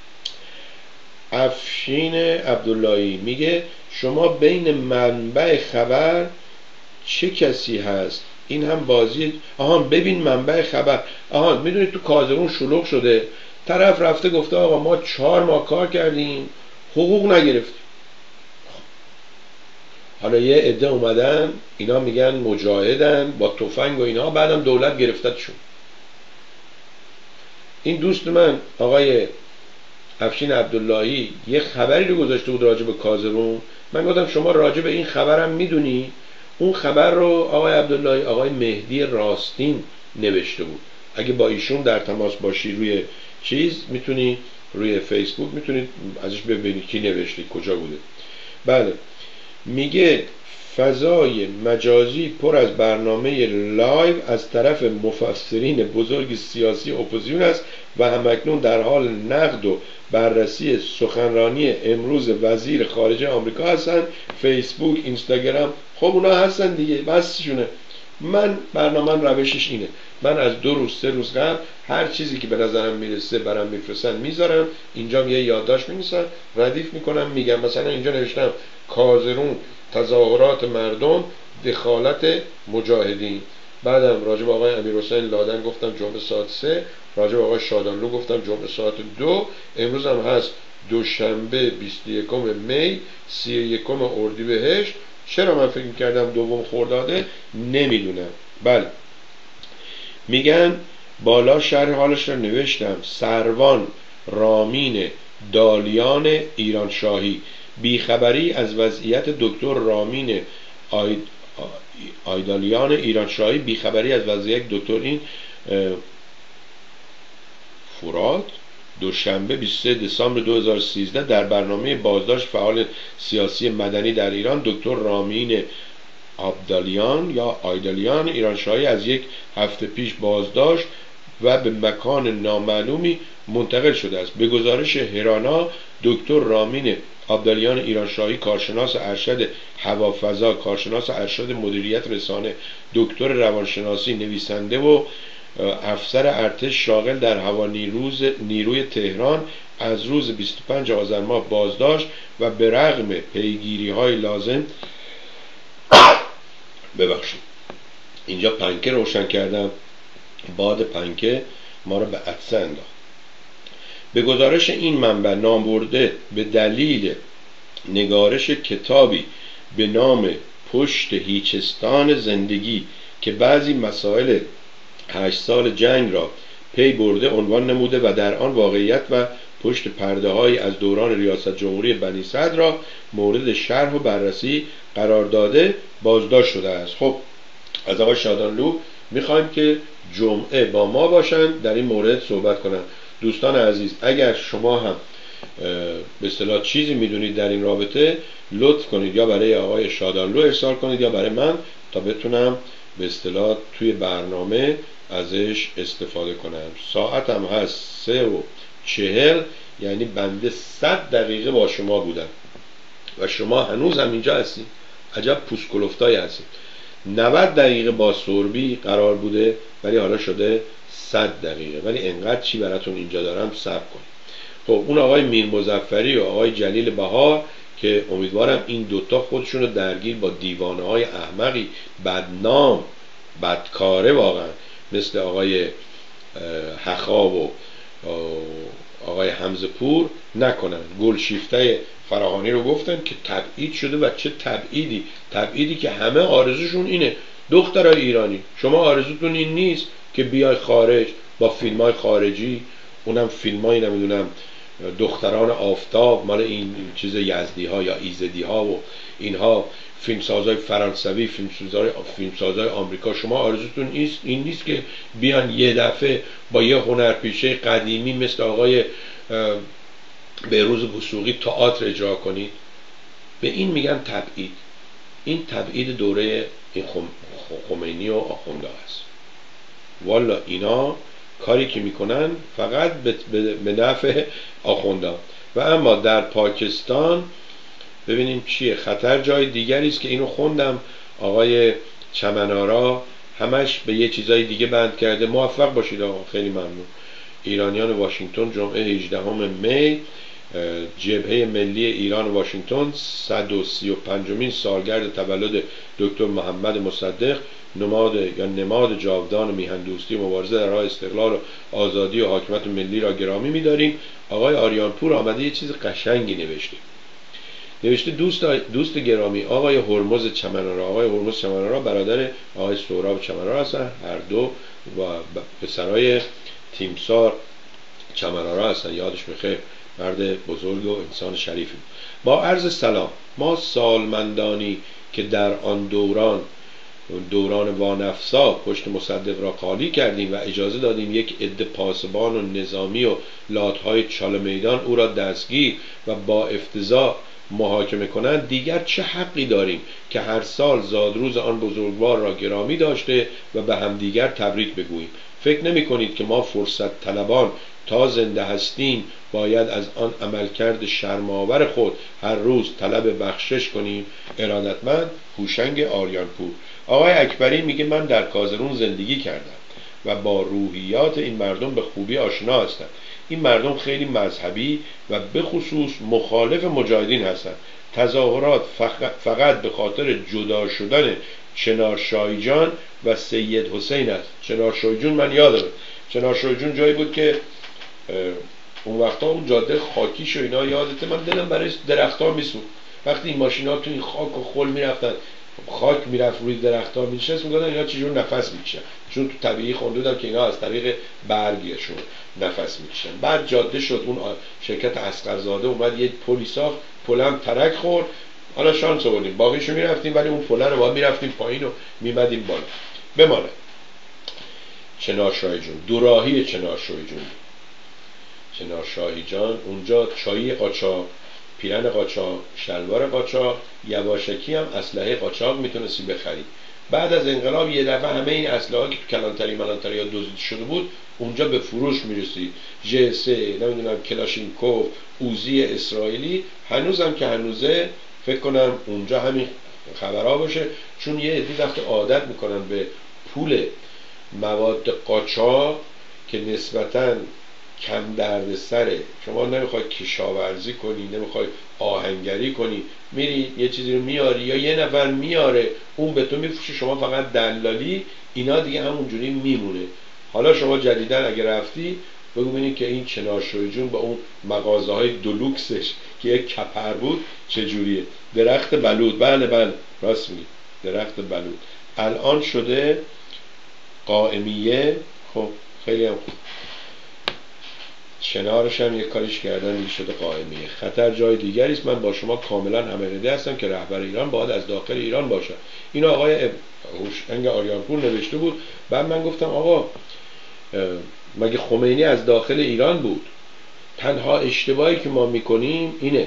افشین عبداللهی میگه شما بین منبع خبر چه کسی هست؟ این هم بازی. ببین منبع خبر. میدونید تو کازرون شلوغ شده، طرف رفته گفته آقا ما 4 ماه کار کردیم حقوق نگرفتیم. حالا یه عده اومدن اینا میگن مجاهدن با تفنگ و اینا، بعدم دولت گرفتتشون. این دوست من آقای افشین عبداللهی یه خبری رو گذاشته بود راجع به کازرون. من گفتم شما راجع به این خبرم میدونی؟ اون خبر رو آقای عبداللهی آقای مهدی راستین نوشته بود. اگه با ایشون در تماس باشی روی چیز میتونی روی فیسبوک میتونید ازش ببینید کی نوشته، کجا بوده. بله میگه فضای مجازی پر از برنامه لایو از طرف مفسرین بزرگ سیاسی اپوزیسیون است و همکنون در حال نقد و بررسی سخنرانی امروز وزیر خارجه آمریکا هستند. فیسبوک، اینستاگرام، خب اونا هستن دیگه، بسشونه. من برنامه روشش اینه، من از 2 روز 3 روز قبل هر چیزی که به نظرم میرسه برام میفرستن میذارم اینجا، یه یادداشت می‌نویسم ردیف میکنم، میگم مثلا اینجا نوشتم کازرون تظاهرات مردم دخالت مجاهدین. بعدم راجع به آقای امیرحسین لادن گفتم جمعه ساعت 3، راجع به آقای شادانلو گفتم جمعه ساعت 2، امروز هم هست دوشنبه 21 می 31 اردیبهشت. چرا من فکر کردم 2 خرداده؟ نمیدونم. بله میگن بالا شرح حالش رو نوشتم. سروان رامین دالیان ایرانشاهی بیخبری از وضعیت دکتر رامین آیدالیان ایرانشاهی، بیخبری از وضعیت دکتر این فرات، دوشنبه 23 دسامبر 2013 در برنامه بازداشت فعال سیاسی مدنی در ایران دکتر رامین آبدالیان یا آیدالیان ایرانشاهی از 1 هفته پیش بازداشت و به مکان نامعلومی منتقل شده است. به گزارش هرانا دکتر رامین آبدالیان ایرانشاهی، کارشناس ارشد هوافضا، کارشناس ارشد مدیریت رسانه، دکتر روانشناسی، نویسنده و افسر ارتش شاغل در هوانیروی تهران از روز 25 آذر ماه بازداشت و به رغم پیگیری‌های لازم ببخشید اینجا پنکه روشن کردم، باد پنکه ما رو به عطسه انداخت. به گزارش این منبع نامبرده به دلیل نگارش کتابی به نام پشت هیچستان زندگی که بعضی مسائل 8 سال جنگ را پی برده عنوان نموده و در آن واقعیت و پشت پرده های از دوران ریاست جمهوری بنی صدر را مورد شرح و بررسی قرار داده بازداشت شده است. خب از آقای شادانلو میخوایم که جمعه با ما باشن در این مورد صحبت کنن. دوستان عزیز اگر شما هم به اصطلاح چیزی میدونید در این رابطه لطف کنید یا برای آقای شادانلو ارسال کنید یا برای من تا بتونم به اصطلاح توی برنامه ازش استفاده کنم. ساعت هم هست 3:40، یعنی بنده 100 دقیقه با شما بودم و شما هنوز هم اینجا هستید. عجب پوسکلفتایی هستید. 90 دقیقه با سوربی قرار بوده ولی حالا شده 100 دقیقه، ولی انقدر چی براتون اینجا دارم صبر کنید. خب اون آقای میر مظفری و آقای جلیل بهار که امیدوارم این دوتا خودشونو درگیر با دیوانه های احمقی بدنام بدکاره واقعا مثل آقای حخاب و آقای حمزه پور نکنن. گلشیفته فراهانی رو گفتن که تبعید شده و چه تبعیدی که همه آرزوشون اینه. دخترای ایرانی شما آرزوتون این نیست که بیای خارج با فیلمای خارجی، اونم فیلمایی نمیدونم دختران آفتاب مال این چیز یزدی ها یا ایزدی ها و اینها، فیلمسازای فرانسوی، فیلمسازای آمریکا، شما آرزوتون این نیست که بیان یه دفعه با یه هنرپیشه قدیمی مثل آقای بهروز وثوقی تئاتر اجرا کنید؟ به این میگن تبعید. این تبعید دوره این خمینی و آخونده است. والا اینا کاری که میکنن فقط به نفع آخونده. و اما در پاکستان ببینیم چیه. خطر جای دیگری است که اینو خوندم، آقای چمنارا همش به یه چیزای دیگه بند کرده. موفق باشید آقا، خیلی ممنون. ایرانیان واشنگتن جمعه 18 می جبهه ملی ایران واشنگتن 135مین سالگرد تولد دکتر محمد مصدق، نماد جاودان میهندوستی و مبارزه در راه استقلال و آزادی و حاکمیت ملی را گرامی می‌داریم. آقای آریانپور آمده یه چیز قشنگی نوشته دوست گرامی آقای هرمز چمنارا. آقای هرمز چمنارا برادر آقای سهراب چمنارا هستن، هر دو و پسرای تیمسار چمنارا هستن، یادش بخیر، مرد بزرگ و انسان شریفی. با عرض سلام، ما سالمندانی که در آن دوران وانفسا پشت مصدق را خالی کردیم و اجازه دادیم یک عده پاسبان و نظامی و لاتهای چاله میدان او را دستگیر و با افتضاح محاکمه کنند، دیگر چه حقی داریم که هر سال زادروز آن بزرگوار را گرامی داشته و به همدیگر تبریک بگوییم؟ فکر نمی کنید که ما فرصت طلبان تا زنده هستیم باید از آن عملکرد شرم‌آور خود هر روز طلب بخشش کنیم؟ ارادتمند هوشنگ آریانپور. آقای اکبری میگه من در کازرون زندگی کردم و با روحیات این مردم به خوبی آشنا هستم. این مردم خیلی مذهبی و به خصوص مخالف مجاهدین هستند. تظاهرات فقط به خاطر جدا شدن چنارشاهی جان و سید حسین است. چنارشاهی جون من یادم، چنارشاهی جون جایی بود که اون وقتا اون جاده خاکیش و اینا یادته، من دلم برای درخت‌ها میسوخت. وقتی این ماشینا تو این خاک و خل میرفتن، خاک میرفت روی درخت‌ها میشست، میگفتن اینا چجور نفس میکشن، چون تو طبیعی خونده بودم که اینا از طریق برگشون نفس میکشن. بعد جاده شد، اون شرکت اصغرزاده اومد یه پلی ساخت، پلم ترک خورد، حالا شانس آوردیم باقیشو میرفتیم، ولی اون پله رو باید میرفتیم پایین و میمدیم بالا. بمانه چنارشاهی جون، دوراهی چنارشاهی جون، چنارشاهی جان اونجا چایی قاچاق، پیرن قاچاق، شلوار قاچاق، یواشکی هم اسلحه قاچاق میتونستی بخری. بعد از انقلاب یه دفعه همه این اسلحه که تو کلانتری ملانتری ها دزدیده شده بود اونجا به فروش میرسید. ج3 نمیدونم کلاشینکوف، اوزی اسرائیلی، هنوزم که هنوزه فکر کنم اونجا همین خبرها باشه، چون یه عده‌ای وقت عادت میکنن به پول مواد قاچاق که نسبتاً کم درد سره. شما نمیخوای کشاورزی کنی، نمیخوای آهنگری کنی، میری یه چیزی رو میاری یا یه نفر میاره اون به تو میفروشه، شما فقط دلالی، اینا دیگه همونجوری میمونه. حالا شما جدیدن اگه رفتی بگو ببینید که این چنارشاهی جون با اون مغازه های دلوکسش که یک کپر بود چجوریه. درخت بلود، بله راست میگی، درخت بلود الان شده قائمیه. خب خیلی هم خوب. کنارش هم یک کاریش کردن دیگه شده قائمیه. خطر جای دیگری است. من با شما کاملا هم‌عقیده هستم که رهبر ایران باید از داخل ایران باشد. اینو آقای هوشنگ آریانپور نوشته بود. بعد من گفتم آقا مگه خمینی از داخل ایران بود؟ تنها اشتباهی که ما میکنیم اینه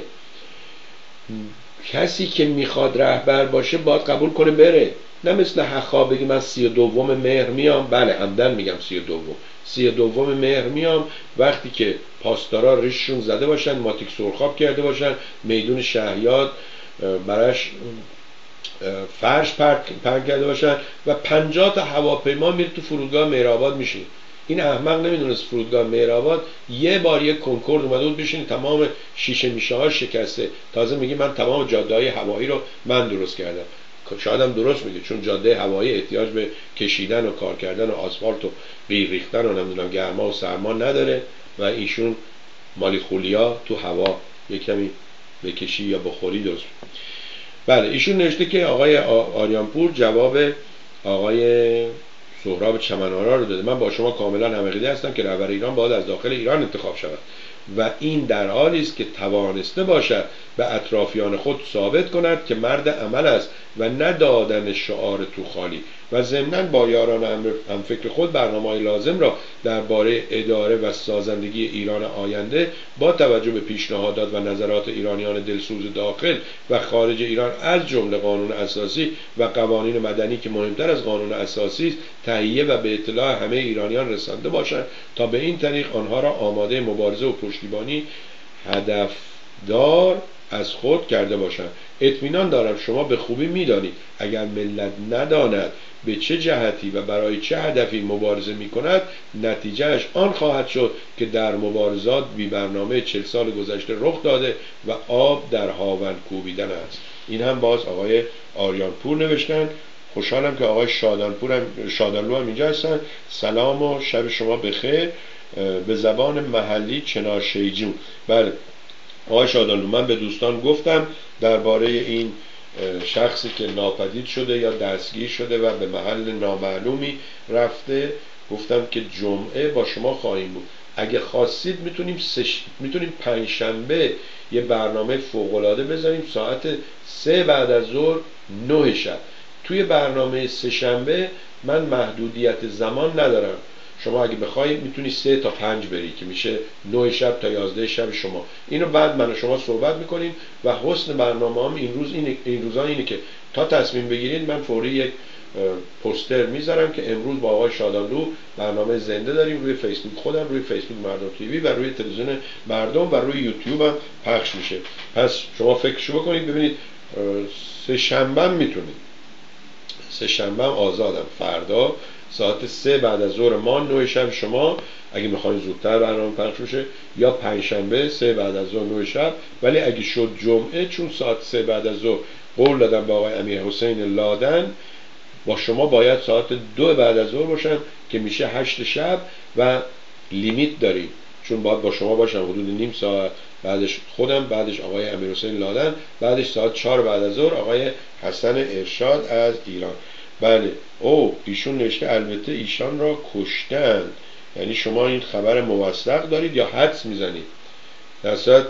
کسی که میخواد رهبر باشه باید قبول کنه بره، نه مثل حخا بگی من 32 مهر میام. بله عمدن میگم 32 مهر میام، وقتی که پاسدارا ریششون زده باشن، ماتیک سرخاب کرده باشن، میدون شهیاد براش فرش پرک کرده باشن و 50 تا هواپیما میره تو فرودگاه مهرآباد میشه. این احمق نمیدونست فرودگاه مهرآباد یه بار یک کنکورد اومده بود بشین تمام شیشه میشه ها شکسته، تازه میگه من تمام جاده‌های هوایی رو من درست کردم. شاید هم درست میگه، چون جاده هوایی احتیاج به کشیدن و کار کردن و آسفالت و قیر ریختن و نمیدونم گرما و سرما نداره و ایشون مالی خولیا تو هوا یک کمی بکشی یا بخوری درست. بله ایشون نوشته که آقای آریانپور جواب آقای سهراب چمن‌آرا رو داده. من با شما کاملا هم‌عقیده هستم که رهبر ایران باید از داخل ایران انتخاب شود و این در حالی است که توانسته باشد به اطرافیان خود ثابت کند که مرد عمل است و ندادن شعار تو خالی و ضمناً با یاران هم فکر خود برنامه‌های لازم را درباره اداره و سازندگی ایران آینده با توجه به پیشنهادات و نظرات ایرانیان دلسوز داخل و خارج ایران از جمله قانون اساسی و قوانین مدنی که مهمتر از قانون اساسی است تهیه و به اطلاع همه ایرانیان رسانده باشند تا به این طریق آنها را آماده مبارزه و پشتیبانی هدفدار از خود کرده باشند. اطمینان دارم شما به خوبی میدانید اگر ملت نداند به چه جهتی و برای چه هدفی مبارزه می کند نتیجهش آن خواهد شد که در مبارزات بی برنامه 40 سال گذشته رخ داده و آب در هاون کوبیدن است. این هم باز آقای آریانپور نوشتن. خوشحالم که آقای شادانلو هم اینجا هستن. سلام و شب شما بخیر به زبان محلی چنار شیجون. بله آقای شادانلو من به دوستان گفتم درباره این شخصی که ناپدید شده یا دستگیر شده و به محل نامعلومی رفته، گفتم که جمعه با شما خواهیم بود. اگه خواستید میتونیم پنجشنبه یه برنامه فوق‌العاده بذاریم ساعت 3 بعد از ظهر 9 شب. توی برنامه سه‌شنبه من محدودیت زمان ندارم. شما اگه بخواید میتونی 3 تا 5 بری که میشه 9 شب تا 11 شب شما. اینو بعد من و شما صحبت میکنیم و حسن برنامه‌ام این روزا اینه که تا تصمیم بگیرید من فوری یک پوستر میذارم که امروز با آقای شادانلو برنامه زنده داریم روی فیسبوک خودم، روی فیسبوک مردم تیوی و روی تلویزیون مردم و روی یوتیوب هم پخش میشه. پس شما فکرشو بکنید ببینید. سه‌شنبه میتونید، سه‌شنبه آزادم، فردا ساعت 3 بعد از ظهر ما 9 شب شما اگه میخواین زودتر برنامه پخش بشه، یا پنجشنبه 3 بعد از ظهر 9 شب. ولی اگه شد جمعه چون ساعت 3 بعد از ظهر قول دادم با آقای امیرحسین لادن با شما باید ساعت 2 بعد از ظهر باشم که میشه 8 شب و لیمیت داریم چون باید با شما باشم حدود نیم ساعت، بعدش خودم، بعدش آقای امیرحسین لادن، بعدش ساعت 4 بعد از ظهر آقای حسن ارشاد از ایران. بله ایشون نوشته البته ایشان را کشتند. یعنی شما این خبر موثق دارید یا حدس میزنید؟ درصد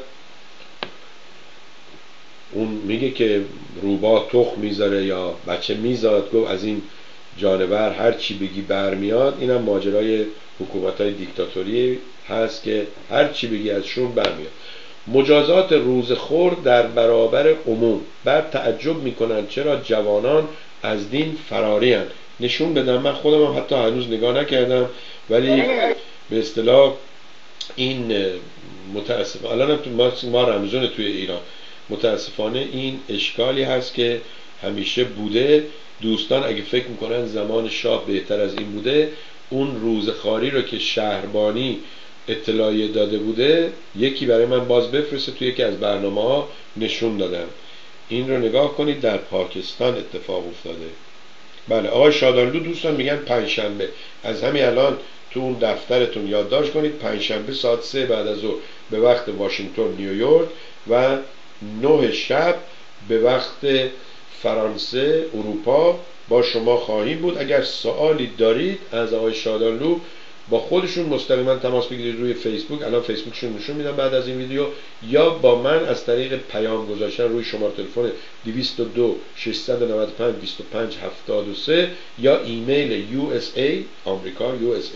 اون میگه که روباه تخم میذاره یا بچه میزاد، گفت از این جانور هر چی بگی برمیاد. اینم ماجرای حکومت‌های دیکتاتوری هست که هر چی بگی ازشون برمیاد. مجازات روزخور در برابر عموم. بعد تعجب میکنن چرا جوانان از دین فراری هن. نشون بدم من خودم هم حتی هنوز نگاه نکردم ولی به اصطلاح این متاسفانه الان تو ما رمضان توی ایران متاسفانه این اشکالی هست که همیشه بوده. دوستان اگه فکر میکنن زمان شاه بهتر از این بوده، اون روزخواری رو که شهربانی اطلاعیه داده بوده یکی برای من باز بفرسته توی یکی از برنامه‌ها نشون دادم. این رو نگاه کنید در پاکستان اتفاق افتاده. بله آقای شادانلو دوستان میگن پنجشنبه. از همین الان تو اون دفترتون یادداشت کنید پنجشنبه ساعت 3 بعد از ظهر به وقت واشنگتن نیویورک و 9 شب به وقت فرانسه اروپا با شما خواهیم بود. اگر سوالی دارید از آقای شادانلو با خودشون مستقیما تماس بگیرید روی فیسبوک، الان فیسبوکشون نشون میدم بعد از این ویدیو، یا با من از طریق پیام گذاشتن روی شماره تلفن 202 695 25 73 یا ایمیل USA آمریکا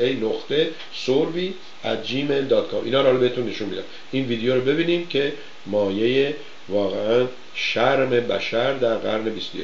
USA.sorvi@gmail.com. اینا رو بهتون نشون میدم. این ویدیو رو ببینیم که مایه واقعا شرم بشر در قرن 21.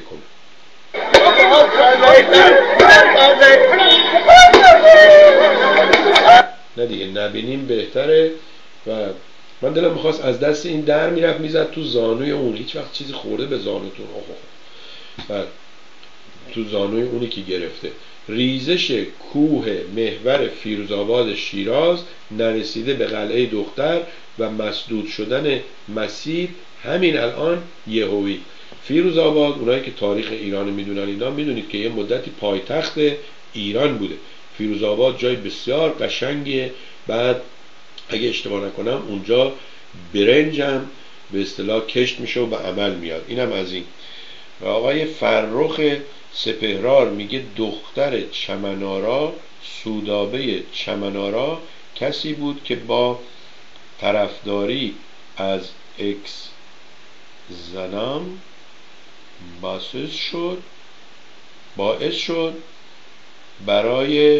نه دیگه نبینیم بهتره. و من دلم میخواست از دست این در میرفت میزد تو زانوی اون، هیچ وقت چیزی خورده به زانوتون. بعد تو زانوی اونی که گرفته. ریزش کوه محور فیروزآباد شیراز، نرسیده به قلعه دختر و مسدود شدن مسیر همین الان یهویی. فیروزآباد، اونایی که تاریخ ایران میدونن اینا میدونید که یه مدتی پایتخت ایران بوده. فیروزآباد جای بسیار قشنگیه. بعد اگه اشتباه نکنم اونجا برنج هم به اصطلاح کشت میشه و به عمل میاد. اینم از این. و آقای فرخ سپهرار میگه دختر چمنارا، سودابه چمنارا کسی بود که با طرفداری از اکس زنم باعث شد برای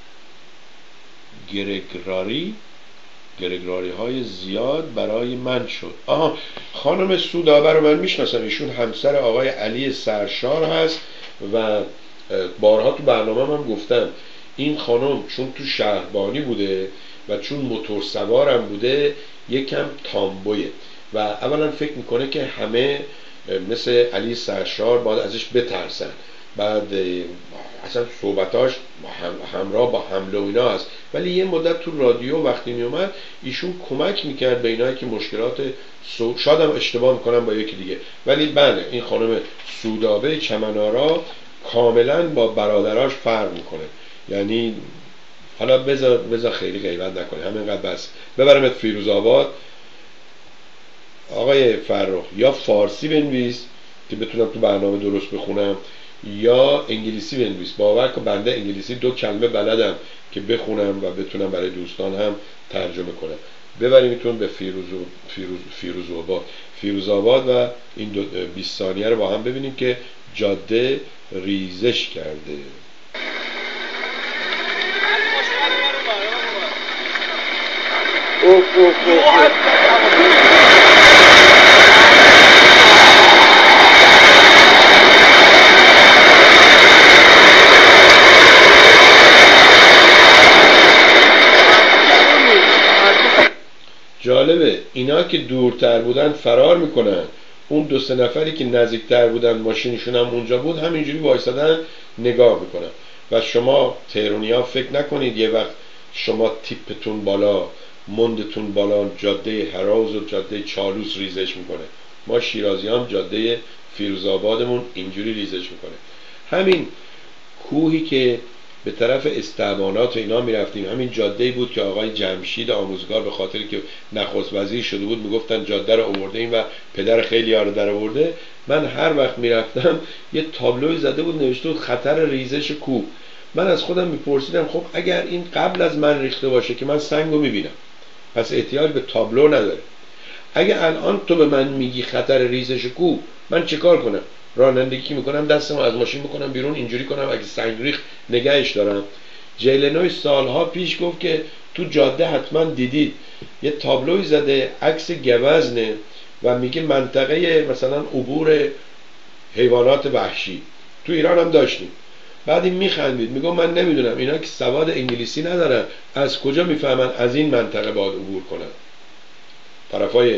گرگراری های زیاد برای من شد. خانم سودابه رو من میشناسم، ایشون همسر آقای علی سرشار هست و بارها تو برنامه هم گفتم این خانم چون تو شهربانی بوده و چون موتور سوارم بوده یکم تامبویه و اولا فکر میکنه که همه مثل علی سرشار باید ازش بترسن. بعد اصلا صحبتاش همراه با حمله و اینا هست، ولی یه مدت تو رادیو وقتی می اومد ایشون کمک میکرد به اینایی که مشکلات شاید هم اشتباه میکنم با یکی دیگه، ولی بله این خانم سودابه چمنارا کاملا با برادراش فرق میکنه. یعنی حالا بذار خیلی غیبت نکنه، همینقدر بس. ببرمت فیروزآباد. آقای فرخ یا فارسی بنویس که بتونم تو برنامه درست بخونم یا انگلیسی بنویس. باور کن بنده انگلیسی 2 کلمه بلدم که بخونم و بتونم برای دوستان هم ترجمه کنم. ببریمتون به فیروزآباد و این 20 ثانیه رو با هم ببینیم که جاده ریزش کرده. جالبه اینا که دورتر بودن فرار میکنن، اون 2-3 نفری که نزدیکتر بودن ماشینشون هم اونجا بود همینجوری وایسادن نگاه میکنن. و شما تهرانی‌ها فکر نکنید یه وقت شما تیپتون بالا مندتون بالا جاده هراز و جاده چالوس ریزش میکنه. ما شیرازی هم جاده فیروزآبادمون اینجوری ریزش میکنه. همین کوهی که به طرف استعبانات اینا میرفتیم همین جاده‌ای بود که آقای جمشید آموزگار به خاطر که نخست وزیر شده بود میگفتن جاده رو آورده این و پدر خیلی ها رو در آورده. من هر وقت میرفتم یه تابلوی زده بود نوشته بود خطر ریزش کوه. من از خودم میپرسیدم خب اگر این قبل از من ریخته باشه که من سنگو میبینم پس احتیاج به تابلو نداره. اگه الان تو به من میگی خطر ریزش کوه من چه کار کنم؟ رانندگی میکنم دستمو از ماشین میکنم بیرون اینجوری کنم اگه سنگ ریخت نگهش دارم. جیلنوی سالها پیش گفت که تو جاده حتما دیدید یه تابلوی زده عکس گوزنه و میگه منطقه مثلا عبور حیوانات وحشی. تو ایران هم داشتیم. بعد این میخندید میگم من نمیدونم اینا که سواد انگلیسی ندارن از کجا میفهمن از این منطقه باید عبور کنن. طرفای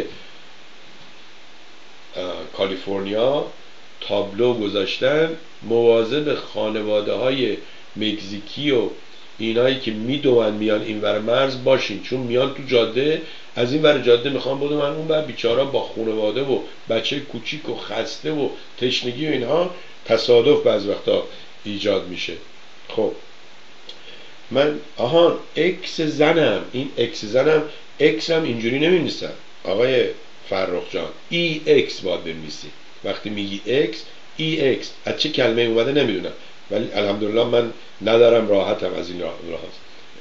کالیفرنیا تابلو گذاشتن مواظب خانواده های مکزیکی و اینایی که میدوون میان این ور مرز باشین، چون میان تو جاده از این ور جاده میخوان بدون اون ور بیچارا با خانواده و بچه کوچیک و خسته و تشنگی و اینها تصادف بعض وقتا ایجاد میشه. خب من اکس زنم، این اکس زنم اکس هم اینجوری نمی‌نویسن آقای فرخ جان، ای اکس باید بنویسی. وقتی میگی اکس ای اکس از چه کلمه اومده نمیدونم ولی الحمدلله من ندارم راحتم از این راه هست.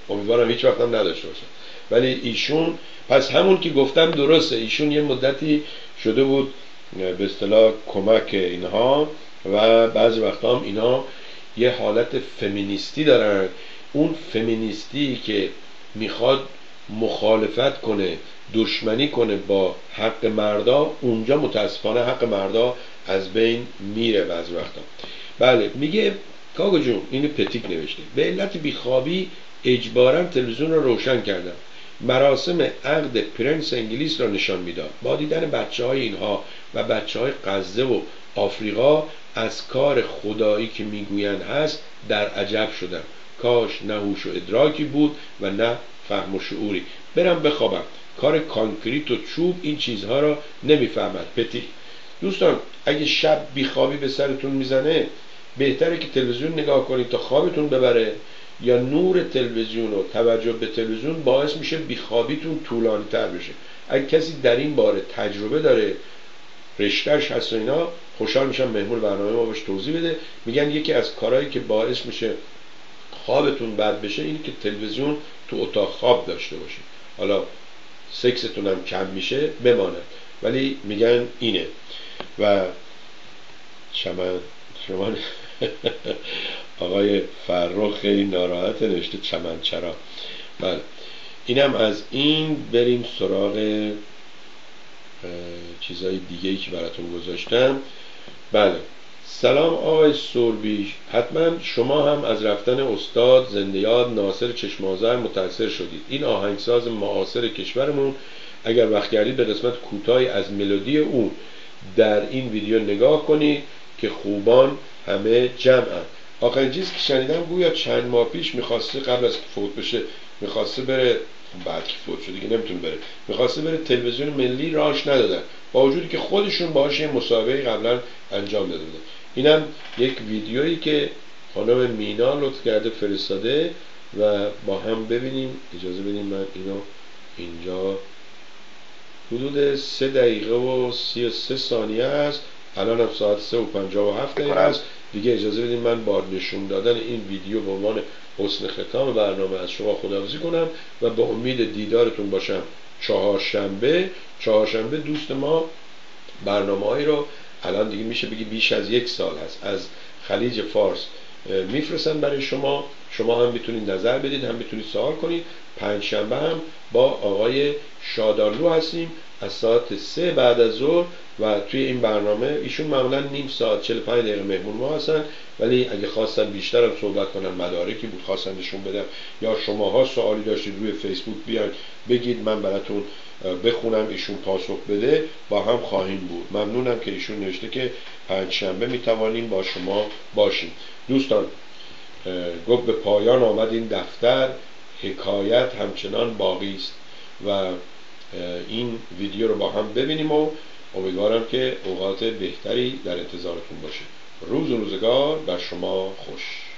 امیدوارم هیچ وقت هم نداشته باشن. ولی ایشون پس همون که گفتم درسته، ایشون یه مدتی شده بود به اصطلاح کمک اینها و بعضی وقتا هم اینا یه حالت فمینیستی دارن. اون فمینیستی که میخواد مخالفت کنه، دشمنی کنه با حق مردا، اونجا متاسفانه حق مردا از بین میره بعضی وقتا. بله میگه کاغو جون، اینو پتیک نوشته، به علت بیخوابی اجباراً تلویزیون رو روشن کردم. مراسم عقد پرنس انگلیس را نشان میداد. با دیدن بچه‌های اینها و بچه‌های غزه و آفریقا از کار خدایی که میگویند هست در عجب شدم. کاش نه هوش و ادراکی بود و نه فهم و شعوری. برم بخوابم. کار کانکریت و چوب این چیزها را نمیفهمد. پتی دوستان، اگه شب بیخوابی به سرتون میزنه، بهتره که تلویزیون نگاه کنید تا خوابتون ببره، یا نور تلویزیون و توجه به تلویزیون باعث میشه بیخوابیتون طولانی تر بشه. اگه کسی در این باره تجربه داره، رشتهش هست و اینا، خوشحال میشم مهمون برنامه ما بهش توضیح بده. میگن یکی از کارهایی که باعث میشه خوابتون بد بشه اینه که تلویزیون تو اتاق خواب داشته باشید. حالا سکستون هم کم میشه بماند، ولی میگن اینه. و شما آقای فرخ خیلی ناراحت نوشته چمن چرا. بله اینم از این. بریم سراغ چیزای دیگه‌ای که براتون گذاشتم. بله سلام آقای سوربی، حتما شما هم از رفتن استاد زنده یاد ناصر چشم‌آذر متاثر شدید. این آهنگساز معاصر کشورمون، اگر وقت گردید به قسمت کوتاهی از ملودی او در این ویدیو نگاه کنید که خوبان همه جمعن. آخرین چیزی که شنیدم گویا چند ماه پیش میخواسته، قبل از که فوت بشه میخواسته بره، بعد که فوت شد دیگه نمیتونه بره، میخواسته بره تلویزیون ملی، راهش ندادن، با وجودی که خودشون باهاش یه مسابقه قبلا انجام داده بودن. اینم یک ویدیویی که خانم مینا لطف کرده فرستاده و با هم ببینیم. اجازه بدیم من اینو اینجا، حدود 3 دقیقه و 33 ثانیه است، الان هم ساعت 3 و 57 دقیقه است دیگه. اجازه بدیم من با نشون دادن این ویدیو به عنوان حسن ختام برنامه از شما خداحافظی کنم و به امید دیدارتون باشم چهارشنبه. دوست ما برنامه‌هایی رو الان دیگه میشه بگی بیش از 1 سال هست از خلیج فارس میفرستن برای شما. شما هم میتونید نظر بدید، هم میتونید سوال کنید. پنجشنبه هم با آقای شادانلو هستیم از ساعت 3 بعد از ظهر و توی این برنامه ایشون معمولا نیم ساعت 45 دقیقه مهمون ما هستن، ولی اگه خواستن بیشتر هم صحبت کنن، مدارکی بود خواستن نشون بدم یا شماها سوالی داشتید روی فیسبوک بیان بگید من براتون بخونم ایشون پاسخ بده، با هم خواهیم بود. ممنونم که ایشون نوشته که پنجشنبه میتوانیم با شما باشیم. دوستان گفت به پایان آمد این دفتر، حکایت همچنان باقی است و این ویدیو رو با هم ببینیم و امیدوارم که اوقات بهتری در انتظارتون باشه. روز و روزگار بر شما خوش.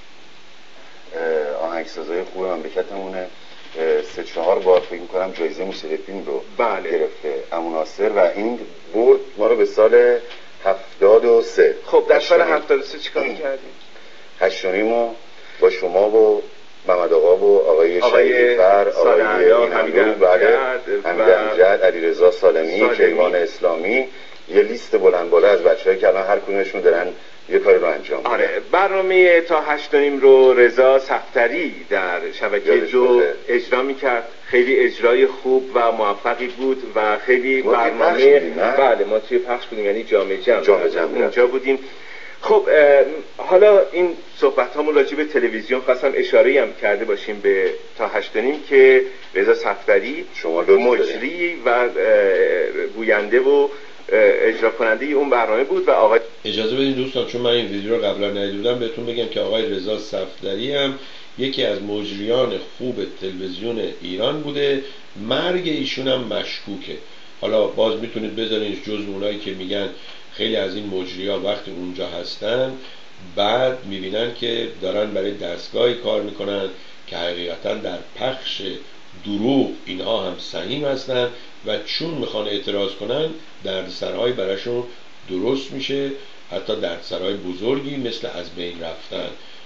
آهنگسازای خوب مملکتمونه 3-4 بار فکر می‌کنم جایزه موسیقی فیلم رو گرفته عمو ناصر و این برد ما رو به سال 73. خب در سال 73 چیکار کردیم؟ 8 و با شما و محمد آقا و آقای شهیدفر، آقای حمید امجد، علیرضا سالمی، کیوان اسلامی، یه لیست بلند بالا از بچه‌هایی که الان هر کدومشون دارن یه کاری رو انجام میدن. آره برنامه تا 8 رو رضا صفتری در شبکه 2 اجرا میکرد. خیلی اجرای خوب و موفقی بود و خیلی برنامه بله ما توی پخش بودیم، یعنی جامع اونجا بودیم. خب حالا این صحبت هامون راجع به تلویزیون خواستم اشاره هم کرده باشیم به تا 8 که رضا صفتری مجری و گوینده و اجرا کننده اون برنامه بود و آقای اجازه بدین دوستان چون من این ویدیو رو قبلا ندیده بودم بهتون بگم که آقای رضا صفتری هم یکی از مجریان خوب تلویزیون ایران بوده. مرگ ایشون هم مشکوکه. حالا باز میتونید بذارین جزء اونایی که میگن خیلی از این مجری‌ها وقتی اونجا هستن بعد میبینن که دارن برای دستگاهی کار میکنن که حقیقتا در پخش دروغ اینها هم سهیم هستن و چون میخوان اعتراض کنن دردسرهای براشون درست میشه، حتی دردسرهای بزرگی مثل از بین رفتن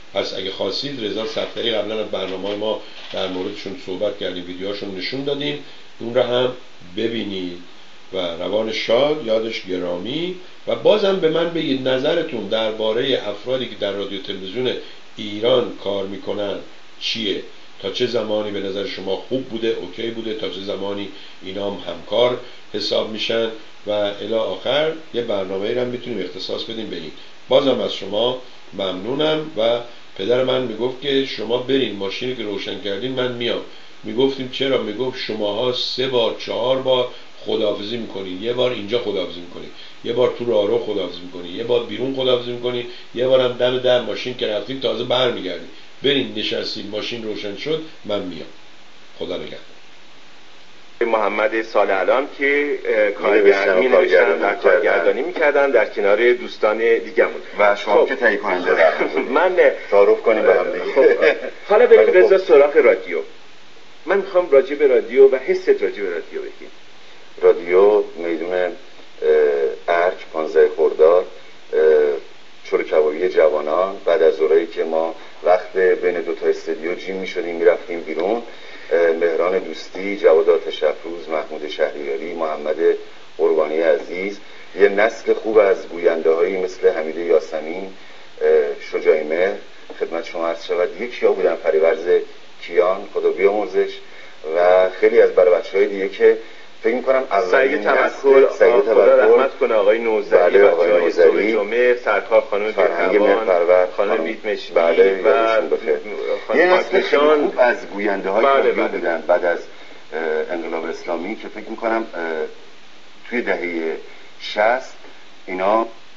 پس اگه خواستید رضا صفدری قبلا از برنامه ما در موردشون صحبت کردیم، ویدیوهاشون نشون دادیم، اون رو هم ببینید. و روان شاد، یادش گرامی. و بازم به من بگید نظرتون درباره افرادی که در رادیو تلویزیون ایران کار میکنن چیه؟ تا چه زمانی به نظر شما خوب بوده، اوکی بوده، تا چه زمانی اینا هم همکار حساب میشن و الی آخر یه برنامه‌ای رو هم میتونیم اختصاص بدیم به این. بازم از شما ممنونم. و پدر من میگفت که شما برین ماشینی که روشن کردین من میام. میگفتیم چرا؟ میگفت شماها 3 بار 4 بار خداحافظی میکنین، یه بار اینجا خداحافظی میکنین، یه بار تو راهرو خداحافظی میکنین، یه بار بیرون خداحافظی میکنین، یه بار هم دم در ماشین که رفتین تازه برمیگردین. برین نشستین ماشین روشن شد من میام. خدا نگهدار. محمد سالعلام که کارگردانی و کارگردانی میکردن در کنار دوستان دیگه‌مون و شما که تهیه کننده من تعارف کنیم با هم دیگه. حالا بریم رضا سراغ رادیو. من میخوام راجع به رادیو و حست راجع به رادیو بگیم. رادیو میدون ارج 15 خرداد چلو کبابی جوانان، بعد از اونایی که ما وقت بین 2 تا استودیو جیم میشدیم میرفتیم بیرون، مهران دوستی، جواد آتش افروز، محمود شهریاری، محمد قربانی عزیز، یه نسل خوب از گوینده هایی مثل حمید یاسمین، شجاعی مهر خدمت شما عرض شود. یکی ها بودن فریورز کیان خدا بیامرزش و خیلی از بچه‌های دیگه که فکر می‌کنم سعید تبکر خدا رحمت کنه، آقای نوزری، بچه‌های صبح جمعه، سرکار خانم فرهنگ، خانم میتمشی، بله و یه نسل خوب از گوینده‌های بودن بعد از انقلاب اسلامی که فکر می‌کنم توی دهه 60 اینا